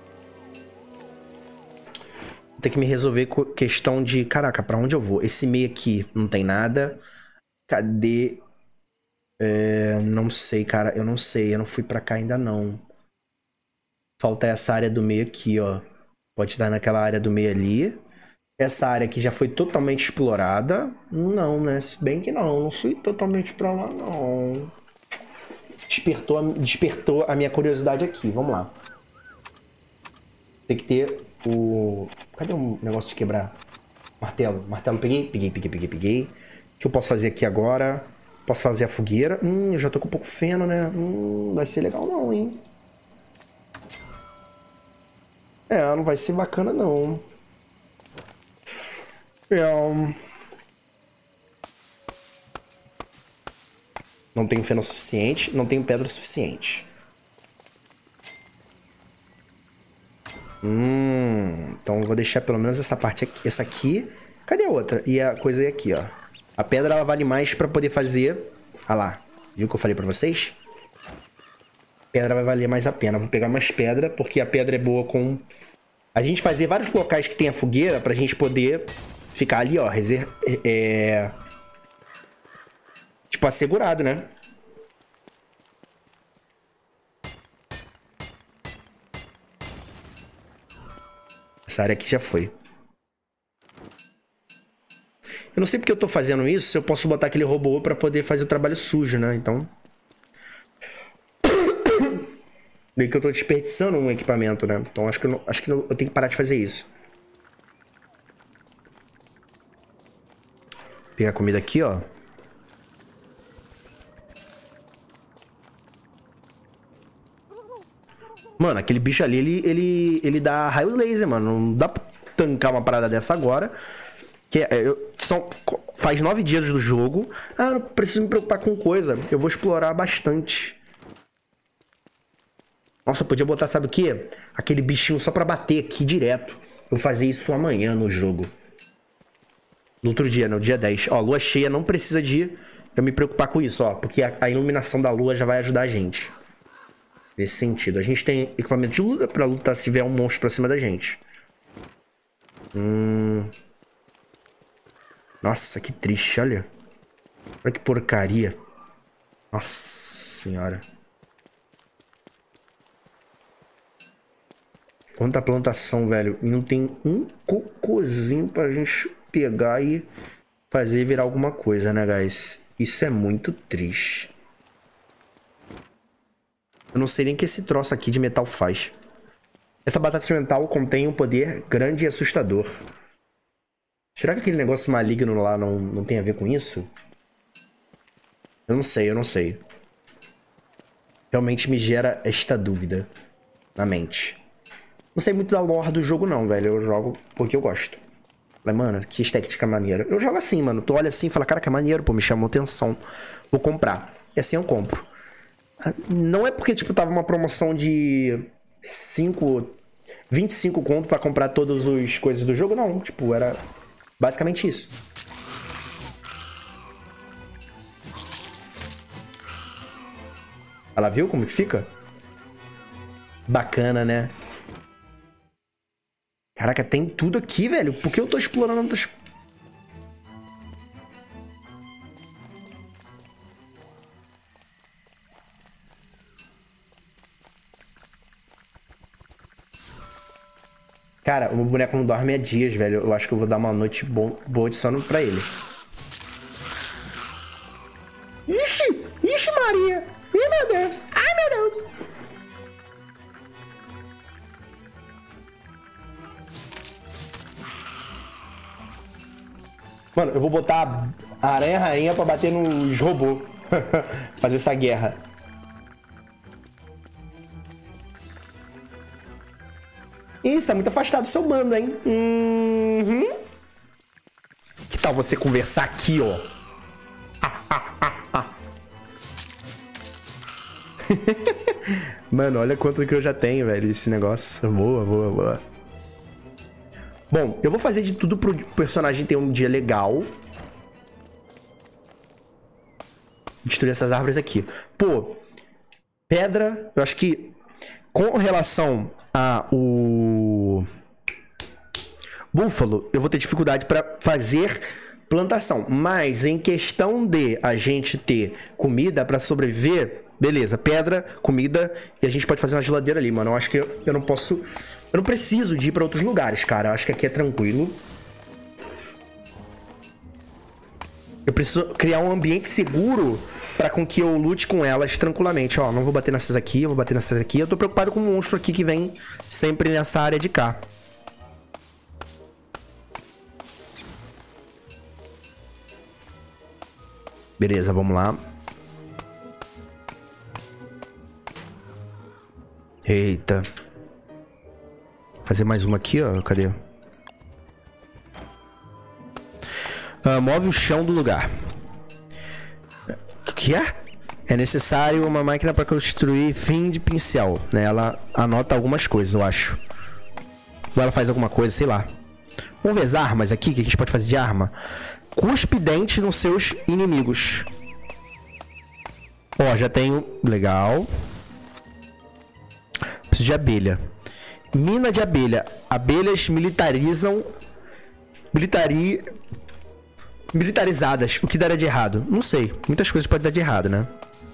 Vou ter que me resolver com questão de... Caraca, pra onde eu vou? Esse meio aqui não tem nada. Cadê? Não sei, cara. Eu não sei. Eu não fui pra cá ainda, não. Falta essa área do meio aqui, ó. Pode estar naquela área do meio ali. Essa área aqui já foi totalmente explorada. Não, né? Se bem que não fui totalmente pra lá, não. Despertou a minha curiosidade aqui. Vamos lá. Tem que ter o... Cadê o negócio de quebrar? Martelo. Martelo, peguei. O que eu posso fazer aqui agora? Posso fazer a fogueira. Eu já tô com um pouco feno, né? Vai ser legal não, hein? Não vai ser bacana, não. Não tenho feno suficiente, não tenho pedra suficiente. Então eu vou deixar pelo menos essa parte aqui, essa aqui. Cadê a outra? E a coisa é aqui, ó. A pedra ela vale mais pra poder fazer... Ah lá, viu o que eu falei pra vocês? Pedra vai valer mais a pena. Vou pegar mais pedra, porque a pedra é boa com... A gente fazer vários locais que tenha fogueira pra gente poder ficar ali, ó, tipo, assegurado, né? Essa área aqui já foi. Eu não sei porque eu tô fazendo isso, se eu posso botar aquele robô pra poder fazer o trabalho sujo, né? Então... Meio que eu tô desperdiçando um equipamento, né? Então acho que eu tenho que parar de fazer isso. Pegar a comida aqui, ó. Mano, aquele bicho ali, ele dá raio laser, mano. Não dá pra tancar uma parada dessa agora. Faz 9 dias do jogo. Não preciso me preocupar com coisa. Eu vou explorar bastante. Nossa, podia botar, sabe o quê? Aquele bichinho só pra bater aqui direto. Eu vou fazer isso amanhã no jogo. No outro dia, no dia 10. Ó, lua cheia não precisa de eu me preocupar com isso, ó. Porque a iluminação da lua já vai ajudar a gente. Nesse sentido. A gente tem equipamento de luta pra lutar se vier um monstro pra cima da gente. Nossa, que triste, olha. Olha que porcaria. Nossa senhora. Quanta plantação, velho. E não tem um cocôzinho pra gente pegar e fazer virar alguma coisa, né, guys? Isso é muito triste. Eu não sei nem o que esse troço aqui de metal faz. Essa batata de metal contém um poder grande e assustador. Será que aquele negócio maligno lá não tem a ver com isso? Eu não sei. Realmente me gera esta dúvida na mente. Não sei muito da lore do jogo não, velho. Eu jogo porque eu gosto. Mas, mano, que estética maneira. Eu jogo assim, mano. Tu olha assim e fala, cara, que maneiro, pô, me chamou atenção. Vou comprar. E assim eu compro. Não é porque, tipo, tava uma promoção de 25 conto pra comprar todas as coisas do jogo, não. Tipo, era basicamente isso. Ela viu como que fica? Bacana, né? Caraca, tem tudo aqui, velho. Por que eu tô explorando outras... Cara, o meu boneco não dorme há dias, velho. Eu acho que eu vou dar uma noite boa de sono pra ele. Ixi! Ixi, Maria! Ih, meu Deus! Ai, meu Deus! Mano, eu vou botar a aranha rainha pra bater nos robôs. Fazer essa guerra. Ih, você tá muito afastado do seu bando, hein? Uhum. Que tal você conversar aqui, ó? Mano, olha quanto que eu já tenho, velho, esse negócio. Boa, boa, boa. Bom, eu vou fazer de tudo pro personagem ter um dia legal. Destruir essas árvores aqui. Pô, pedra, eu acho que com relação ao búfalo, eu vou ter dificuldade pra fazer plantação. Mas em questão de a gente ter comida pra sobreviver, beleza, pedra, comida, e a gente pode fazer uma geladeira ali, mano. Eu acho que eu não posso... Eu não preciso de ir pra outros lugares, cara. Eu acho que aqui é tranquilo. Eu preciso criar um ambiente seguro pra com que eu lute com elas tranquilamente. Ó, não vou bater nessas aqui, eu vou bater nessas aqui. Eu tô preocupado com o monstro aqui que vem sempre nessa área de cá. Beleza, vamos lá. Eita. Fazer mais uma aqui, ó. Cadê? Move o chão do lugar. O que é? É necessário uma máquina para construir fim de pincel, né? Ela anota algumas coisas, eu acho. Ou ela faz alguma coisa, sei lá. Vamos ver as armas aqui, que a gente pode fazer de arma. Cuspe dente nos seus inimigos. Ó, já tenho... Legal. Preciso de abelha. Mina de abelha. Abelhas militarizam... Militarizadas. O que daria de errado? Não sei. Muitas coisas podem dar de errado, né?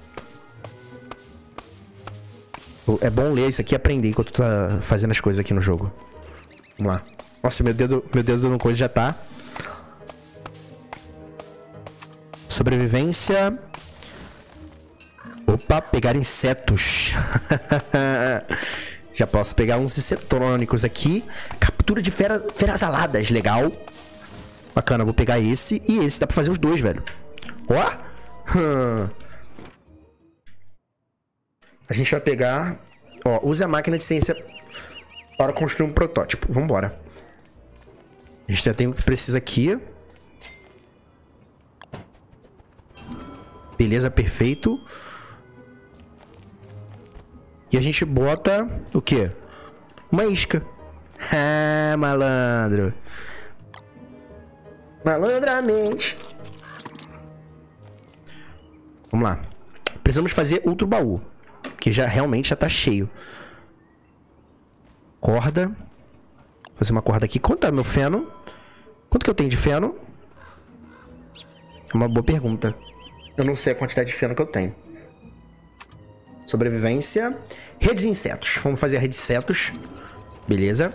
É bom ler isso aqui e aprender enquanto tu tá fazendo as coisas aqui no jogo. Vamos lá. Nossa, meu dedo no coisa já tá. Sobrevivência. Opa, pegar insetos. Já posso pegar uns insetônicos aqui. Captura de feras aladas, legal. Bacana, vou pegar esse e esse. Dá pra fazer os dois, velho. Ó. A gente vai pegar... Ó, use a máquina de ciência para construir um protótipo. Vambora. A gente já tem o que precisa aqui. Beleza, perfeito. E a gente bota... O quê? Uma isca. Ah, malandro. Malandramente. Vamos lá. Precisamos fazer outro baú. Que realmente já tá cheio. Corda. Vou fazer uma corda aqui. Quanto tá meu feno? Quanto que eu tenho de feno? É uma boa pergunta. Eu não sei a quantidade de feno que eu tenho. Sobrevivência. Rede de insetos. Vamos fazer a rede de insetos. Beleza.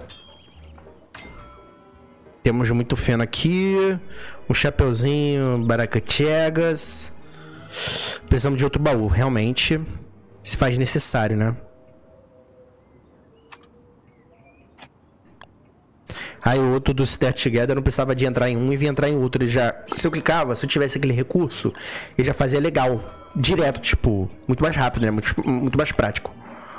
Temos muito feno aqui. Um chapeuzinho. Baracategas. Precisamos de outro baú. Realmente. Se faz necessário, né? Aí o outro do Start Together eu não precisava de entrar em um e vir entrar em outro. Ele já... Se eu clicava, se eu tivesse aquele recurso, ele já fazia legal. Direto, tipo... Muito mais rápido, né? Muito mais prático.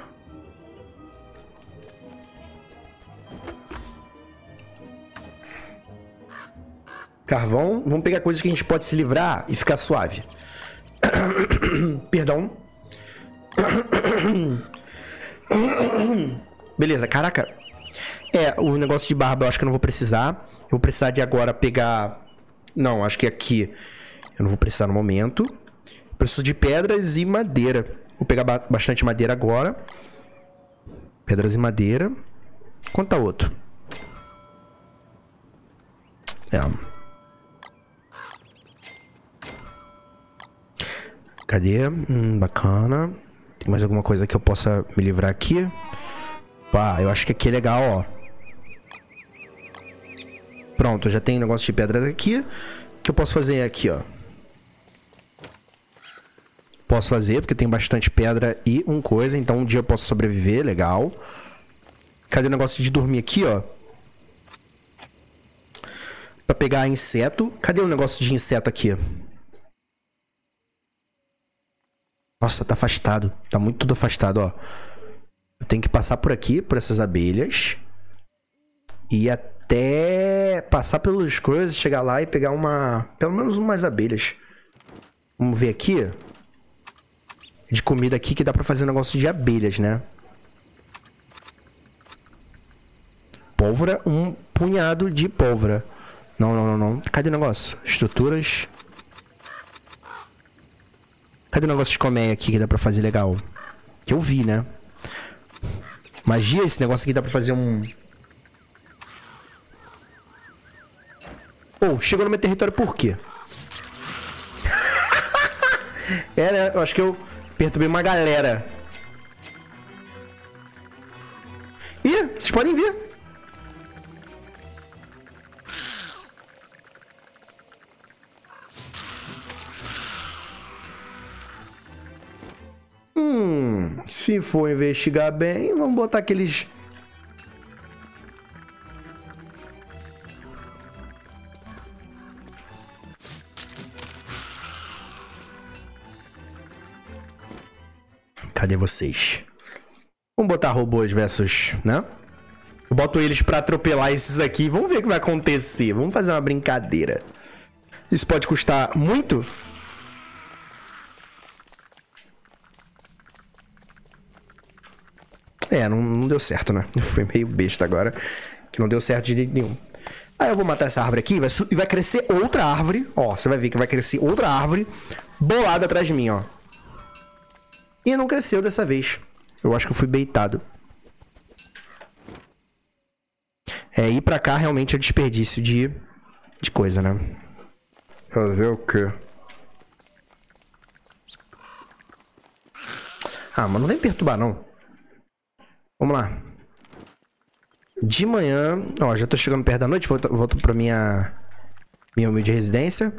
Carvão. Vamos pegar coisas que a gente pode se livrar e ficar suave. Perdão. Beleza, caraca. O negócio de barba eu acho que eu não vou precisar. Eu vou precisar de agora pegar... Não, acho que aqui eu não vou precisar no momento. Preciso de pedras e madeira. Vou pegar bastante madeira agora. Pedras e madeira. Quanto tá outro? Cadê? Bacana. Tem mais alguma coisa que eu possa me livrar aqui? Pá, eu acho que aqui é legal, ó. Pronto, já tem negócio de pedras aqui. O que eu posso fazer aqui, ó? Posso fazer, porque tem bastante pedra e coisa. Então um dia eu posso sobreviver, legal. Cadê o negócio de dormir aqui, ó? Pra pegar inseto. Cadê o negócio de inseto aqui? Nossa, tá afastado. Tá muito tudo afastado, ó. Eu tenho que passar por aqui, por essas abelhas. E até passar pelas coisas, chegar lá e pegar pelo menos umas abelhas. Vamos ver aqui. De comida aqui que dá pra fazer um negócio de abelhas, né? Pólvora, um punhado de pólvora. Não. Cadê o negócio? Estruturas. Cadê o negócio de colmeia aqui que dá pra fazer legal? Que eu vi, né? Magia, esse negócio aqui dá pra fazer um... Oh, chegou no meu território por quê? Né? Eu acho que eu perturbei uma galera. Ih, vocês podem ver. Se for investigar bem, vamos botar aqueles... Cadê vocês? Vamos botar robôs versus, né? Eu boto eles pra atropelar esses aqui. Vamos ver o que vai acontecer. Vamos fazer uma brincadeira. Isso pode custar muito? Não deu certo, né? Foi meio besta agora. Que não deu certo de jeito nenhum. Aí eu vou matar essa árvore aqui e vai crescer outra árvore. Ó, você vai ver que vai crescer outra árvore bolada atrás de mim, ó. E não cresceu dessa vez. Eu acho que eu fui baitado. Ir pra cá realmente é desperdício de coisa, né? Deixa ver o quê? Ah, mas não vem perturbar, não. Vamos lá. De manhã... Ó, já tô chegando perto da noite. Volto pra minha humilde residência.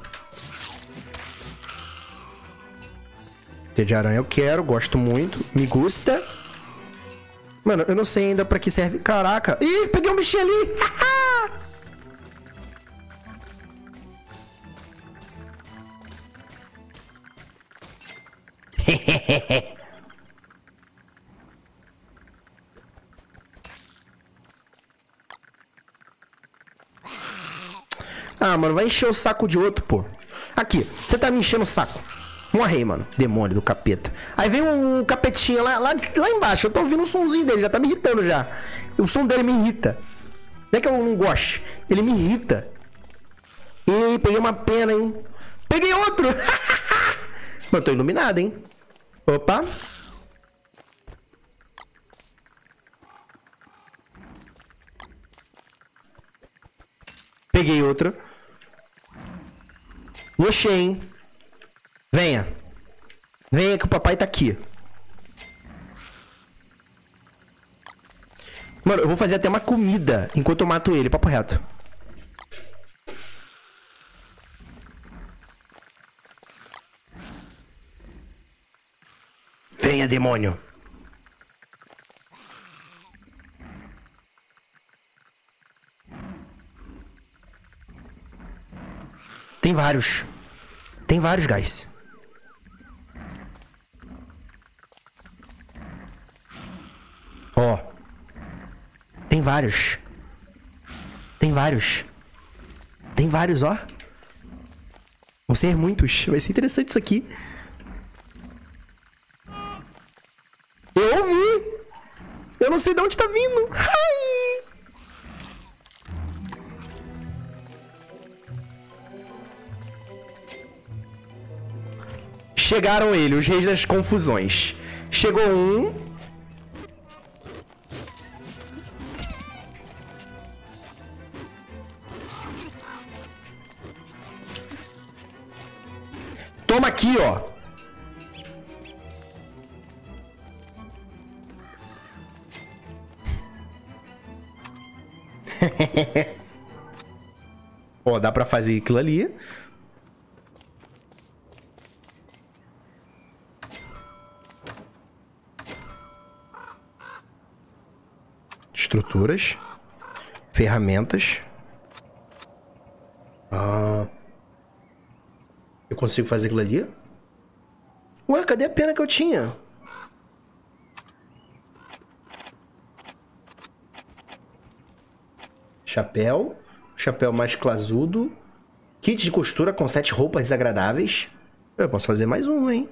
Teia de aranha eu quero. Gosto muito. Me gusta. Mano, eu não sei ainda pra que serve. Caraca. Ih, peguei um bichinho ali. Ah, mano, vai encher o saco de outro, pô. Aqui, você tá me enchendo o saco. Morrei, mano. Demônio do capeta. Aí vem um capetinha lá embaixo. Eu tô ouvindo o somzinho dele, já tá me irritando já. O som dele me irrita. Não é que eu não gosto. Ele me irrita. Ih, peguei uma pena, hein. Peguei outro. Mano, tô iluminado, hein. Opa. Peguei outro. Luxei, hein. Venha. Venha que o papai tá aqui. Mano, eu vou fazer até uma comida enquanto eu mato ele, papo reto. Venha, demônio. Tem vários. Tem vários, guys. Ó. Tem vários. Tem vários. Tem vários, ó. Vão ser muitos. Vai ser interessante isso aqui. Eu ouvi. Eu não sei de onde tá vindo. Ai. Chegaram ele, os reis das confusões. Chegou um. Toma aqui, ó. Ó, dá pra fazer aquilo ali. Estruturas. Ferramentas. Ah. Eu consigo fazer aquilo ali? Ué, cadê a pena que eu tinha? Chapéu. Chapéu mais clasudo. Kit de costura com 7 roupas desagradáveis. Eu posso fazer mais um, hein?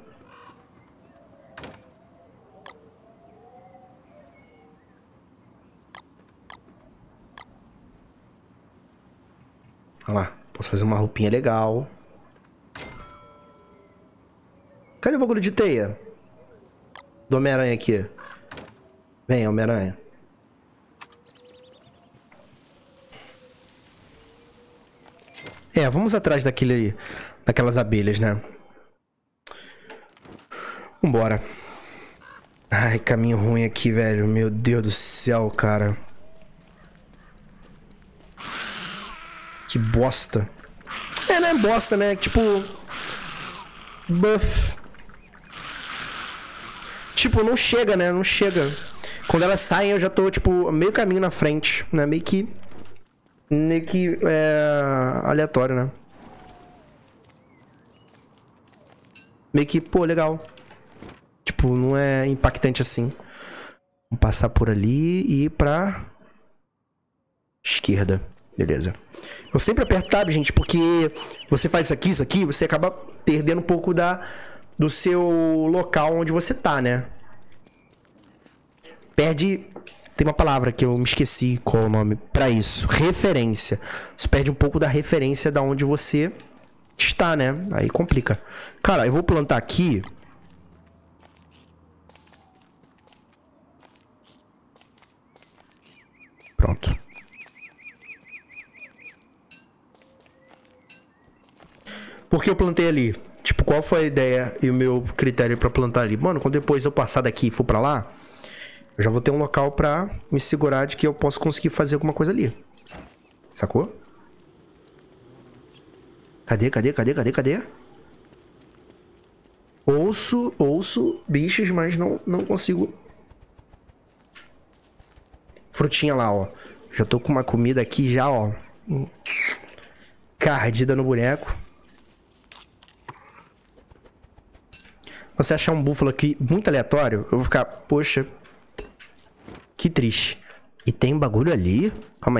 Olha lá. Posso fazer uma roupinha legal. Cadê o bagulho de teia? Do Homem-Aranha aqui. Vem, Homem-Aranha. É, vamos atrás daquelas abelhas, né? Vambora. Ai, caminho ruim aqui, velho. Meu Deus do céu, cara. Que bosta. É, não é bosta, né? Tipo... Buff. Tipo, não chega, né? Não chega. Quando elas saem, eu já tô, tipo, meio caminho na frente, né? Meio que aleatório, né? Meio que, pô, legal. Tipo, não é impactante assim. Vamos passar por ali e ir pra esquerda. Beleza. Eu sempre aperto Tab, gente, porque você faz isso aqui, você acaba perdendo um pouco do seu local onde você tá, né? Perde... Tem uma palavra que eu me esqueci qual é o nome pra isso. Referência. Você perde um pouco da referência da onde você está, né? Aí complica. Cara, eu vou plantar aqui. Pronto. Por que eu plantei ali? Tipo, qual foi a ideia e o meu critério pra plantar ali? Mano, quando depois eu passar daqui e for pra lá, eu já vou ter um local pra me segurar de que eu posso conseguir fazer alguma coisa ali. Sacou? Cadê? Ouço bichos, mas não consigo. Frutinha lá, ó. Já tô com uma comida aqui já, ó. Cardida no boneco. Você achar um búfalo aqui muito aleatório, eu vou ficar, poxa, que triste. E tem um bagulho ali. Calma aí.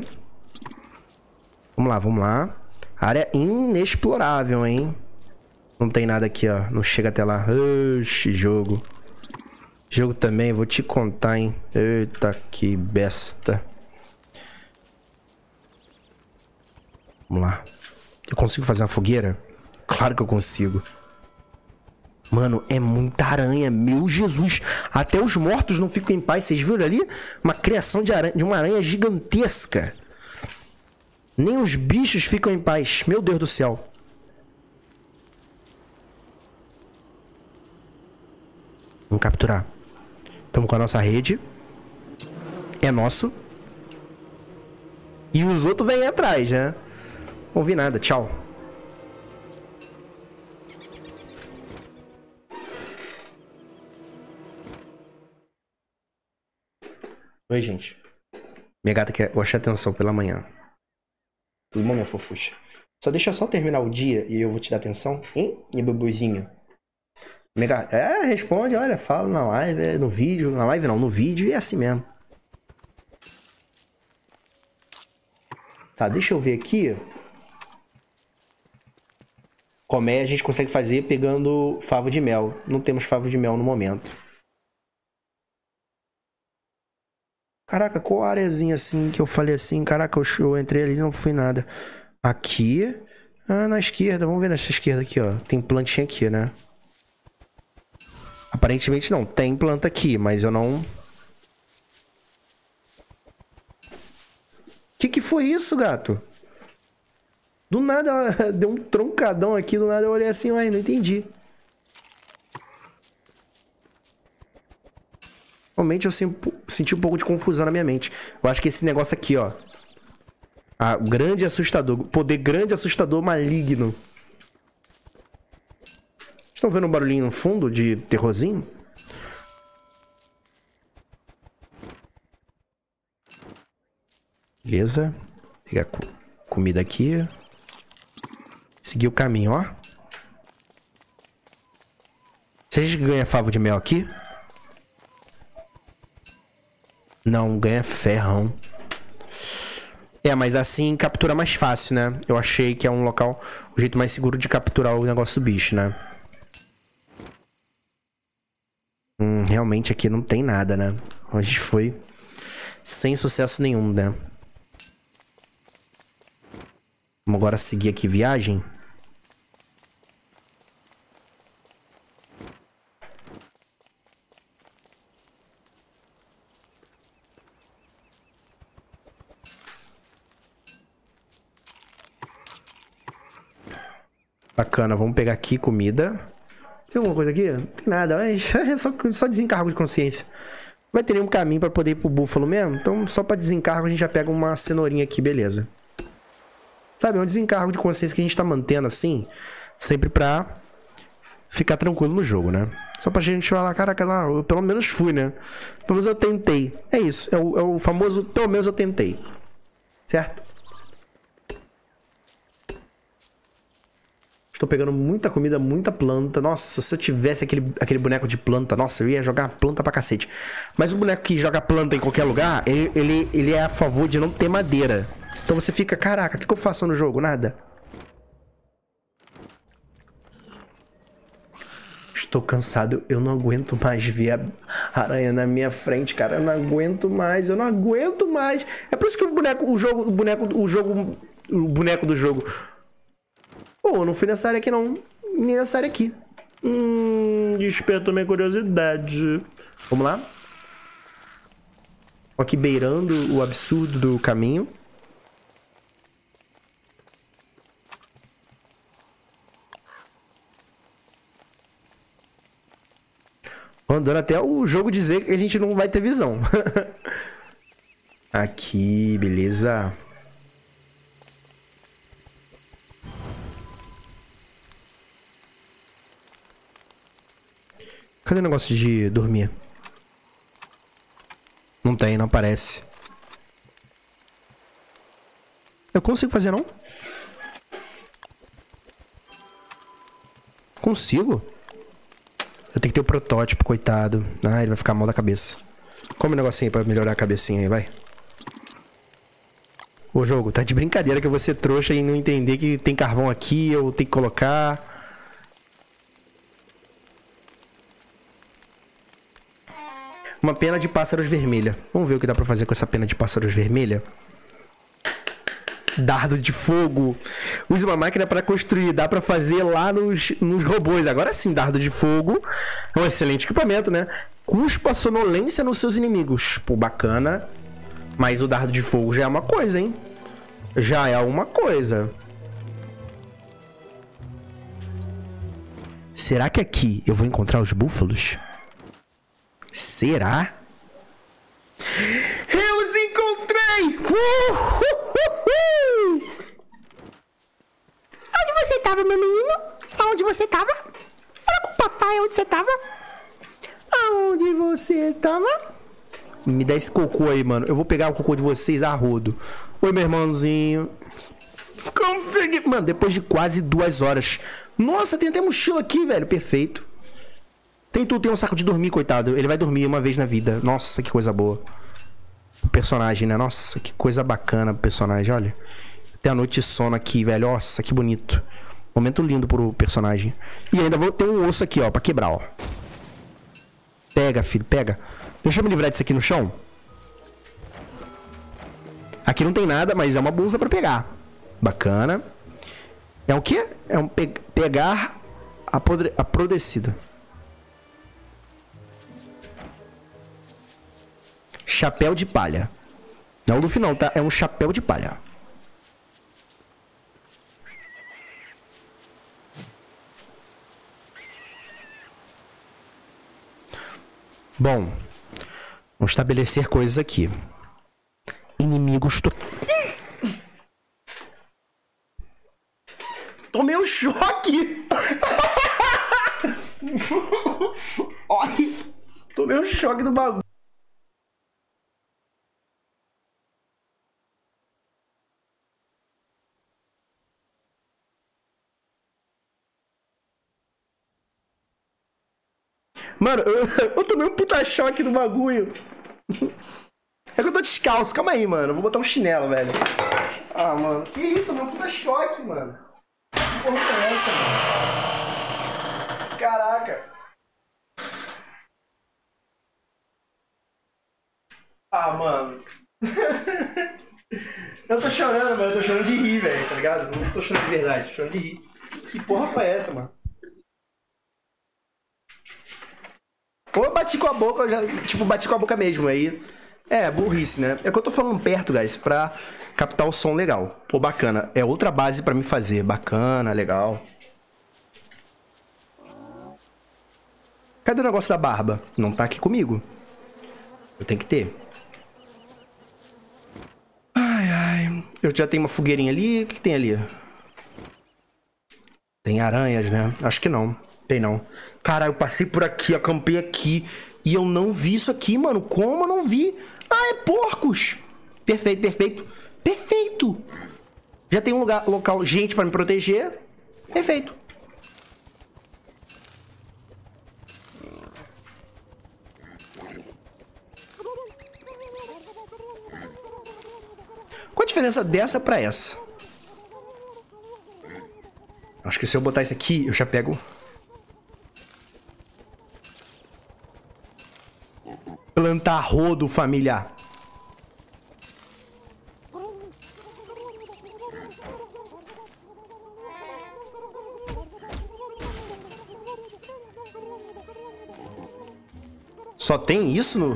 Vamos lá. Área inexplorável, hein? Não tem nada aqui, ó. Não chega até lá. Oxi, jogo. Jogo também, vou te contar, hein? Eita, que besta. Vamos lá. Eu consigo fazer uma fogueira? Claro que eu consigo. Mano, é muita aranha. Meu Jesus. Até os mortos não ficam em paz. Vocês viram ali? Uma criação de uma aranha gigantesca. Nem os bichos ficam em paz. Meu Deus do céu. Vamos capturar. Estamos com a nossa rede. É nosso. E os outros vêm atrás, né? Não ouvi nada. Tchau. Oi, gente. Minha gata quer gostar de atenção pela manhã. Tudo bom, minha fofucha? Deixa eu terminar o dia e eu vou te dar atenção, hein, minha bebuzinho? Minha gata, responde, olha, fala na live, no vídeo. Na live não, no vídeo, e é assim mesmo. Tá, deixa eu ver aqui. Colmeia a gente consegue fazer pegando favo de mel. Não temos favo de mel no momento. Caraca, qual areazinha assim que eu falei assim? Caraca, eu entrei ali e não fui nada. Aqui. Ah, na esquerda. Vamos ver nessa esquerda aqui, ó. Tem plantinha aqui, né? Aparentemente não. Tem planta aqui, mas eu não... Que foi isso, gato? Do nada ela deu um troncadão aqui. Do nada eu olhei assim, ué, não entendi. Realmente eu senti um pouco de confusão na minha mente. Eu acho que esse negócio aqui, ó. Ah, grande assustador. Poder grande assustador maligno. Estão vendo um barulhinho no fundo de terrorzinho? Beleza. Pegar comida aqui. Seguir o caminho, ó. Vocês ganham favo de mel aqui? Não, ganha ferrão. É, mas assim captura mais fácil, né? Eu achei que é um local, o jeito mais seguro de capturar o negócio do bicho, né? Realmente aqui não tem nada, né? Hoje foi sem sucesso nenhum, né? Vamos agora seguir aqui viagem. Bacana, vamos pegar aqui comida. Tem alguma coisa aqui? Não tem nada, mas é só desencargo de consciência. Não vai ter nenhum caminho pra poder ir pro búfalo mesmo? Então só pra desencargo a gente já pega uma cenourinha aqui, beleza. Sabe, é um desencargo de consciência que a gente tá mantendo assim, sempre pra ficar tranquilo no jogo, né? Só pra gente falar, caraca, lá, eu pelo menos fui, né? Pelo menos eu tentei. É isso, é o famoso, pelo menos eu tentei. Certo? Estou pegando muita comida, muita planta. Nossa, se eu tivesse aquele boneco de planta, nossa, eu ia jogar planta pra cacete. Mas o boneco que joga planta em qualquer lugar, ele é a favor de não ter madeira. Então você fica, caraca, o que eu faço no jogo? Nada. Estou cansado, eu não aguento mais ver a aranha na minha frente, cara. Eu não aguento mais, eu não aguento mais. É por isso que o boneco do jogo... Pô, eu não fui nessa área aqui, não. Nem nessa área aqui. Despertou minha curiosidade. Vamos lá. Aqui beirando o absurdo do caminho. Andando até o jogo dizer que a gente não vai ter visão. Aqui, beleza. Cadê o negócio de dormir? Não tem, não aparece. Eu consigo fazer, não? Consigo? Eu tenho que ter o protótipo, coitado. Ah, ele vai ficar mal da cabeça. Come um negocinho pra melhorar a cabecinha aí, vai. Ô, jogo, tá de brincadeira que eu vou ser trouxa e não entender que tem carvão aqui, eu tenho que colocar... Uma pena de pássaros vermelha. Vamos ver o que dá pra fazer com essa pena de pássaros vermelha. Dardo de fogo. Use uma máquina para construir. Dá pra fazer lá nos robôs. Agora sim, dardo de fogo. É um excelente equipamento, né? Cuspa a sonolência nos seus inimigos. Pô, bacana. Mas o dardo de fogo já é uma coisa, hein? Já é uma coisa. Será que aqui eu vou encontrar os búfalos? Será? Eu os encontrei! Onde você tava, meu menino? Aonde você tava? Fala com o papai onde você tava. Aonde você tava? Me dá esse cocô aí, mano. Eu vou pegar o cocô de vocês a rodo. Oi, meu irmãozinho. Consegui. Mano, depois de quase 2 horas. Nossa, tem até mochila aqui, velho. Perfeito. Tem um saco de dormir, coitado. Ele vai dormir uma vez na vida. Nossa, que coisa boa. O personagem, né? Nossa, que coisa bacana o personagem, olha. Tem a noite de sono aqui, velho. Nossa, que bonito. Momento lindo pro personagem. E ainda vou ter um osso aqui, ó, pra quebrar, ó. Pega, filho, pega. Deixa eu me livrar disso aqui no chão. Aqui não tem nada, mas é uma bolsa pra pegar. Bacana. É o quê? É um pegar apodrecida. Chapéu de palha. Não do final, tá? É um chapéu de palha. Bom, vamos estabelecer coisas aqui. Inimigos Tomei um choque! Ai, tomei um choque do bagulho. Mano, eu tomei um puta choque do bagulho. É que eu tô descalço. Calma aí, mano. Eu vou botar um chinelo, velho. Ah, mano. Que isso, mano? Puta choque, mano. Que porra é essa, mano? Caraca. Ah, mano. Eu tô chorando, mano. Eu tô chorando de rir, velho, tá ligado? Não tô chorando de verdade. Tô chorando de rir. Que porra foi essa, mano? Ou eu bati com a boca, eu já, tipo, bati com a boca mesmo, aí... É, burrice, né? É que eu tô falando perto, guys, pra captar o som legal. Pô, bacana. É outra base pra me fazer. Bacana, legal. Cadê o negócio da barba? Não tá aqui comigo. Eu tenho que ter. Ai, ai. Eu já tenho uma fogueirinha ali. O que tem ali? Tem aranhas, né? Acho que não. Tem não. Cara, eu passei por aqui, acampei aqui. E eu não vi isso aqui, mano. Como eu não vi? Ah, é porcos. Perfeito, perfeito. Perfeito. Já tem um lugar, local, gente pra me proteger. Perfeito. Qual a diferença dessa pra essa? Acho que se eu botar isso aqui, eu já pego... Plantar rodo, família. Só tem isso no...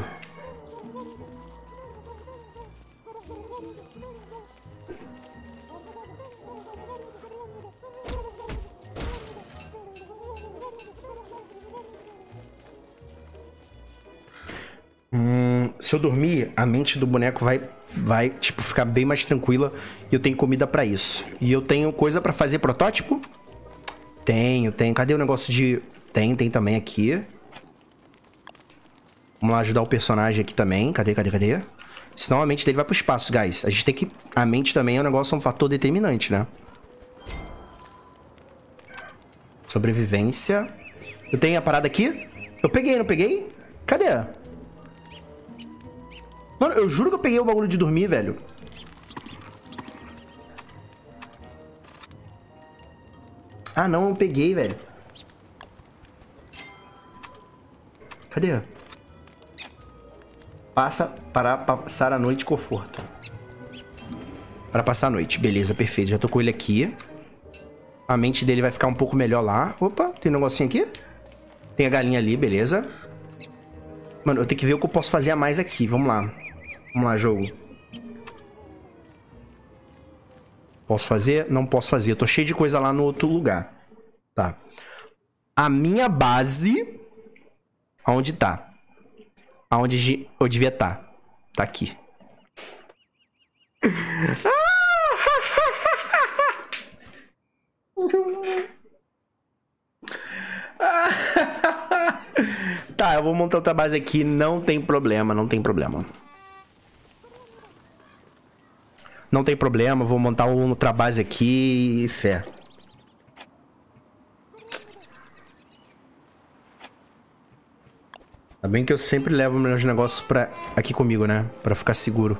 Se eu dormir, a mente do boneco vai, tipo, ficar bem mais tranquila. E eu tenho comida pra isso. E eu tenho coisa pra fazer protótipo? Tenho. Cadê o negócio de... Tem também aqui. Vamos lá ajudar o personagem aqui também. Cadê? Senão a mente dele vai pro espaço, guys. A gente tem que... A mente também é um negócio, um fator determinante, né? Sobrevivência. Eu tenho a parada aqui? Eu peguei, não peguei? Cadê? Mano, eu juro que eu peguei o bagulho de dormir, velho. Ah, não peguei, velho. Cadê? Para passar a noite conforto. Para passar a noite. Beleza, perfeito. Já tô com ele aqui. A mente dele vai ficar um pouco melhor lá. Opa, tem um negocinho aqui. Tem a galinha ali, beleza. Mano, eu tenho que ver o que eu posso fazer a mais aqui. Vamos lá. Vamos lá, jogo. Posso fazer? Não posso fazer. Eu tô cheio de coisa lá no outro lugar. Tá. A minha base... Aonde tá? Aonde eu devia estar. Tá aqui. Tá, eu vou montar outra base aqui. Não tem problema, não tem problema. Não tem problema, vou montar outra base aqui e fé. Ainda bem que eu sempre levo meus negócios aqui comigo, né? Pra ficar seguro.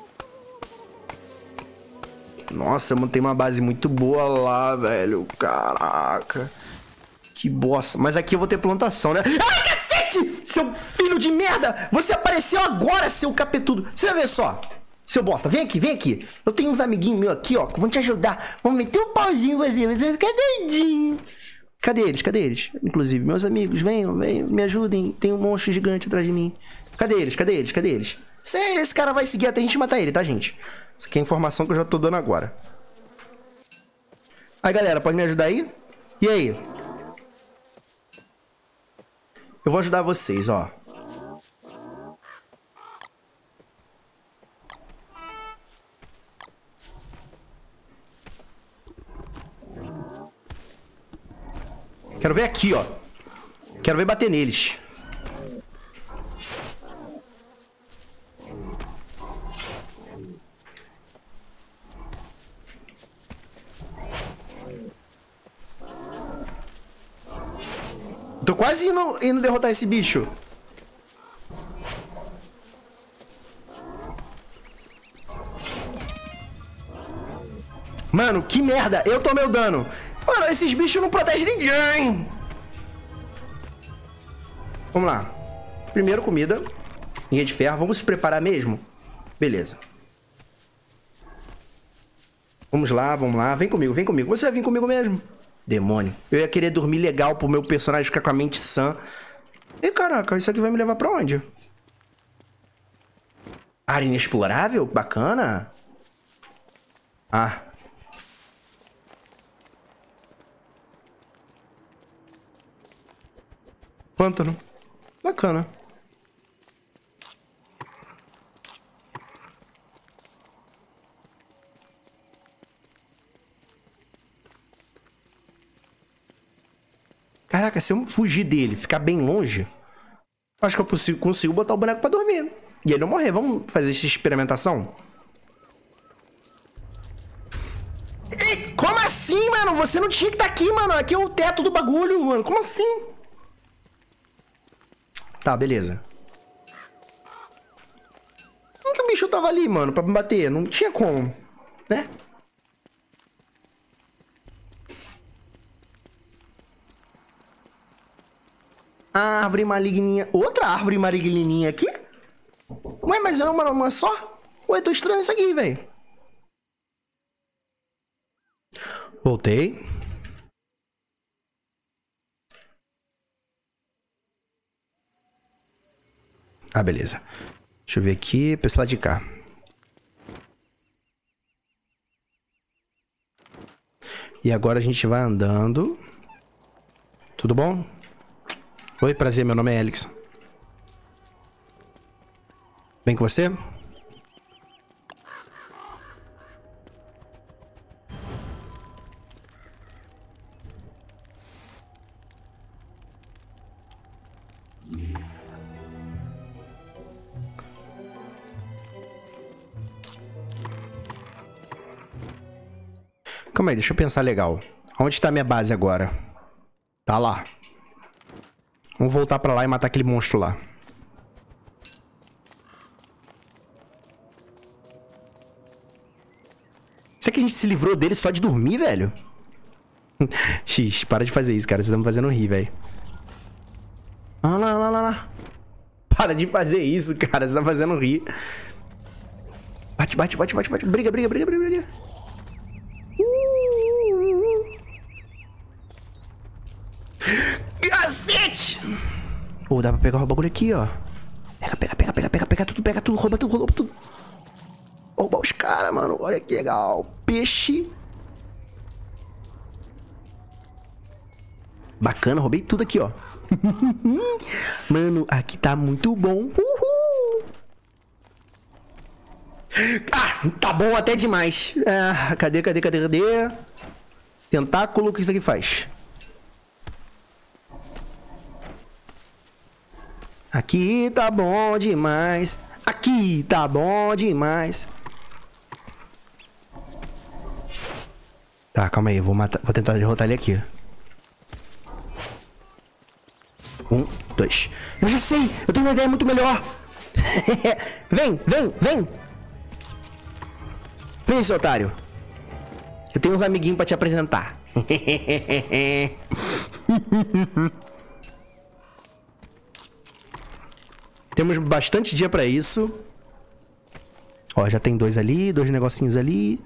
Nossa, eu montei uma base muito boa lá, velho. Caraca. Que bosta. Mas aqui eu vou ter plantação, né? Ai, cacete! Seu filho de merda! Você apareceu agora, seu capetudo. Você vai ver só. Seu bosta, vem aqui. Eu tenho uns amiguinhos meus aqui, ó, que vão te ajudar. Vão meter um pauzinho em você vai ficar doidinho. Cadê eles? Inclusive, meus amigos, venham, me ajudem. Tem um monstro gigante atrás de mim. Cadê eles? Esse cara vai seguir até a gente matar ele, tá, gente? Isso aqui é informação que eu já tô dando agora. Aí, galera, pode me ajudar aí? E aí? Eu vou ajudar vocês, ó. Quero ver aqui, ó. Quero ver bater neles. Tô quase indo derrotar esse bicho. Mano, que merda. Eu tomei o dano. Mano, esses bichos não protegem ninguém. Vamos lá. Primeiro, comida. Linha de ferro. Vamos se preparar mesmo? Beleza. Vamos lá, vamos lá. Vem comigo, vem comigo. Você vai vir comigo mesmo? Demônio. Eu ia querer dormir legal pro meu personagem ficar com a mente sã. E caraca, isso aqui vai me levar pra onde? Área inexplorável? Bacana. Ah. Pântano. Bacana. Caraca, se eu fugir dele, ficar bem longe, acho que eu consigo botar o boneco pra dormir. E ele não morrer. Vamos fazer essa experimentação? E, como assim, mano? Você não tinha que estar aqui, mano. Aqui é o teto do bagulho, mano. Como assim? Tá, beleza. Como que o bicho tava ali, mano, pra me bater? Não tinha como, né? A árvore maligninha. Outra árvore maligninha aqui? Ué, mas não é uma só? Ué, tô estranho isso aqui, velho. Voltei. Ah, beleza. Deixa eu ver aqui, pra esse lado de cá. E agora a gente vai andando. Tudo bom? Oi, prazer, meu nome é Alex. Vem com você? Calma aí, deixa eu pensar legal. Onde está minha base agora? Tá lá. Vamos voltar pra lá e matar aquele monstro lá. Será que a gente se livrou dele só de dormir, velho? X, para de fazer isso, cara. Vocês estão me fazendo rir, velho. Ah, lá. Para de fazer isso, cara. Você tá fazendo rir. Bate. Briga. Cacete! Oh, dá pra pegar o bagulho aqui, ó. Pega tudo, rouba tudo. Roubar os caras, mano. Olha que legal. Peixe. Bacana, roubei tudo aqui, ó. Mano, aqui tá muito bom. Uhul! Ah, tá bom até demais. Ah, cadê? Tentáculo, o que isso aqui faz? Aqui tá bom demais. Aqui tá bom demais. Tá, calma aí. Vou tentar derrotar ele aqui. 1, 2. Eu já sei. Eu tenho uma ideia muito melhor. Vem. Vem, seu otário. Eu tenho uns amiguinhos pra te apresentar. Temos bastante dia pra isso. Ó, já tem dois negocinhos ali.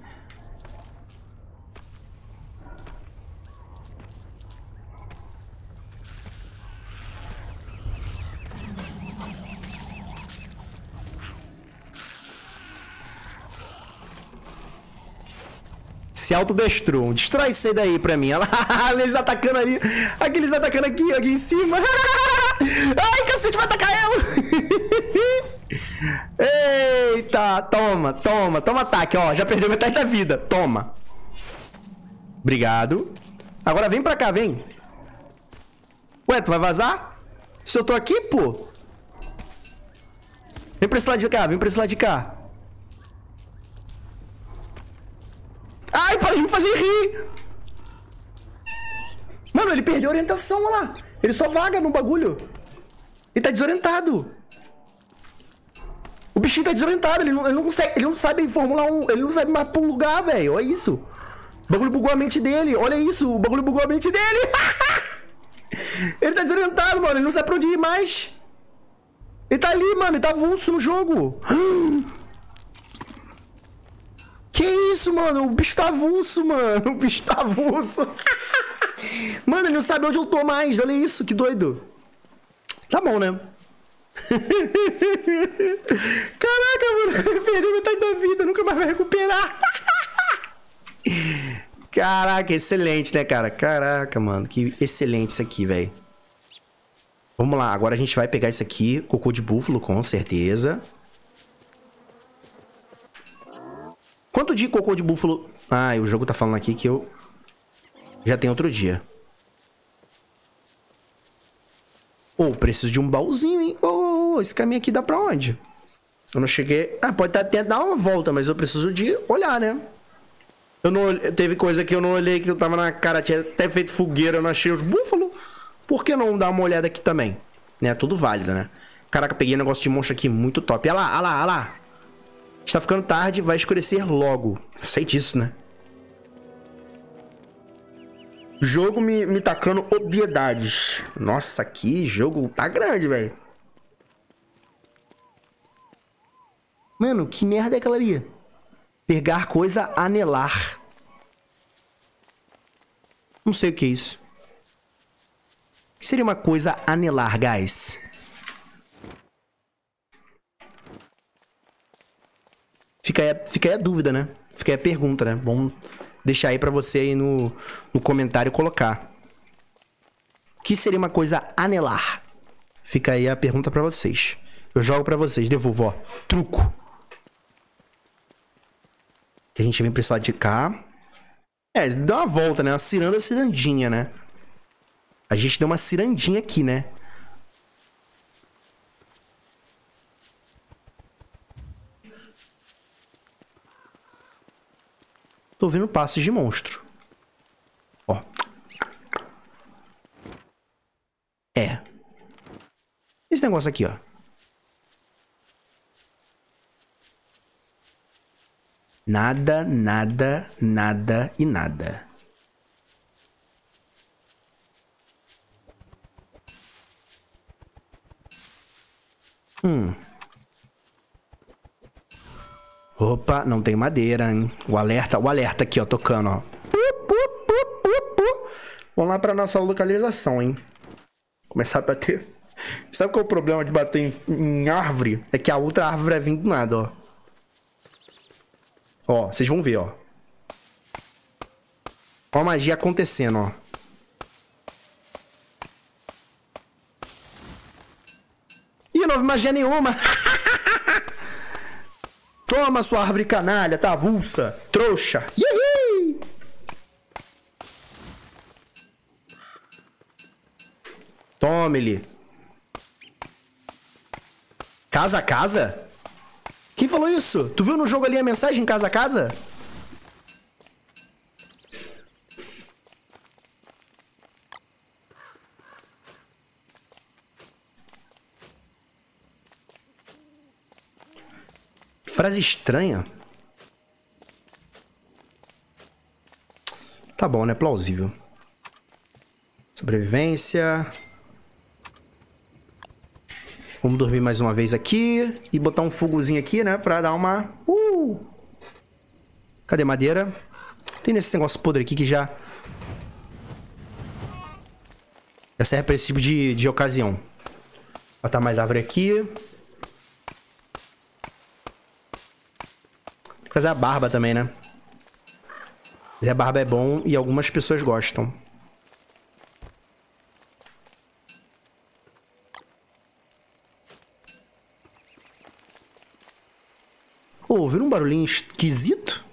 Se autodestruam. Destrói isso aí daí pra mim. Olha lá, eles atacando ali. Aqueles atacando aqui em cima. Ai, cacete, vai atacar ela. Eita, toma ataque, ó. Já perdeu metade da vida. Toma. Obrigado. Agora vem pra cá, vem. Ué, tu vai vazar? Se eu tô aqui, pô? Vem pra esse lado de cá, vem pra esse lado de cá. Ai, para de me fazer rir! Mano, ele perdeu a orientação, olha lá. Ele só vaga no bagulho. Ele tá desorientado. O bichinho tá desorientado, ele não consegue, ele não sabe Fórmula 1, ele não sabe mais pra um lugar, velho. Olha isso. O bagulho bugou a mente dele, olha isso, o bagulho bugou a mente dele. Ele tá desorientado, mano, ele não sabe pra onde ir mais. Ele tá ali, mano, ele tá avulso no jogo. Que isso, mano, o bicho tá avulso, mano, o bicho tá avulso. Mano, ele não sabe onde eu tô mais, olha isso, que doido. Tá bom, né? Caraca, mano, perdeu metade da vida, nunca mais vai recuperar. Caraca, excelente, né, cara? Caraca, mano, que excelente isso aqui, velho. Vamos lá, agora a gente vai pegar isso aqui, cocô de búfalo, com certeza. Quanto de cocô de búfalo... Ah, o jogo tá falando aqui que eu já tenho outro dia. Pô, preciso de um baúzinho, hein? Oh, esse caminho aqui dá pra onde? Eu não cheguei... Ah, pode até dar uma volta, mas eu preciso de olhar, né? Eu não... Teve coisa que eu não olhei, que eu tava na cara, tinha até feito fogueira, eu não achei os búfalos. Por que não dar uma olhada aqui também? Né? Tudo válido, né? Caraca, peguei um negócio de monstro aqui muito top. Olha lá, olha lá, olha lá. Está ficando tarde, vai escurecer logo. Sei disso, né? Jogo me tacando obviedades. Nossa, aqui jogo tá grande, velho. Mano, que merda é aquela ali? Pegar coisa, anelar. Não sei o que é isso. O que seria uma coisa anelar, guys? Fica aí a dúvida, né? Fica aí a pergunta, né? Vamos deixar aí pra você aí no comentário colocar. O que seria uma coisa anelar? Fica aí a pergunta pra vocês. Eu jogo pra vocês, devolvo, ó. Truco. Que a gente vem pra esse lado de cá. É, dá uma volta, né? Uma cirandinha, né? A gente deu uma cirandinha aqui, né? Tô ouvindo passos de monstro. Ó. É. Esse negócio aqui, ó. Nada, nada, nada e nada. Opa, não tem madeira, hein? O alerta aqui, ó, tocando, ó. Vamos lá pra nossa localização, hein? Começar a bater. Sabe qual é o problema de bater em árvore? É que a outra árvore vai vir do nada, ó. Ó, vocês vão ver, ó. Ó a magia acontecendo, ó. Ih, não houve magia nenhuma. Toma, sua árvore canalha, tá avulsa, trouxa. Yihi! Tome-lhe. Casa a casa? Quem falou isso? Tu viu no jogo ali a mensagem casa a casa? Frase estranha. Tá bom, né? Plausível. Sobrevivência. Vamos dormir mais uma vez aqui. E botar um fogozinho aqui, né? Pra dar uma... Cadê madeira? Tem esse negócio podre aqui que já... Já serve pra esse tipo de ocasião. Botar mais árvore aqui. Fazer a barba também, né? Fazer a barba é bom e algumas pessoas gostam. Oh, ouviram um barulhinho esquisito?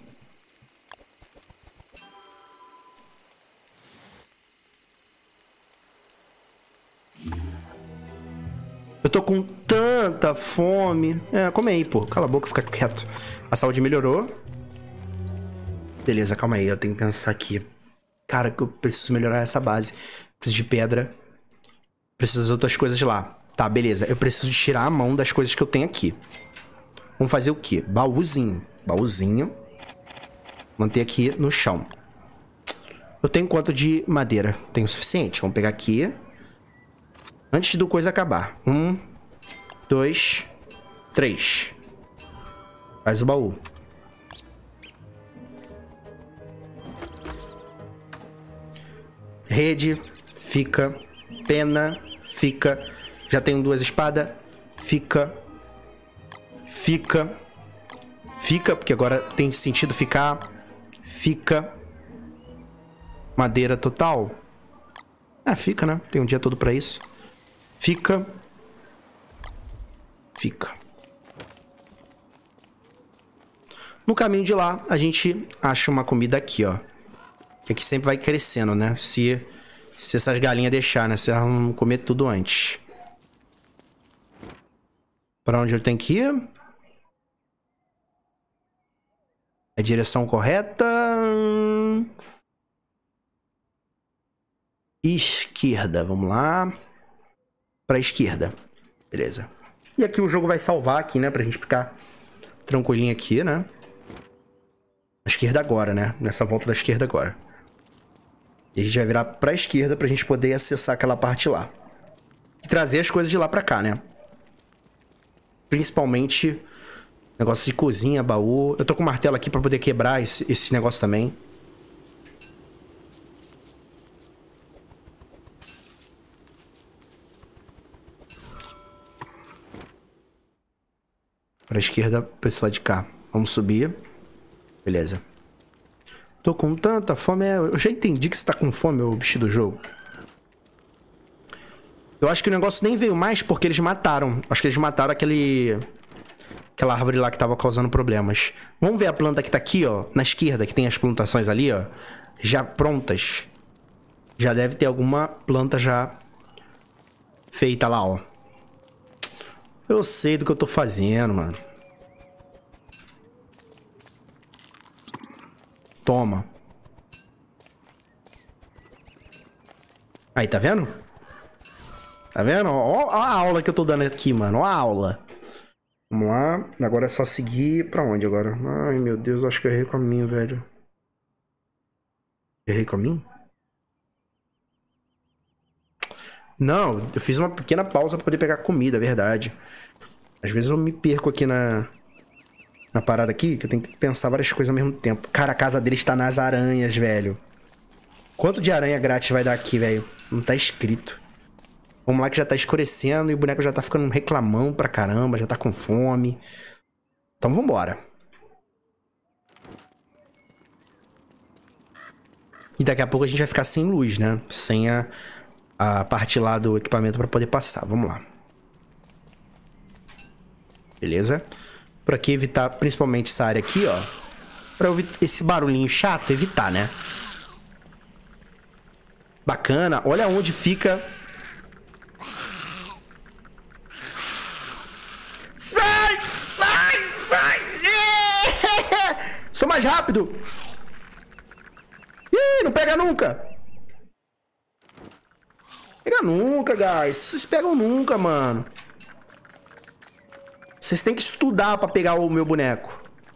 Eu tô com tanta fome. Come aí, pô. Cala a boca, fica quieto. A saúde melhorou. Beleza, calma aí. Eu tenho que pensar aqui. Cara, que eu preciso melhorar essa base. Preciso de pedra. Preciso das outras coisas lá. Tá, beleza. Eu preciso tirar a mão das coisas que eu tenho aqui. Vamos fazer o quê? Baúzinho. Baúzinho. Manter aqui no chão. Eu tenho quanto de madeira? Tenho o suficiente. Vamos pegar aqui. Antes do coisa acabar. 1, 2, 3. Faz o baú. Rede. Fica. Pena. Fica. Já tenho 2 espadas. Fica. Fica. Fica, porque agora tem sentido ficar. Fica. Madeira total. Fica, né? Tem um dia todo pra isso. Fica. Fica. No caminho de lá, a gente acha uma comida aqui, ó. Que aqui sempre vai crescendo, né? Se essas galinhas deixar, né? Se elas não comer tudo antes. Pra onde eu tenho que ir? É a direção correta. Esquerda, vamos lá. Pra esquerda. Beleza. E aqui o jogo vai salvar aqui, né? Pra gente ficar tranquilinho aqui, né? A esquerda agora, né? Nessa volta da esquerda agora. E a gente vai virar pra esquerda pra gente poder acessar aquela parte lá. E trazer as coisas de lá pra cá, né? Principalmente negócio de cozinha, baú. Eu tô com um martelo aqui pra poder quebrar esse negócio também. Pra esquerda, pra esse lado de cá. Vamos subir. Beleza. Tô com tanta fome. Eu já entendi que você tá com fome, o bicho do jogo. Eu acho que o negócio nem veio mais porque eles mataram. Acho que eles mataram aquela árvore lá que tava causando problemas. Vamos ver a planta que tá aqui, ó. Na esquerda, que tem as plantações ali, ó. Já prontas. Já deve ter alguma planta já feita lá, ó. Eu sei do que eu tô fazendo, mano. Toma. Aí, tá vendo? Tá vendo? Ó a aula que eu tô dando aqui, mano. Ó a aula. Vamos lá. Agora é só seguir pra onde agora? Ai, meu Deus. Eu acho que eu errei o caminho, velho. Errei o caminho? Não, eu fiz uma pequena pausa pra poder pegar comida, é verdade. Às vezes eu me perco aqui na parada aqui, que eu tenho que pensar várias coisas ao mesmo tempo. Cara, a casa dele está nas aranhas, velho. Quanto de aranha grátis vai dar aqui, velho? Não tá escrito. Vamos lá que já tá escurecendo e o boneco já tá ficando um reclamão pra caramba, já tá com fome. Então vambora. E daqui a pouco a gente vai ficar sem luz, né? Sem a parte lá do equipamento pra poder passar. Vamos lá. Beleza? Por aqui evitar principalmente essa área aqui, ó. Pra eu esse barulhinho chato, evitar, né? Bacana. Olha onde fica... Sai! Sai! Sai! Sou mais rápido! Ih, não pega nunca! Pega nunca, guys. Vocês pegam nunca, mano. Vocês têm que estudar pra pegar o meu boneco.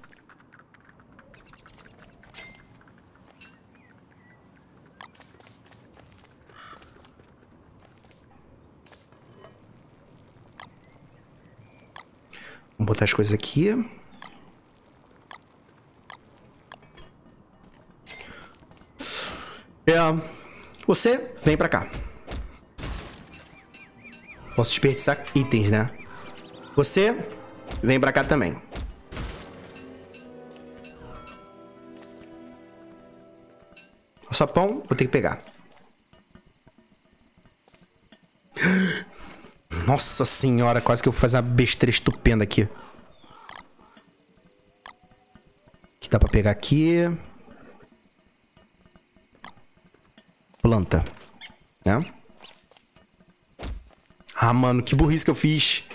Vamos botar as coisas aqui. Você vem pra cá. Posso desperdiçar itens, né? Você vem pra cá também. O sapão, vou ter que pegar. Nossa senhora, quase que eu vou fazer uma besteira estupenda aqui. Que dá pra pegar aqui. Planta, né? Ah, mano, que burrice que eu fiz.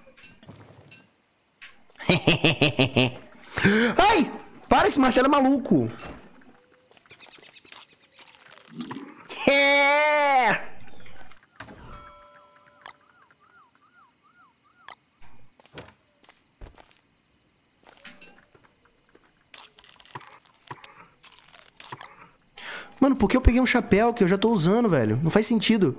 Ai! Para, esse martelo é maluco. É! Mano, por que eu peguei um chapéu que eu já tô usando, velho? Não faz sentido.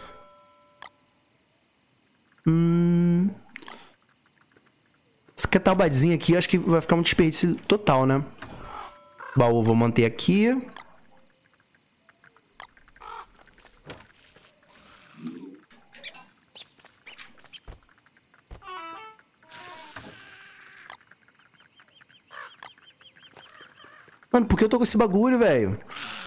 Essa catalbadezinha aqui, acho que vai ficar um desperdício total, né? Baú, vou manter aqui. Mano, por que eu tô com esse bagulho, velho?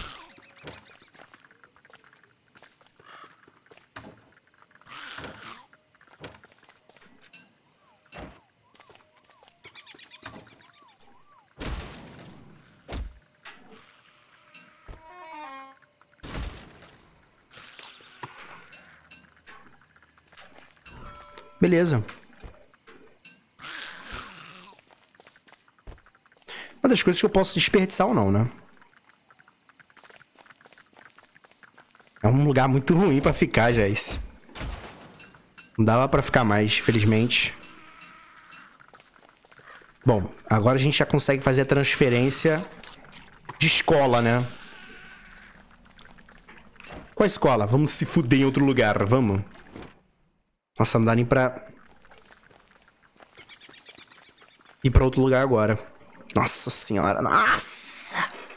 Beleza. Uma das coisas que eu posso desperdiçar ou não, né? É um lugar muito ruim pra ficar, já isso. Não dá lá pra ficar mais, infelizmente. Bom, agora a gente já consegue fazer a transferência de escola, né? Qual escola? Vamos se fuder em outro lugar, vamos. Nossa, não dá nem pra ir pra outro lugar agora. Nossa senhora, nossa!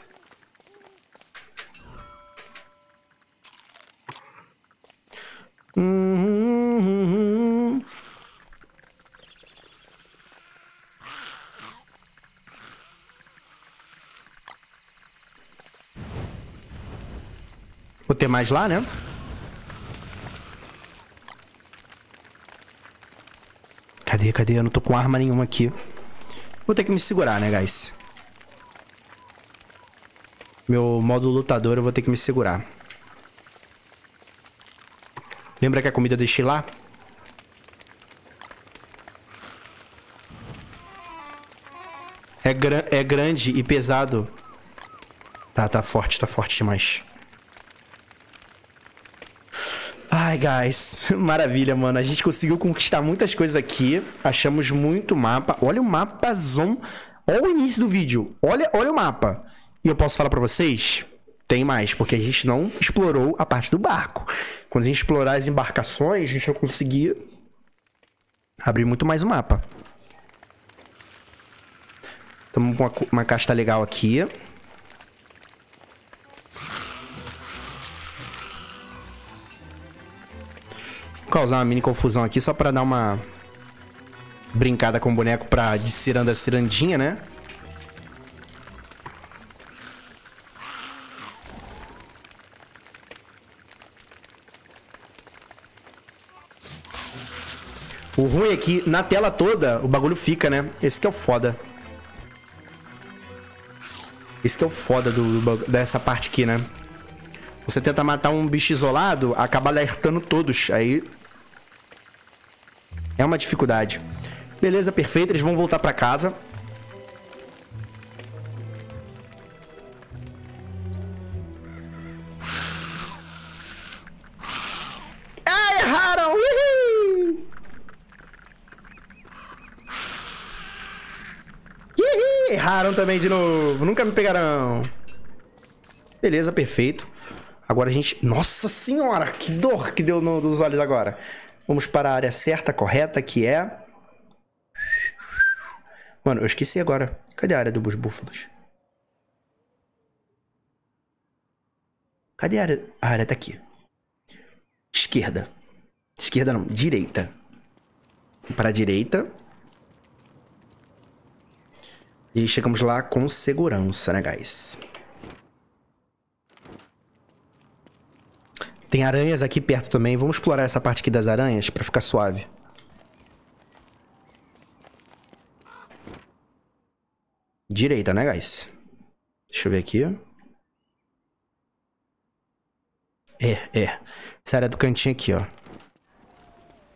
Vou ter mais lá, né? Cadê? Eu não tô com arma nenhuma aqui. Vou ter que me segurar, né, guys? Meu modo lutador eu vou ter que me segurar. Lembra que a comida eu deixei lá? É grande e pesado. Tá forte demais. Ai, guys, maravilha, mano. A gente conseguiu conquistar muitas coisas aqui. Achamos muito mapa. Olha o mapazão. Olha o início do vídeo. Olha o mapa. E eu posso falar pra vocês? Tem mais, porque a gente não explorou a parte do barco. Quando a gente explorar as embarcações, a gente vai conseguir abrir muito mais o mapa. Estamos com uma casta legal aqui. Vou causar uma mini confusão aqui só pra dar uma brincada com o boneco pra de ciranda a cirandinha, né? O ruim é que na tela toda o bagulho fica, né? Esse que é o foda. Esse que é o foda dessa parte aqui, né? Você tenta matar um bicho isolado, acaba alertando todos. Aí é uma dificuldade. Beleza, perfeito. Eles vão voltar pra casa. Ah, erraram! Uhul! Erraram também de novo. Nunca me pegarão. Beleza, perfeito. Agora a gente... Nossa senhora, que dor que deu nos olhos agora. Vamos para a área certa, correta, que é... Mano, eu esqueci agora. Cadê a área dos búfalos? Cadê a área? A área tá aqui. Esquerda. Esquerda não, direita. Para a direita. E aí chegamos lá com segurança, né, guys? Tem aranhas aqui perto também. Vamos explorar essa parte aqui das aranhas pra ficar suave. Direita, né, guys? Deixa eu ver aqui. É. Essa área do cantinho aqui, ó.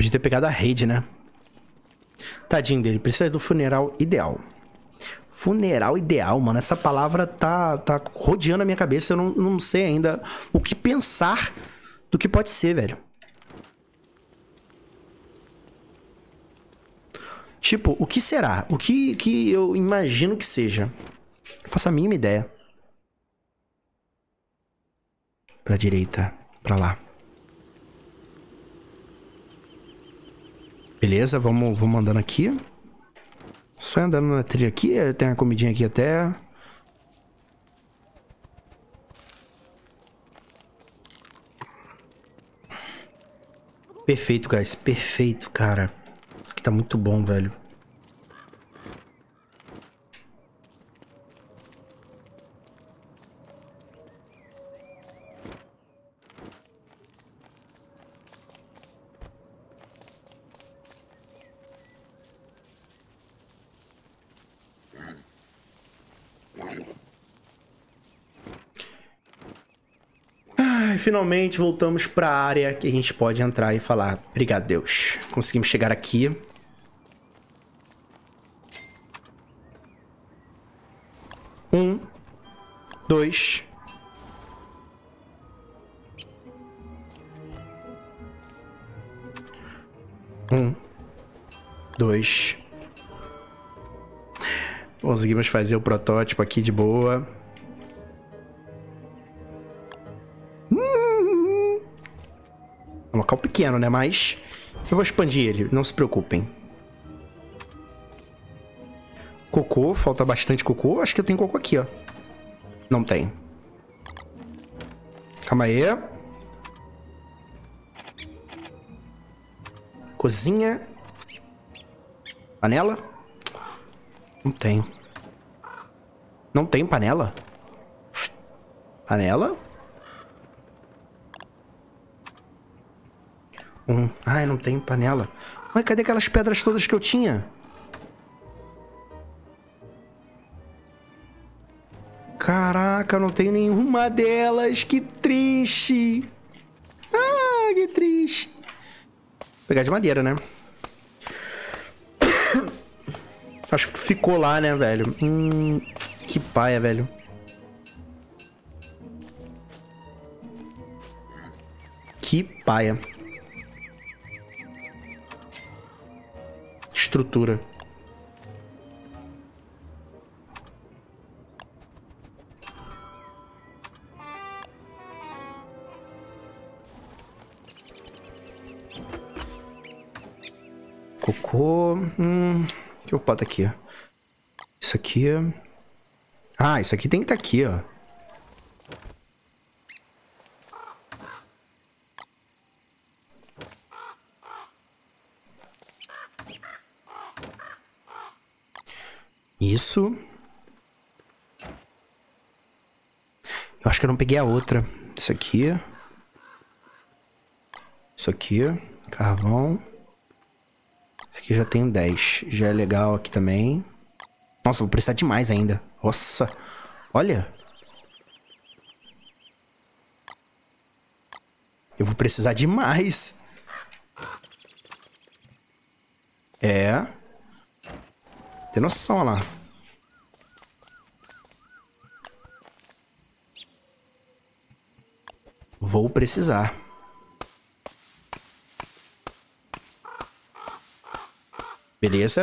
podia ter pegado a rede, né? Tadinho dele, precisa do funeral ideal. Funeral ideal, mano. Essa palavra tá rodeando a minha cabeça. Eu não sei ainda o que pensar do que pode ser, velho. Tipo, o que será? O que eu imagino que seja? Não faço a mínima ideia. Pra direita. Pra lá. Beleza, vamos andando aqui. Só andando na trilha aqui. Tem uma comidinha aqui até. Perfeito, guys. Perfeito, cara. Isso aqui tá muito bom, velho. Finalmente voltamos para a área que a gente pode entrar e falar, obrigado, Deus. Conseguimos chegar aqui. Um, dois. Um, dois. Conseguimos fazer o protótipo aqui de boa. É um local pequeno, né? Mas eu vou expandir ele, não se preocupem. Cocô, falta bastante cocô. Acho que eu tenho cocô aqui, ó. Não tem. Calma aí. Cozinha. Panela? Não tem. Não tem panela? Panela? Ai, não tem panela. Mas cadê aquelas pedras todas que eu tinha? Caraca, eu não tenho nenhuma delas. Que triste. Ah, que triste. Vou pegar de madeira, né? Acho que ficou lá, né, velho? Que paia, velho. Que paia. Estrutura. Cocô. O que eu boto aqui? Isso aqui. Ah, isso aqui tem que estar aqui, ó. Isso. Eu acho que eu não peguei a outra. Isso aqui. Isso aqui. Carvão. Isso aqui já tem 10. Já é legal aqui também. Nossa, vou precisar de mais ainda. Nossa. Olha. Eu vou precisar de mais. É. Tem noção, olha lá. Vou precisar. Beleza.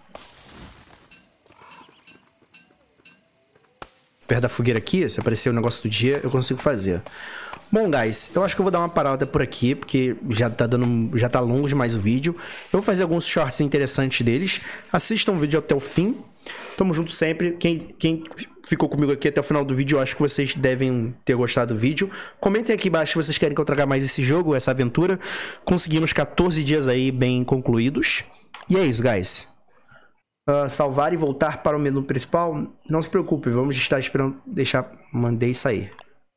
Perto da fogueira aqui, se aparecer o negócio do dia, eu consigo fazer. Bom, guys, eu acho que eu vou dar uma parada por aqui, porque já tá longo demais o vídeo. Eu vou fazer alguns shorts interessantes deles. Assistam o vídeo até o fim. Tamo junto sempre. Quem ficou comigo aqui até o final do vídeo, eu acho que vocês devem ter gostado do vídeo. Comentem aqui embaixo se vocês querem que eu traga mais esse jogo, essa aventura. Conseguimos 14 dias aí bem concluídos. E é isso, guys. Salvar e voltar para o menu principal. Não se preocupe, vamos estar esperando. Mandei sair.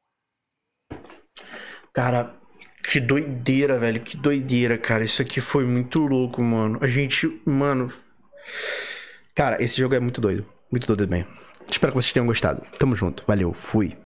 Cara, que doideira, velho. Que doideira, cara. Isso aqui foi muito louco, mano. Mano. Cara, esse jogo é muito doido. Muito doido mesmo. Espero que vocês tenham gostado. Tamo junto. Valeu. Fui.